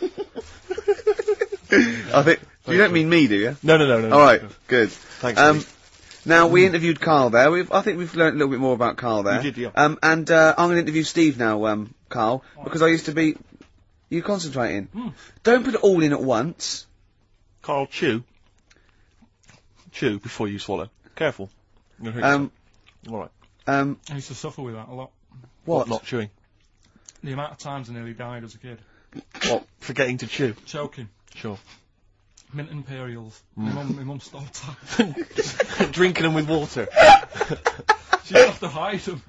I think, you don't mean me, do you? No. Alright, good. Thanks, Steve. Now, we interviewed Carl there. I think we've learnt a little bit more about Carl there. We did, yeah. And I'm going to interview Steve now, Carl, because I used to be... You concentrating? Don't put it all in at once. Carl, chew. Chew before you swallow. Careful. You'll hurt yourself. Alright. I used to suffer with that a lot. What? Not chewing. The amount of times I nearly died as a kid. What? Forgetting to chew. Choking. Sure. Mint Imperials. My mum stopped that. Drinking them with water. She used to have to hide them.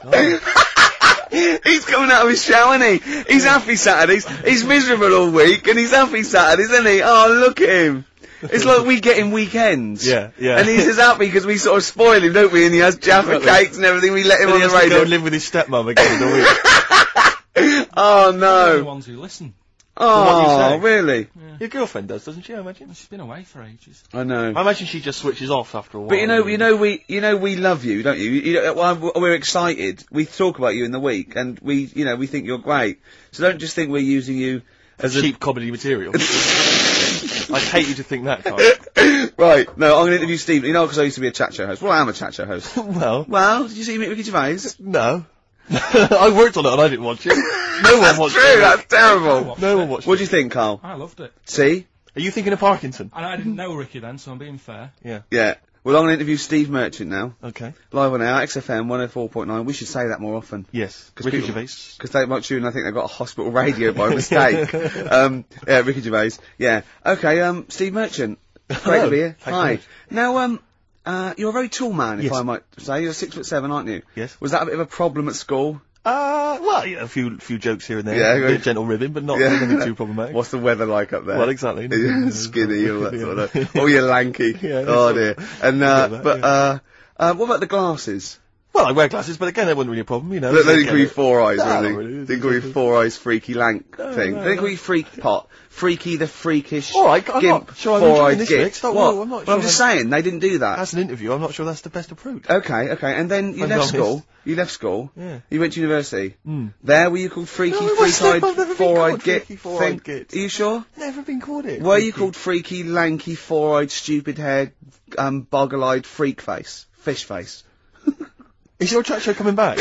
He's coming out of his shower, isn't he? He's happy Saturdays. He's miserable all week, and he's happy Saturdays, isn't he? Oh, look at him. It's like we get him weekends. Yeah. And he's just happy because we sort of spoil him, don't we? And he has Jaffa cakes and everything. We let him But on he the has to go radio. and live with his stepmum again in the week. Oh, They're the no. ones who listen. what you Oh, say. really? Your girlfriend does, doesn't she, I imagine? She's been away for ages. I know. I imagine she just switches off after a while. But we love you, don't you? We're excited. We talk about you in the week, and we think you're great. So don't just think we're using you as cheap comedy material. I'd hate you to think that, Carl. Right. No, I'm going to interview Steve. You know, because I used to be a chat show host. Well, I am a chat show host. Well, Did you see Ricky Gervais? no. I worked on it and I didn't watch it. No one watched True, it. that's terrible. No one watched What it. do you think, Carl? I loved it. See? Are you thinking of Parkinson? And I didn't know Ricky then, so I'm being fair. Yeah. Yeah. Well, I'm going to interview Steve Merchant now. Okay. Live on air, XFM 104.9. We should say that more often. Yes. 'Cause Ricky people- Gervais. Because they might tune, I think they've got a hospital radio by mistake. Yeah, Ricky Gervais. Yeah. Okay, Steve Merchant. Great Hello. to be here. Thank you Hi. very much. Now, you're a very tall man, if Yes. I might say. You're 6'7", aren't you? Yes. Was that a bit of a problem at school? Well, yeah, a few jokes here and there. Yeah, A bit okay. of gentle ribbing, but not Yeah. nothing too problematic. What's the weather like up there? Well, exactly. Skinny, all that sort of. Oh, you're lanky. Yeah, Oh dear. And that, what about the glasses? Well, I wear glasses, but again, that wasn't really a problem, you know. They didn't Get call you it. Four Eyes No, or not anything. really. Didn't call you Four Eyes Freaky Lank thing. no, They didn't call you Freak Pot. Freaky the freakish. All right, I'm gimp, not sure I'm four-eyed enjoying this, git. Rick. Stop, What? no, I'm not Well, sure I'm just saying they didn't do that. As an interview, I'm not sure that's the best approach. Okay. And then you I'm left honest. school. You left school. Yeah. You went to university. Mm. There were you called Freaky, No, I wasn't. Freak-eyed, I've never been four-eyed called git Freaky, four-eyed thing? git. Are you sure? Never been called it. Were you called Freaky, Lanky, Four-eyed, Stupid-haired, boggle-eyed, Freak Face? Fish Face? Is your chat show coming back?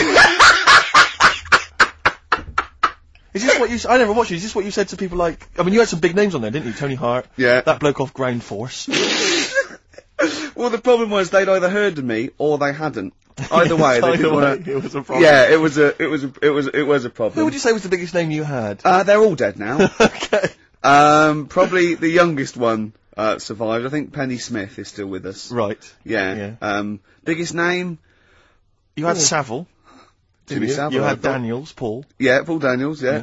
Is this what you... I never watched it. Is this what you said to people like... I mean, you had some big names on there, didn't you? Tony Hart. Yeah. That bloke off Ground Force. Well, the problem was they'd either heard of me or they hadn't. Either way, they Either didn't way, want to. it was a problem. Yeah, it was a problem. Who would you say was the biggest name you had? They're all dead now. Okay. Probably the youngest one survived. I think Penny Smith is still with us. Right. Yeah. Biggest name? You had Oh. Savile. Jimmy You Savile. had I thought. Daniels, Paul. Yeah, Paul Daniels. Yeah.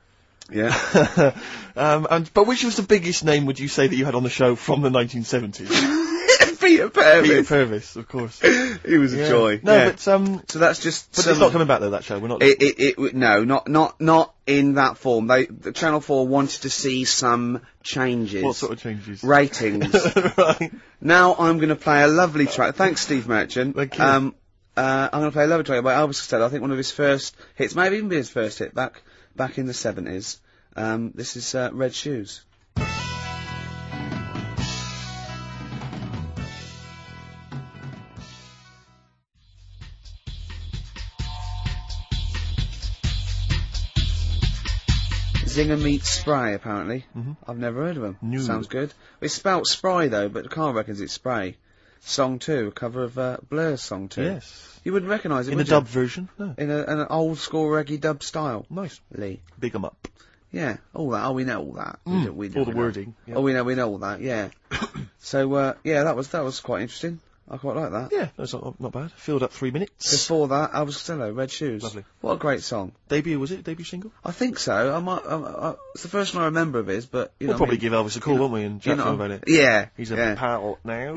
But which was the biggest name would you say that you had on the show from the 1970s? Peter Purvis. Peter Purvis, of course. He was a Yeah. joy. No, Yeah. but So that's just. but it's not coming back though. That show, we're not. No, not in that form. The Channel 4 wanted to see some changes. What sort of changes? Ratings. Right. Now I'm going to play a lovely track. Thanks, Steve Merchant. Thank you. I'm going to play a lovely track by Elvis Costello. I think one of his first hits, maybe even be his first hit back in the 70s. This is Red Shoes. Zinger meets Spray, apparently. I've never heard of them. No. Sounds good. It's spelt Spry, though, but Carl reckons it's Spray. Song 2, a cover of Blur's Song 2. Yes. You wouldn't recognise it, In would a you? dub version. No. In an old school reggae dub style. Nice. Lee. Big 'em up. Yeah, all that. Oh, we know all that. We All the know. wording. Yeah. Oh, we know all that. Yeah. So, yeah, that was quite interesting. I quite like that. Yeah, that's not bad. Filled up 3 minutes. Before that, Elvis Costello, Red Shoes. Lovely. What a great song. Debut, was it? Debut single? I think so. It's the first one I remember of his, but you We'll know. probably give Elvis a call, won't we, and chat to him about it. Yeah. He's a yeah. pal now.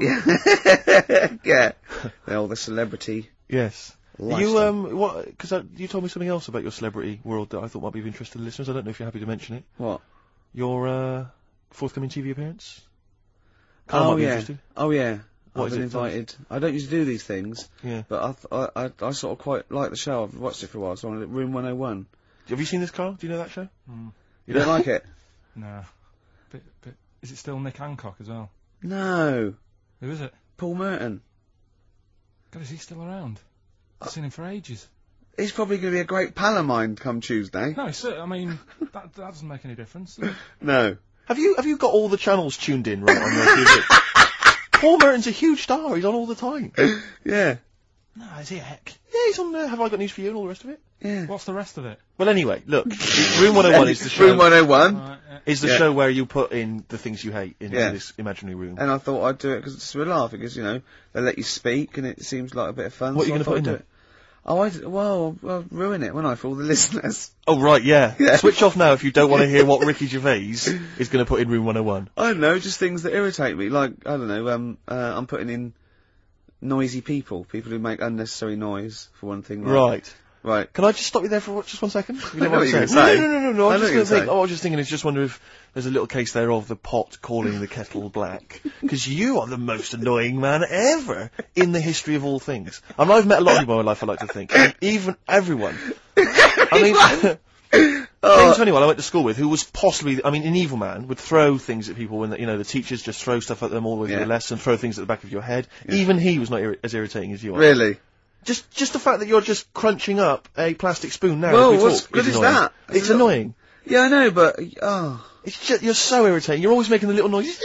Yeah. The celebrity. Yes. Lifestyle. You, what, because you told me something else about your celebrity world that I thought might be of interest to the listeners. I don't know if you're happy to mention it. What? Your, forthcoming TV appearance? Carl Oh might be yeah. interested. Oh yeah. What I've is been it? Tell us. invited. I don't usually do these things, Yeah. but I sort of quite like the show. I've watched it for a while. So I'm at Room 101. Have you seen this, Carl? Do you know that show? You don't like it? No. Bit, is it still Nick Hancock as well? No. Who is it? Paul Merton. God, is he still around? I've seen him for ages. He's probably going to be a great pal of mine come Tuesday. No, I mean, that doesn't make any difference. No. Have you got all the channels tuned in right on your TV? Paul Merton's a huge star. He's on all the time. Yeah. No, is he a heck? Yeah, he's on Have I Got News For You and all the rest of it. Yeah. What's the rest of it? Well, anyway, look. Room 101 is the show. Room 101. Right, Is the Yeah. show where you put in the things you hate into Yeah. this imaginary room. And I thought I'd do it because it's a laugh, because, you know, they let you speak and it seems like a bit of fun. What are so you I gonna thought put I'd in do there? it. Oh, I'll ruin it, won't I, for all the listeners? Oh, right, yeah. Yeah. Switch off now if you don't want to hear what Ricky Gervais is going to put in Room 101. I don't know, just things that irritate me. Like, I don't know, I'm putting in noisy people who make unnecessary noise, for one thing. Like, Right. Can I just stop you there for just 1 second? You I know what you're gonna say. say. No. I I know what was just you're going to think. gonna Oh, I was just thinking. It's just wonder if there's a little case there of the pot calling the kettle black. Because you are the most annoying man ever in the history of all things. I mean, I've met a lot of people in my life. I like to think, and even everyone. I mean. James Honeywell I went to school with, who was possibly, I mean, an evil man, would throw things at people when, the teachers just throw stuff at them all the way through Yeah. the lesson, throw things at the back of your head. Even he was not as irritating as you are. Really? Just the fact that you're just crunching up a plastic spoon now. Well, as we what's talk good is annoying. that? It's annoying. Yeah, I know, but, It's just, you're so irritating. You're always making the little noises.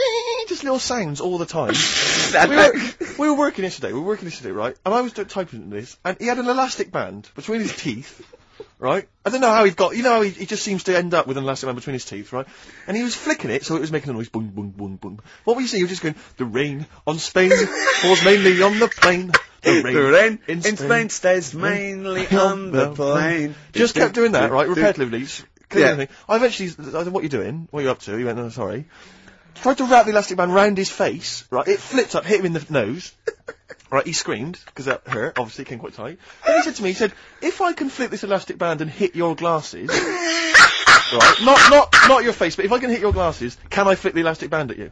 made just little sounds all the time. we were working yesterday, right? And I was typing this, and he had an elastic band between his teeth, right? I don't know how how he just seems to end up with an elastic band between his teeth, right? And he was flicking it, so it was making a noise, boom, boom, boom, boom. What were you saying? You were just going, the rain on Spain falls mainly on the plain. The rain in Spain stays mainly on the plain. Just kept doing that, right? Repetitively. Yeah. I eventually, I said, what are you doing? What are you up to? He went, no, sorry. Tried to wrap the elastic band round his face, right? It flipped up, hit him in the nose. Right, he screamed, because that hurt, obviously, it came quite tight. Then he said to me, if I can flip this elastic band and hit your glasses, right, not your face, but if I can hit your glasses, can I flip the elastic band at you?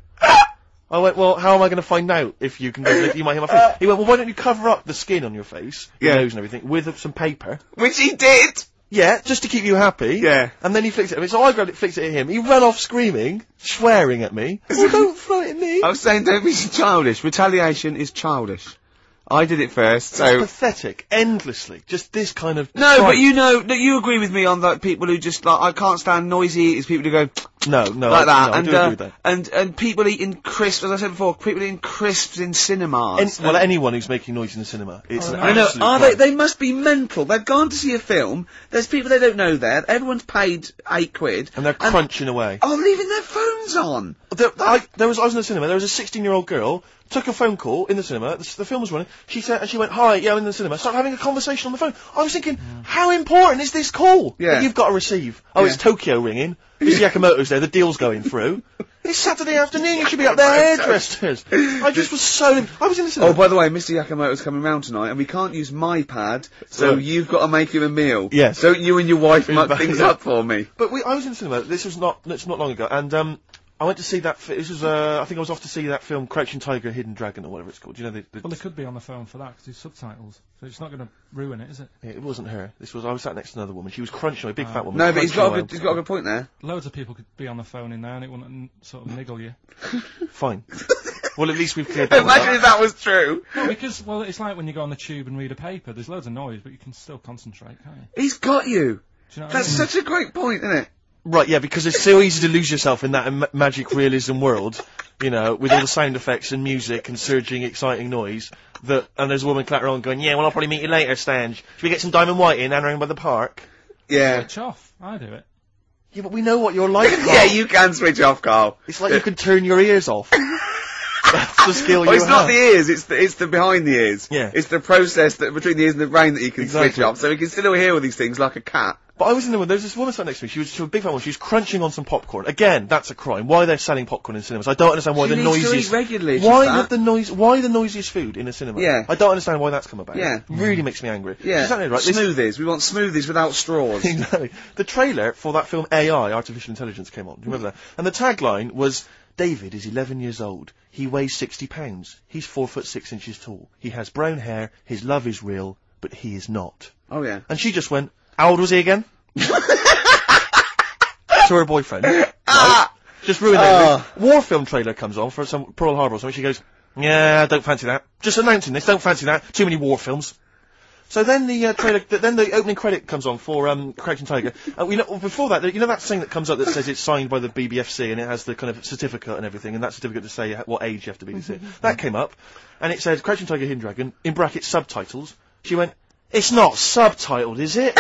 I went, well, how am I going to find out if you can, if you might hit my face? He went, well, why don't you cover up the skin on your face, your nose and everything, with some paper? Which he did! Yeah, just to keep you happy. Yeah. And then he flicks it at me. So I grabbed it, flicked it at him. He ran off screaming, swearing at me. Oh, don't throw it at me. I was saying, don't be childish. Retaliation is childish. I did it first, so... It's pathetic. Endlessly. Just this kind of... No, but you agree with me on that people who just, like, I can't stand noisy eaters, people who go... No, like that. I do agree with that. And people eating crisps, as I said before, people eating crisps in cinemas. Well, anyone who's making noise in the cinema. It's an I know, absolute are crime. they must be mental. They've gone to see a film, there's people they don't know there, everyone's paid £8. And they're crunching away. Oh, leaving their phones on! I was in the cinema, there was a 16-year-old girl, took a phone call in the cinema, the film was running, she went, hi, yeah, I'm in the cinema, started having a conversation on the phone. I was thinking, how important is this call that you've got to receive? Oh, it's Tokyo ringing, Mr. Yakamoto's there, the deal's going through. It's Saturday afternoon, you should be up there hairdressers. I was in the cinema. Oh, by the way, Mr. Yakamoto's coming round tonight, and we can't use my pad, so you've got to make him a meal. Yes. Don't you and your wife muck things up for me. But I was in the cinema, it's not long ago, and I went to see that, I think I was off to see that film, Crouching Tiger, Hidden Dragon, or whatever it's called. Do you know Well, they could be on the phone for that, because it's subtitles, so it's not going to ruin it, is it? It wasn't her. I was sat next to another woman. She was crunching, a big fat woman. No, but he's got a crunching good point there. Loads of people could be on the phone in there, and it wouldn't sort of niggle you. Fine. Well, at least we've cleared that. Imagine if that was true. No, because, well, it's like when you go on the tube and read a paper, there's loads of noise, but you can still concentrate, can't you? He's got you. Do you know what That's I mean? such a great point, isn't it? Right, yeah, because it's so easy to lose yourself in that magic realism world, you know, with all the sound effects and music and surging, exciting noise, and there's a woman clattering on going, yeah, well, I'll probably meet you later, Stange. Should we get some Diamond White in and around by the park? Yeah. Switch off. I do it. Yeah, but we know what you're like, Carl. Yeah, you can switch off, Carl. It's like you can turn your ears off. That's the skill you Well, it's not have. the ears, it's the behind the ears. Yeah. It's the process that between the ears and the brain that you can switch Exactly. off, so we can still hear all these things like a cat. But I was in the one, there's this woman sat next to me, she was a big fat woman, she was crunching on some popcorn. Again, that's a crime. Why they're selling popcorn in cinemas? I don't understand why She the needs to noisiest... eat regularly, it's Why just that. why the noisiest food in a cinema? Yeah. I don't understand why that's come about. Yeah. Really makes me angry. Yeah. She's right. This- Smoothies. We want smoothies without straws. Exactly. The trailer for that film AI, Artificial Intelligence, came on. Do you remember that? And the tagline was, David is 11 years old. He weighs 60 pounds. He's 4'6" tall. He has brown hair. His love is real, but he is not. Oh yeah. And she just went, how old was he again? To her boyfriend. Right? Just ruined it. War film trailer comes on for some Pearl Harbor or something. She goes, yeah, I don't fancy that. Just announcing this, don't fancy that. Too many war films. So then the trailer, then the opening credit comes on for Crouching Tiger. Before that, you know that thing that comes up that says it's signed by the BBFC and it has the kind of certificate and everything, and that certificate to say what age you have to be to see it. That came up, and it said Crouching Tiger, Hidden Dragon, in brackets subtitles. She went, it's not subtitled, is it?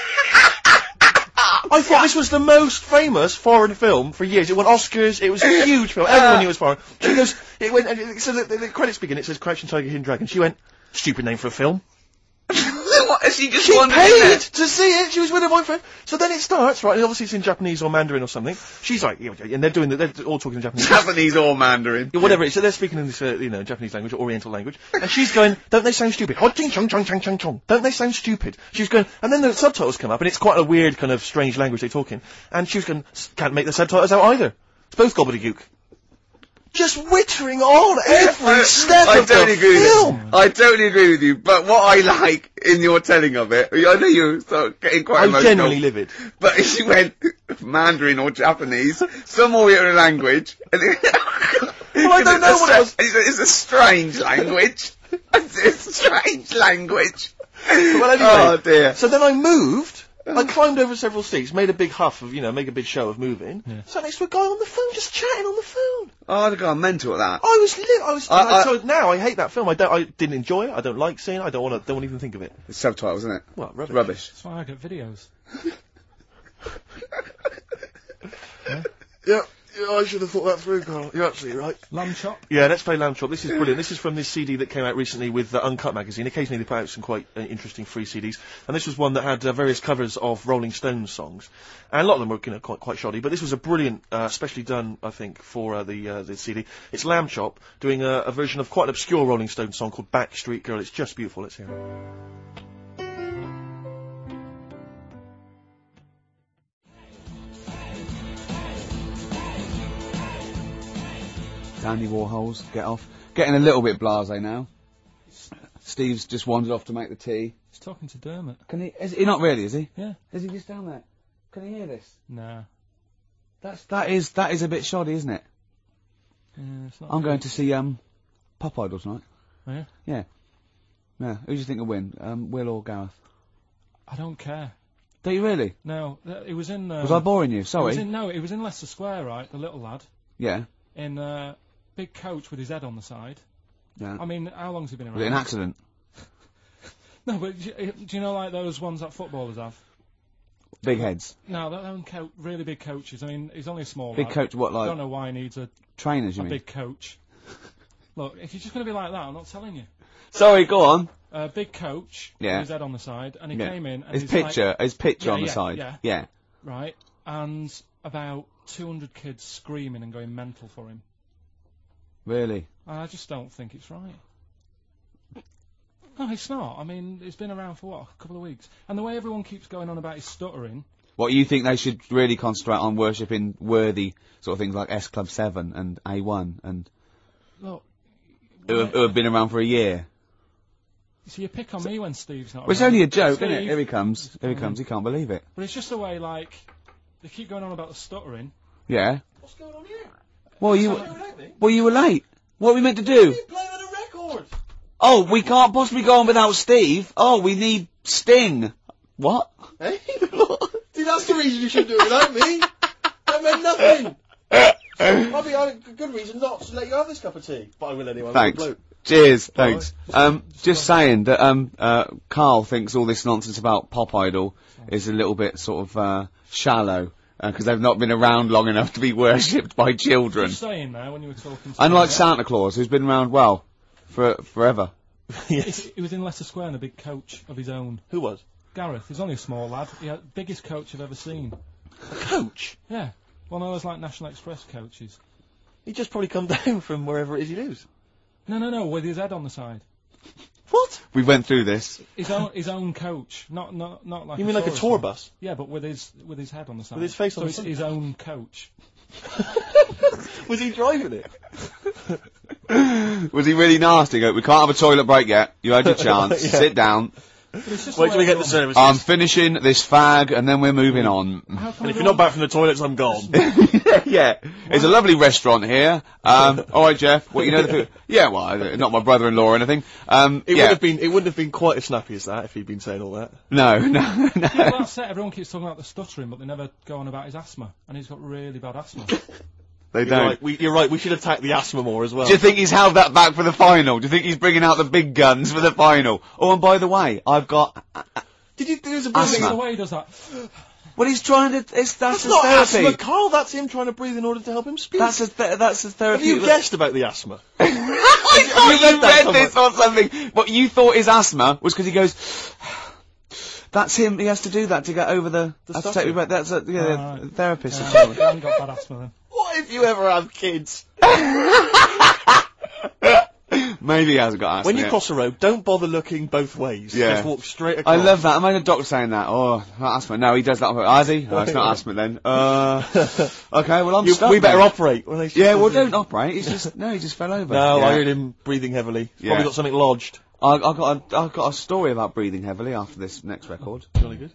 I thought this was the most famous foreign film for years. It won Oscars, it was a huge film, everyone knew it was foreign. She goes, it went, so the credits begin, it says Crouching Tiger, Hidden Dragon. She went, stupid name for a film. What? She just She wanted paid it. to see it. She was with her boyfriend. So then it starts, right? And obviously it's in Japanese or Mandarin or something. She's like, yeah, and they're all talking in Japanese. Japanese or Mandarin. Yeah, whatever it is. So they're speaking in this, Japanese language, or Oriental language. And she's going, don't they sound stupid? Ho-ching, chong, chong, chong, chong, chong. Don't they sound stupid? She's going, and then the subtitles come up, and it's quite a weird kind of strange language they're talking. And she was going, can't make the subtitles out either. It's both gobbledygook. Just wittering on every step I of the totally agree film. with you. I totally agree with you. But what I like in your telling of it, I know you're sort of getting quite I'm emotional. genuinely livid. But she went Mandarin or Japanese, some Oriental language. And Well, I don't know what it was. It's a strange language. It's a strange language. Well, anyway. Oh dear. So then I moved I climbed over several seats, made a big huff of, make a big show of moving. Yeah. Sat next to a guy on the phone, just chatting on the phone. Oh, I'd have gone mental at that. I was. So now I hate that film. I didn't enjoy it. I don't like seeing it. I don't want to even think of it. It's subtitles, isn't it? What rubbish? Rubbish. That's why I get videos. Yeah, I should have thought that through, Carl. You're absolutely right. Lamb chop. Yeah, let's play Lamb Chop. This is brilliant. This is from this CD that came out recently with Uncut magazine. Occasionally they put out some quite interesting free CDs, and this was one that had various covers of Rolling Stones songs, and a lot of them were quite shoddy. But this was a brilliant, specially done, I think, for the CD. It's Lamb Chop doing a version of quite an obscure Rolling Stones song called Backstreet Girl. It's just beautiful. Let's hear it. Dandy Warhols, get off. Getting a little bit blasé now. Steve's just wandered off to make the tea. He's talking to Dermot. Is he not really, is he? Yeah. Is he just down there? Can he hear this? Nah. That is a bit shoddy, isn't it? Yeah, it's not. I'm going to see, Pop Idol tonight. Oh, yeah? Yeah. Yeah. Who do you think will win? Will or Gareth? I don't care. Do you really? No, it was in. Was I boring you? Sorry. It was in Leicester Square, right? The little lad. Yeah. In big coach with his head on the side. Yeah. I mean, how long's he been around? Was it an accident? No, but do you know like those ones that footballers have? Big heads. No, they're really big coaches. I mean, he's only a small Big lad. coach, what, I like don't know why he needs a trainers, you mean? big coach. Look, if you're just going to be like that, I'm not telling you. Sorry, go on. Big coach Yeah. with his head on the side, and he Yeah. came in and His he's picture Yeah, on the yeah, side. yeah. right, and about 200 kids screaming and going mental for him. Really? I just don't think it's right. No, it's not. I mean, it's been around for, a couple of weeks. And the way everyone keeps going on about his stuttering... What, you think they should really concentrate on worshipping worthy sort of things like S Club 7 and A1 and... Look... Who have been around for a year? So you pick on me when Steve's not Well, it's around. only a joke, Steve, isn't it? Here he comes. Here he comes. He can't believe it. But it's just the way, like, they keep going on about the stuttering. Yeah. What's going on here? Well, you were late. What are we meant to do? You're playing on a record. Oh, we can't possibly go on without Steve. Oh, we need Sting. What? Hey? See, that's the reason you should do it without me. That meant nothing. I'll be a good reason not to let you have this cup of tea. But I will anyway. Thanks. Cheers. Thanks. Just saying that Carl thinks all this nonsense about Pop Idol is a little bit sort of shallow because they've not been around long enough to be worshipped by children. Just saying there when you were talking to Unlike me, Santa Claus, who's been around forever. Yes. He was in Leicester Square in a big coach of his own. Who was? Gareth. He's only a small lad. He had biggest coach I've ever seen. A coach? Yeah. One of those like National Express coaches. He just probably come down from wherever it is he lives. No, with his head on the side. What? We went through this. His own coach, not like. You mean like a tourist tour one. bus? Yeah, but with his head on the side. With his face on so the it's front. his own coach. Was he driving it? Was he really nasty? Go, we can't have a toilet break yet. You had your chance. Yeah. Sit down. But it's just Wait the till way we get the everyone- services. I'm finishing this fag and then we're moving on. How come And if you're everyone- not back from the toilets, I'm gone. Yeah. It's a lovely restaurant here. Alright Jeff, what you know the food? Yeah, well, not my brother-in-law or anything. It wouldn't have been quite as snappy as that if he'd been saying all that. No. Yeah, well, that's it. Everyone keeps talking about the stuttering, but they never go on about his asthma, and he's got really bad asthma. They You're don't. right. You're right. We should attack the asthma more as well. Do you think he's held that back for the final? Do you think he's bringing out the big guns for the final? Oh, and by the way, I've got... Did you? There was a Asthma. The way he does that. Well, he's trying to... that's That's his not therapy. asthma, Carl. That's him trying to breathe in order to help him speak. That's his therapy. Have you guessed about the asthma? I thought you read you that read this or something. What you thought his asthma was because he goes... That's him. He has to do that to get over the stuttering. That's a Right. therapist. I haven't got bad asthma then. What if you ever have kids? Maybe he hasn't got asthma. When you yet. cross a road, don't bother looking both ways. Yeah. Just walk straight I across. love that. Imagine a doctor saying that. Oh, not asthma. No, he does that. Has he? No, it's not asthma then. Okay, well, I'm stuck. We better then. operate. When they Yeah, well, don't operate. He's just he just fell over. No, Yeah. I heard him breathing heavily. He's Yeah. probably got something lodged. I've got a story about breathing heavily after this next record. Really good.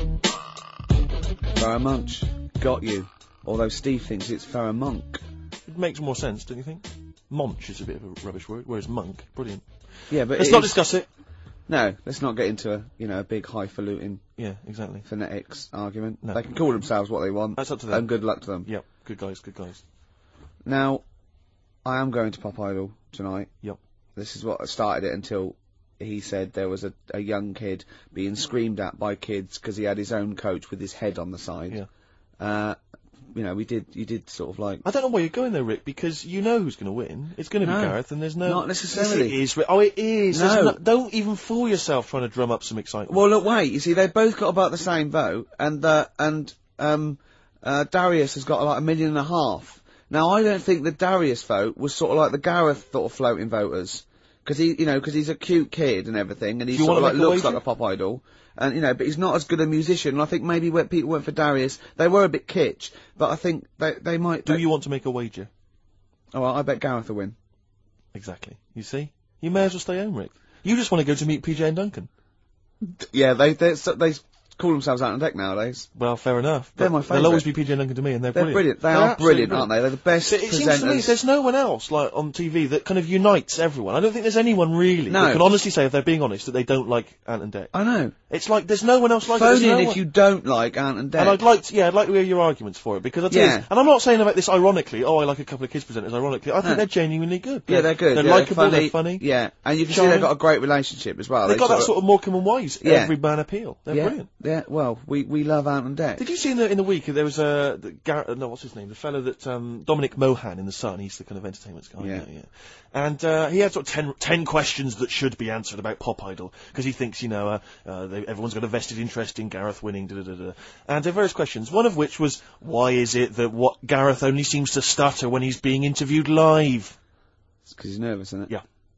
Farrah Munch got you. Although Steve thinks it's Farrah Monk. makes more sense, don't you think? Monch is a bit of a rubbish word, whereas monk, brilliant. Yeah, but Let's not discuss it. No, let's not get into a big highfalutin Yeah, exactly. phonetics argument. No. They can call themselves what they want. That's up to them. And good luck to them. Yep, good guys, good guys. Now, I am going to Pop Idol tonight. Yep. This is what started it until he said there was a young kid being screamed at by kids because he had his own coach with his head on the side. Yeah. You did sort of like... I don't know why you're going there, Rick, because you know who's going to win. It's going to No, be Gareth, and there's no... not necessarily. Yes, it is, Rick. Oh, it is. No. Don't even fool yourself trying to drum up some excitement. Well, look, wait. You see, they both got about the same vote, and Darius has got like 1.5 million. Now, I don't think the Darius vote was sort of like the Gareth sort of floating voters, because he's a cute kid and everything, and he Do you sort of wanna like make a looks wager? like a pop idol, and but he's not as good a musician. And I think maybe when people went for Darius, they were a bit kitsch, but I think they might. Do you want to make a wager? Oh, well, I bet Gareth will win. Exactly. You see? You may as well stay home, Rick. You just want to go to meet PJ and Duncan. Yeah, they call themselves Out on Deck nowadays. Well, fair enough. They're But my They'll favourite. always be PJ and Duncan to me, and they're They're brilliant. brilliant. They They're are absolutely brilliant, aren't they? They're the best So it presenters. seems to me there's no one else like on TV that kind of unites everyone. I don't think there's anyone really No. that can honestly say, if they're being honest, that they don't like Ant and Dec. I know. It's like there's no one else like it. Phone There's in no if one- you don't like Ant and Dec. And I'd like to hear your arguments for it, because I'll tell you Yeah. this, and I'm not saying about this ironically, I like a couple of kids presenters ironically, I think No. they're genuinely good. Yeah, they're good. They're Yeah, likeable, they're funny. Yeah, and you can see Charming. they've got a great relationship as well. They've got that sort of Morecambe and Wise, Yeah. every man appeal. They're yeah, brilliant. Yeah, well, we love Ant and Dec. Did you see in the week there was what's his name? The fellow that Dominic Mohan in the Sun. He's the kind of entertainment guy. Yeah. And he had sort of 10 questions that should be answered about Pop Idol, because he thinks everyone's got a vested interest in Gareth winning. And there are various questions. One of which was, why is it that Gareth only seems to stutter when he's being interviewed live? It's because he's nervous, isn't it?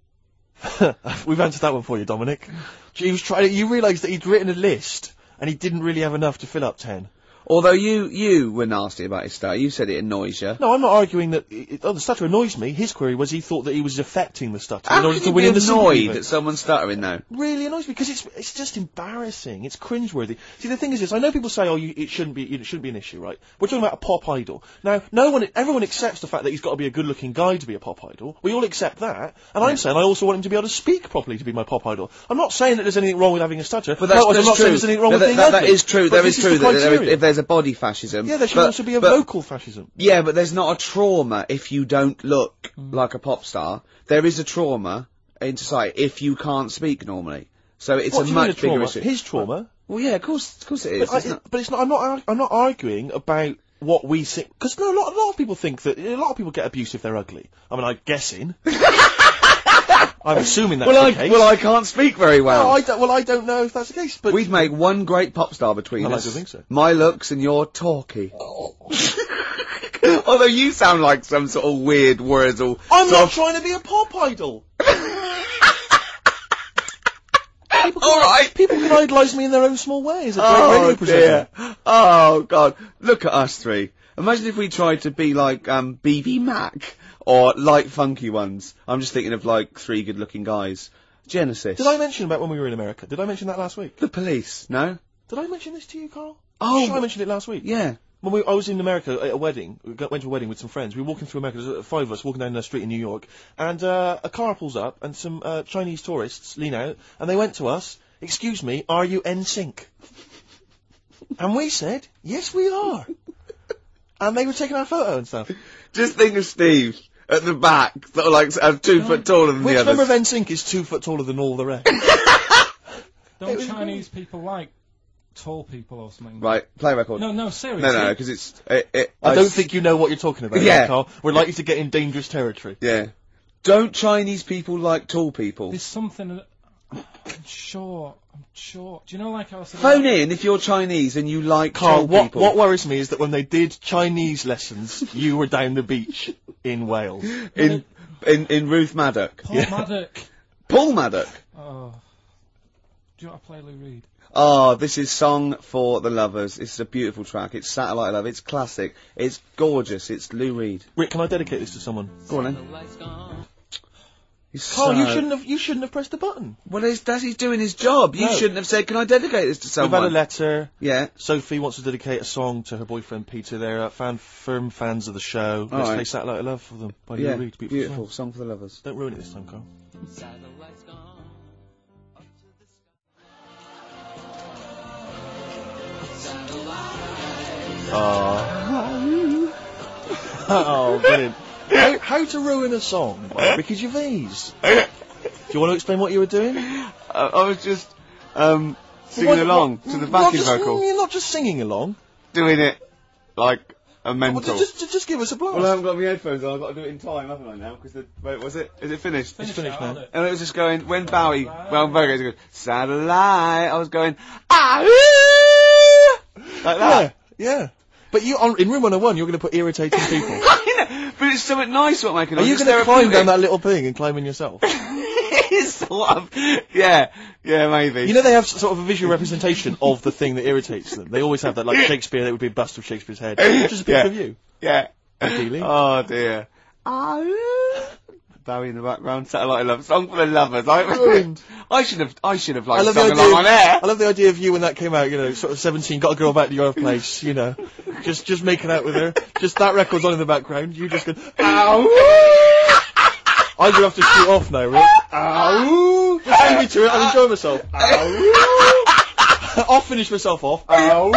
Yeah. We've answered that one for you, Dominic. He was trying. You realised that he'd written a list and he didn't really have enough to fill up 10. Although you were nasty about his stutter. You said it annoys you. No, I'm not arguing that the stutter annoys me. His query was he thought that he was affecting the stutter in How order can to you win be in the sympathy annoyed vote. at someone stuttering though? Really annoys me, because it's just embarrassing. It's cringeworthy. See, the thing is this, I know people say, it shouldn't be an issue, right? We're talking about a pop idol. Now, everyone accepts the fact that he's got to be a good looking guy to be a pop idol. We all accept that. And I'm saying I also want him to be able to speak properly to be my pop idol. I'm not saying that there's anything wrong with having a stutter. But that's I'm not true. saying there's anything wrong No, with being that ugly. is true. But There this is true the that criteria. if there's a body fascism. Yeah, there should but- also be a but- vocal fascism. Yeah, but there's not a trauma if you don't look like a pop star. There is a trauma in society if you can't speak normally. So it's What a do you mean much a trauma? bigger issue. His trauma? Well, yeah, of course it is. But, it's not. I'm not arguing about what we think, because a lot of people think that a lot of people get abuse if they're ugly. I mean, I'm guessing. I'm assuming that's the case. I can't speak very well. I don't know if that's the case. But We'd make one great pop star between I us. like to think so. My looks and your talkie. Although you sound like some sort of weird Wurzel. I'm sort not of- trying to be a pop idol. People can idolise me in their own small way as a great radio Oh presenter. dear. Oh god. Look at us three. Imagine if we tried to be like BB Mac or Light Funky Ones. I'm just thinking of like three good looking guys. Genesis. Did I mention about when we were in America? Did I mention that last week? The Police, no? Did I mention this to you, Carl? Oh, Sure, I mentioned it last week. Yeah. When I was in America at a wedding, went to a wedding with some friends. We were walking through America, there's 5 of us walking down the street in New York, and a car pulls up, and some Chinese tourists lean out, and they went to us, "Excuse me, are you NSYNC?" And we said, "Yes, we are." And they were taking our photo and stuff. Just think of Steve at the back, sort of like 2 foot taller than Which the member of others. NSYNC is 2 foot taller than all the rest? Don't Chinese people like tall people or something? Right, play record. No, seriously. No, because it's... I don't think you know what you're talking about, Yeah. Carl. We're likely to get in dangerous territory. Yeah. Don't Chinese people like tall people? There's something that... I'm sure. Do you know, like I was saying... Phone in if you're Chinese and you like Carl, tall people. what worries me is that when they did Chinese lessons, you were down the beach in Wales. In Ruth Maddock. Paul Maddock. Paul Maddock. Oh. Do you want to play Lou Reed? Oh, this is Song for the Lovers. It's a beautiful track. It's Satellite Love. It's classic. It's gorgeous. It's Lou Reed. Rick, can I dedicate this to someone? Go on then. Carl, you shouldn't have pressed the button. Well, he's doing his job. You No. shouldn't have said, "Can I dedicate this to We've someone?" had a letter. Yeah. Sophie wants to dedicate a song to her boyfriend Peter. They're firm fans of the show. Let's right. play Satellite of Love for them by Yeah. Lou Reed. Beautiful song for the lovers. Don't ruin it this time, Carl. Satellites gone up to the Oh, brilliant. How to ruin a song by Ricky Gervais. Do you want to explain what you were doing? I was just singing along to the backing vocal, You're not just singing along. doing it like a Well, mental. just give us a blast. Well, I haven't got my headphones on. I've got to do it in time, haven't I now? Because wait, was it? Is it finished? It's finished now. And it was just going when Bowie goes satellite. I was going like that. Yeah. But in room 101, you're going to put irritating people. But it's something nice what making. Are you going to climb down that little thing and climb in yourself? It's sort of. Yeah, maybe. You know they have sort of a visual representation of the thing that irritates them. They always have that, like Shakespeare, that would be a bust of Shakespeare's head. Just a picture of you. Yeah. Ideally. Oh dear. Bowie in the background, Satellite of Love, song for the lovers. I should have like sung along on air. I love the idea of you when that came out, sort of 17, got a girl back to your place, just making out with her. Just that record's on in the background, you just go, ow! I'm gonna have to shoot off now, Rick. Ow! Just send me to it, I'm enjoying myself. Ow! I'll finish myself off. Ow!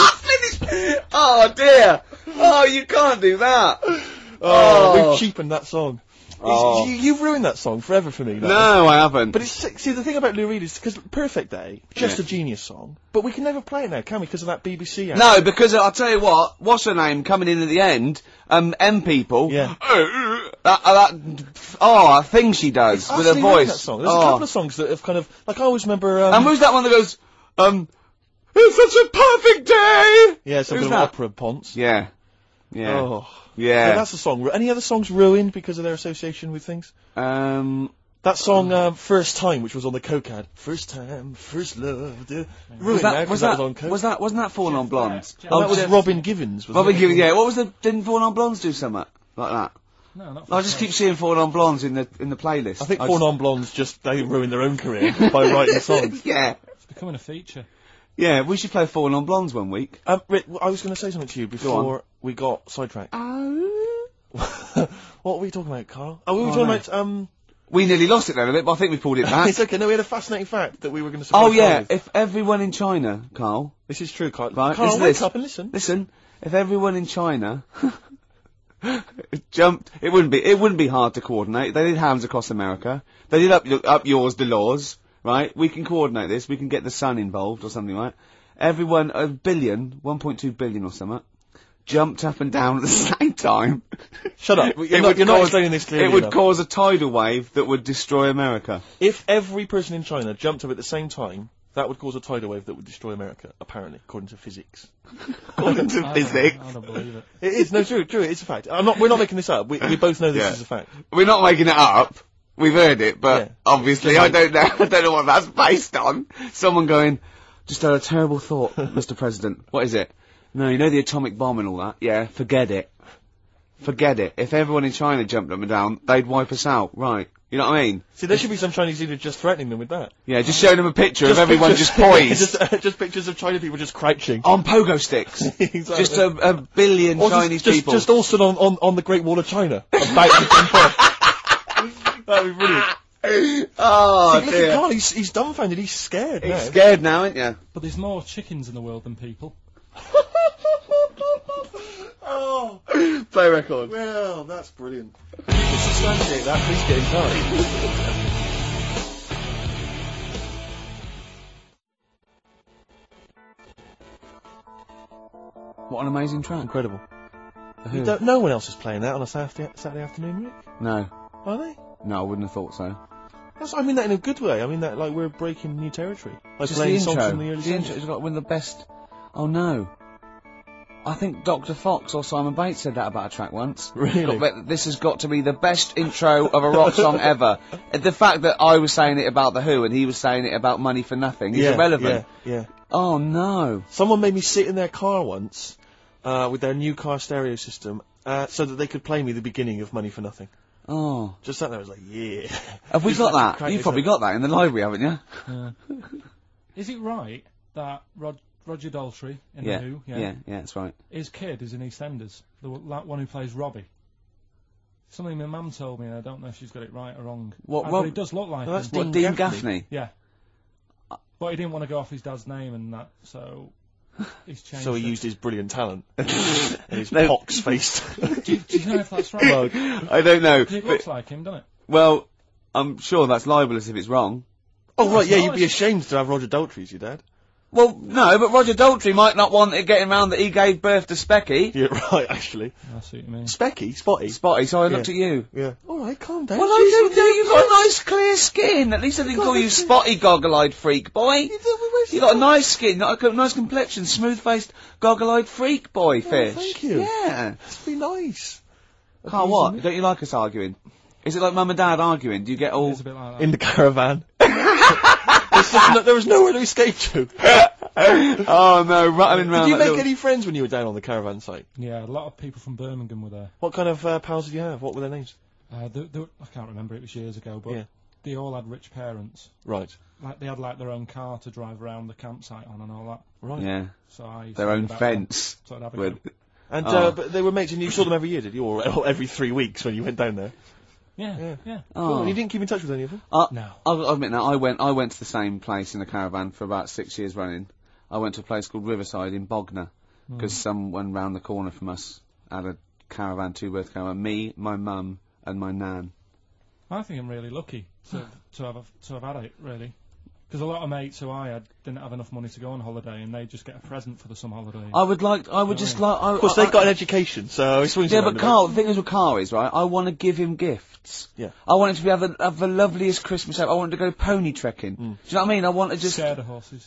Oh dear. Oh, you can't do that. Oh, we've cheapened that song. Oh. You've ruined that song forever for me. No, I haven't. But see, the thing about Lou Reed is, because Perfect Day, just a genius song, but we can never play it now, can we, because of that BBC ad? No, because I'll tell you what's her name coming in at the end? M People. Yeah. That thing she does with her Absolutely voice. That song. There's a couple of songs that have kind of, like I always remember, and who's that one that goes, it's such a perfect day! Yeah, something Who's of that? Opera Ponce. Yeah. Oh. Yeah. So that's a song. Any other songs ruined because of their association with things? That song, First Time, which was on the Coke ad. First time, first love. Ruined now, 'cause that was on Coke. Wasn't that Falling on Blondes? Oh, that was Robin Givens. Robin Givens, yeah. What was didn't Falling on Blondes do something like that? No, not I just keep seeing Falling on Blondes in the playlist. I think Falling on Blondes they ruined their own career by writing songs. Yeah. It's becoming a feature. Yeah, we should play Falling on Blondes one week. Rick, I was going to say something to you before we got sidetracked. What were we talking about, Carl? Oh, we were talking about, We nearly lost it then a bit, but I think we pulled it back. It's okay, no, we had a fascinating fact that we were going to surprise Oh yeah, Carl with. if everyone in China, Carl, This is true, Carl. right, Carl, listen to wake this. up and listen. If everyone in China jumped, it wouldn't be hard to coordinate. They did hands across America. They did up yours, the laws, right? We can coordinate this. We can get the sun involved or something, right? Everyone, 1.2 billion or something, jumped up and down at the same time. Shut up. You're not explaining this clearly It would enough. cause a tidal wave that would destroy America. If every person in China jumped up at the same time, that would cause a tidal wave that would destroy America, apparently, according to physics. According to physics. I don't believe it. It is, no, true, it's a fact. We're not making this up. We both know this Yeah. is a fact. We're not making it up. We've heard it, but Yeah. obviously I don't know. I don't know what that's based on. Someone going, just had a terrible thought, Mr. President. What is it? No, you know the atomic bomb and all that? Yeah, forget it. Forget it. If everyone in China jumped up and down, they'd wipe us out. Right. You know what I mean? See, there should be some Chinese leader just threatening them with that. Yeah, just showing them a picture of everyone just poised. just pictures of China people just crouching. on pogo sticks. Exactly. Just a billion Or Chinese just, people. Just all stood on the Great Wall of China, about to jump off. That'd be brilliant. Oh, See, look at Carl, he's dumbfounded, he's scared now. He's scared now, ain't you? But there's more chickens in the world than people. Oh, Play record. well, that's brilliant. Substantiate that, please get in touch. What an amazing track. Incredible. The Who? No one else is playing that on a Saturday afternoon, Rick? No. Are they? No, I wouldn't have thought so. I mean that in a good way. I mean that like we're breaking new territory. Like Just playing the songs intro. from the early The intro 70s. has got one of the best. Oh no. I think Dr. Fox or Simon Bates said that about a track once. Really? This has got to be the best intro of a rock song ever. The fact that I was saying it about The Who and he was saying it about Money for Nothing is irrelevant. Yeah. Oh no. Someone made me sit in their car once with their new car stereo system so that they could play me the beginning of Money for Nothing. Oh. Just sat there, I was like, yeah. Have we Just got like that? crack You've his probably head. got that in the library, haven't you? Is it right that Roger Daltrey in Yeah. The Who, Yeah, that's right. his kid is in EastEnders, that one who plays Robbie? Something my mum told me, and I don't know if she's got it right or wrong. What- But what- it does look like Well, that's him. What, Dean Dean Gaffney? Gaffney? Yeah. But he didn't want to go off his dad's name and that, so he's changed So he it. used his brilliant talent. and his No. pox-faced. Do you know if that's right? I don't know. 'Cause it looks like him, doesn't it? Well, I'm sure that's libelous if it's wrong. Oh, right, yeah, not, you'd be it's- ashamed to have Roger Daltrey as your dad. Well, no, but Roger Daltrey might not want it getting round that he gave birth to Specky. Yeah, right, actually. I see what you mean. Specky? Spotty? Spotty, so I Yeah. looked at you. Yeah. Alright, calm down. Well, I don't know, you've got a nice clear skin. At least I didn't call you Spotty Goggle-Eyed Freak Boy. You got a nice skin, not a nice complexion, smooth-faced, goggle-eyed freak boy fish. thank you. Yeah. That's really nice. Carl, what? Don't you like us arguing? Is it like mum and dad arguing? Do you get all... It's a bit like that. In the caravan. There was nowhere to escape to. Oh no, rattling round Did you that make little- any friends when you were down on the caravan site? Yeah, a lot of people from Birmingham were there. What kind of pals did you have? What were their names? I can't remember, it was years ago, but Yeah. they all had rich parents. Right. Like, they had, like, their own car to drive around the campsite on and all that. Right. Yeah, So I used their to own read about them. fence. So I'd have a With, go. And, Oh. but they were mates and you saw them every year, did you? Or every 3 weeks when you went down there? Yeah. oh. And you didn't keep in touch with any of them? No. I'll admit now, I went to the same place in the caravan for about 6 years running. I went to a place called Riverside in Bognor, because someone round the corner from us had a caravan, two-berth caravan. Me, my mum, and my nan. I think I'm really lucky to have had it, really. Because a lot of mates who I had didn't have enough money to go on holiday, and they just get a present for the summer holiday. I would just like... Of course, they've got an education, so it swings Yeah, around but a bit. Carl, the thing is with Carl is, right, I want to give him gifts. Yeah. I want him to have the loveliest Christmas ever. I want him to go pony trekking. Do you know what I mean? I want to just... Scared of horses.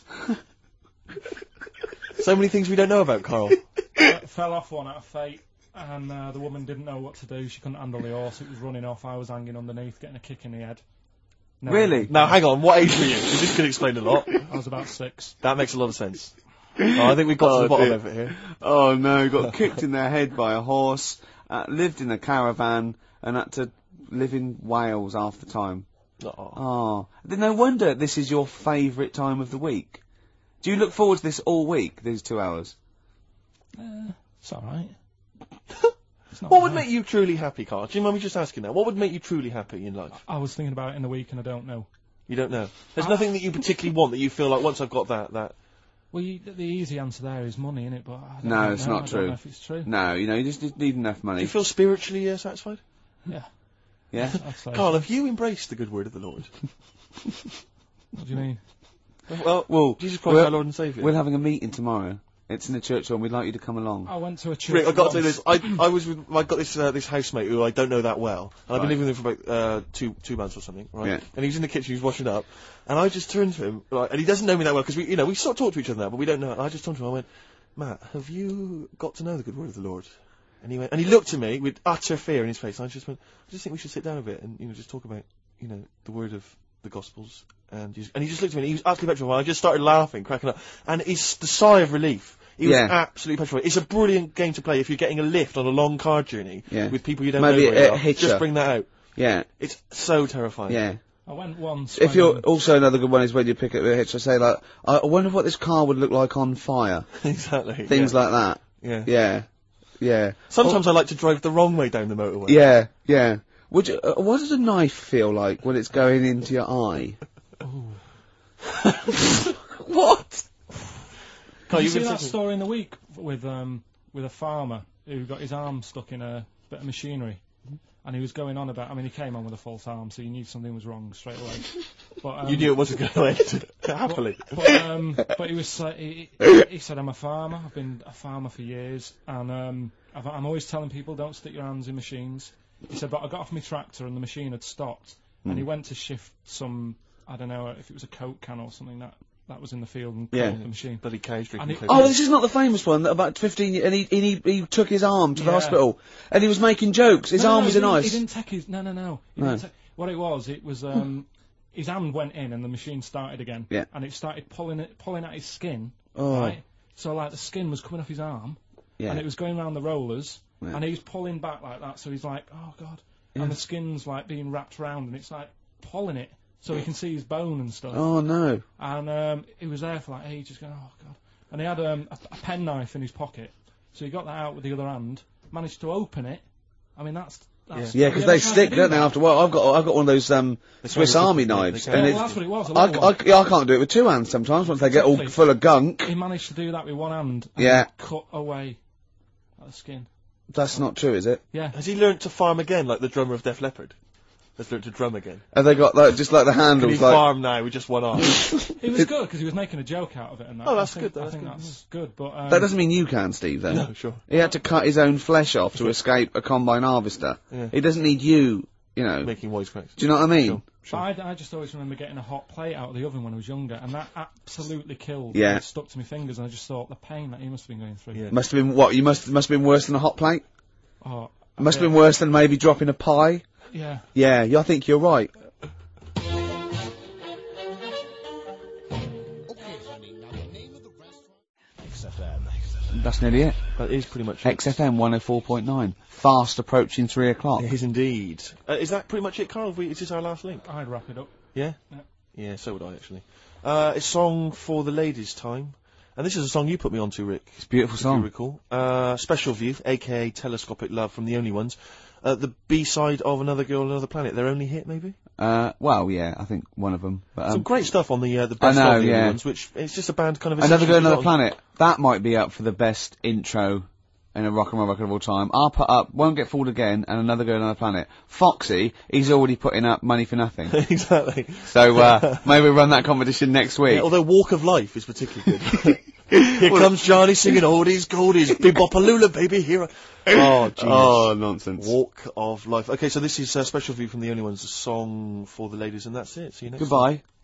So many things we don't know about Carl. Fell off one out of fate, and the woman didn't know what to do. She couldn't handle the horse. It was running off. I was hanging underneath, getting a kick in the head. No, Really? Now, hang on, what age were you? 'Cause this could explain a lot. I was about 6. That makes a lot of sense. Oh, I think we've got to the bottom of it here. Oh no, got kicked in the head by a horse, lived in a caravan, and had to live in Wales half the time. Oh. Oh, no wonder this is your favourite time of the week. Do you look forward to this all week, these 2 hours? It's alright. What would make you truly happy, Carl? Do you mind me just asking that? What would make you truly happy in life? I was thinking about it in the week, and I don't know. You don't know. There's nothing that you particularly want that you feel like once I've got that. Well, the easy answer there is money, innit? But I No, don't it's know. not I true. don't know if it's true. No, you just need enough Do money. you feel spiritually satisfied? Yeah, Yeah? I'd say. Carl, have you embraced the good word of the Lord? What do you mean? Well, Jesus Christ, our Lord and Saviour. We're having a meeting tomorrow. It's in the church hall, and we'd like you to come along. I went to a church. Rick, I've got to say once. this. I got this housemate who I don't know that well, and I've been living with him for about 2 months or something, right? Yeah. And he was in the kitchen, he was washing up, and I just turned to him, like, and he doesn't know me that well because we sort of talk to each other now, but we don't know. And I just turned to him, I went, Matt, have you got to know the good word of the Lord? And he went, and he looked at me with utter fear in his face. And I just went, I just think we should sit down a bit and just talk about the word of the Gospels. And he just looked at me, and he was utterly petrified. I just started laughing, cracking up, and it's the sigh of relief. He was absolutely petrified. It's a brilliant game to play if you're getting a lift on a long car journey with people you don't Maybe know very well. hitcher. Just bring that out. Yeah, It's so terrifying. yeah. I went once. If when, you're also another good one is when you pick up a hitch. I say like, I wonder what this car would look like on fire. Exactly. Things like that. Yeah. Yeah, yeah, Sometimes I like to drive the wrong way down the motorway. yeah, yeah. Would you? What does a knife feel like when it's going into your eye? What? Carl, Did you you see were that saying- story in the week with a farmer who got his arm stuck in a bit of machinery, and he was going on about. I mean, he came on with a false arm, so you knew something was wrong straight away. But You knew it wasn't going to end happily. But he was he said, I'm a farmer. I've been a farmer for years, and I'm always telling people don't stick your hands in machines. He said, but I got off my tractor and the machine had stopped, and he went to shift some, I don't know if it was a Coke can or something that was in the field and Yeah. caught the machine. Bloody cows drinking And Coke. Oh, this is not the famous one. That about 15 years, and he took his arm to the Yeah. hospital, and he was making jokes. His arm was in ice. He didn't take his. No. He No. didn't take, what it was his hand went in and the machine started again. Yeah. And it started pulling at his skin. Oh. Right. So like the skin was coming off his arm, Yeah. and it was going around the rollers, Yeah. and he was pulling back like that. So he's like, oh god. and the skin's like being wrapped around, and it's like pulling it, so he can see his bone and stuff. Oh no. And he was there for like ages, going, oh god. And he had a penknife in his pocket, so he got that out with the other hand, managed to open it. I mean, that's Yeah, because they stick, don't they? After a while, I've got one of those Swiss Army knives, and well, that's what it was. A long one. I can't do it with two hands sometimes. Once they get all Exactly. full of gunk. He managed to do that with one hand. And Yeah. cut away the skin. That's not true, is it? Yeah. Has he learnt to farm again, like the drummer of Def Leppard? Has learnt to drum again. Have they got like just like the Can he handles? Like farm now with just one arm? He was good because he was making a joke out of it and that. Oh, that's I think, good, I that's think good, that's good, but that doesn't mean you can, Steve. Then No, sure. he had to cut his own flesh off to escape a combine harvester. Yeah. He doesn't need you. You know. Making wisecracks. Do you know what I mean? Sure. But I just always remember getting a hot plate out of the oven when I was younger, and that absolutely killed. Yeah. It stuck to my fingers, and I just thought the pain that he must have been going through. Yeah. Must have been what? You must have been worse than a hot plate. Oh, Must have been worse than maybe dropping a pie. yeah. Yeah, I think you're right. That's nearly it. That is pretty much it. XFM 104.9. Fast approaching 3 o'clock. It is indeed. Is that pretty much it, Carl? Is this our last link? I'd wrap it up. Yeah? Yeah. Yeah, so would I, actually. It's Song for the Ladies' Time. And this is a song you put me onto, Rick. It's a beautiful If you song. recall. Special View, a.k.a. Telescopic Love from The Only Ones. The B-side of Another Girl on Another Planet. Their only hit, maybe? Well, yeah, I think one of them. But, Some great stuff on the best I know, of The yeah. Only Ones, which it's just a band kind of... Another Girl, essentially Another forgotten. Planet. That might be up for the best intro in a rock and roll record of all time. I'll put up Won't Get Fooled Again and Another Girl, Another Planet. Foxy, he's already putting up Money for Nothing. Exactly. So, maybe we'll run that competition next week. Yeah, although Walk of Life is particularly good. Here comes Johnny singing oldies, goldies, bebopalula, baby, here I... Oh, genius. Oh, nonsense. Walk of Life. Okay, so this is a Special View from The Only Ones, a song for the ladies, and that's it. See you next time. Goodbye.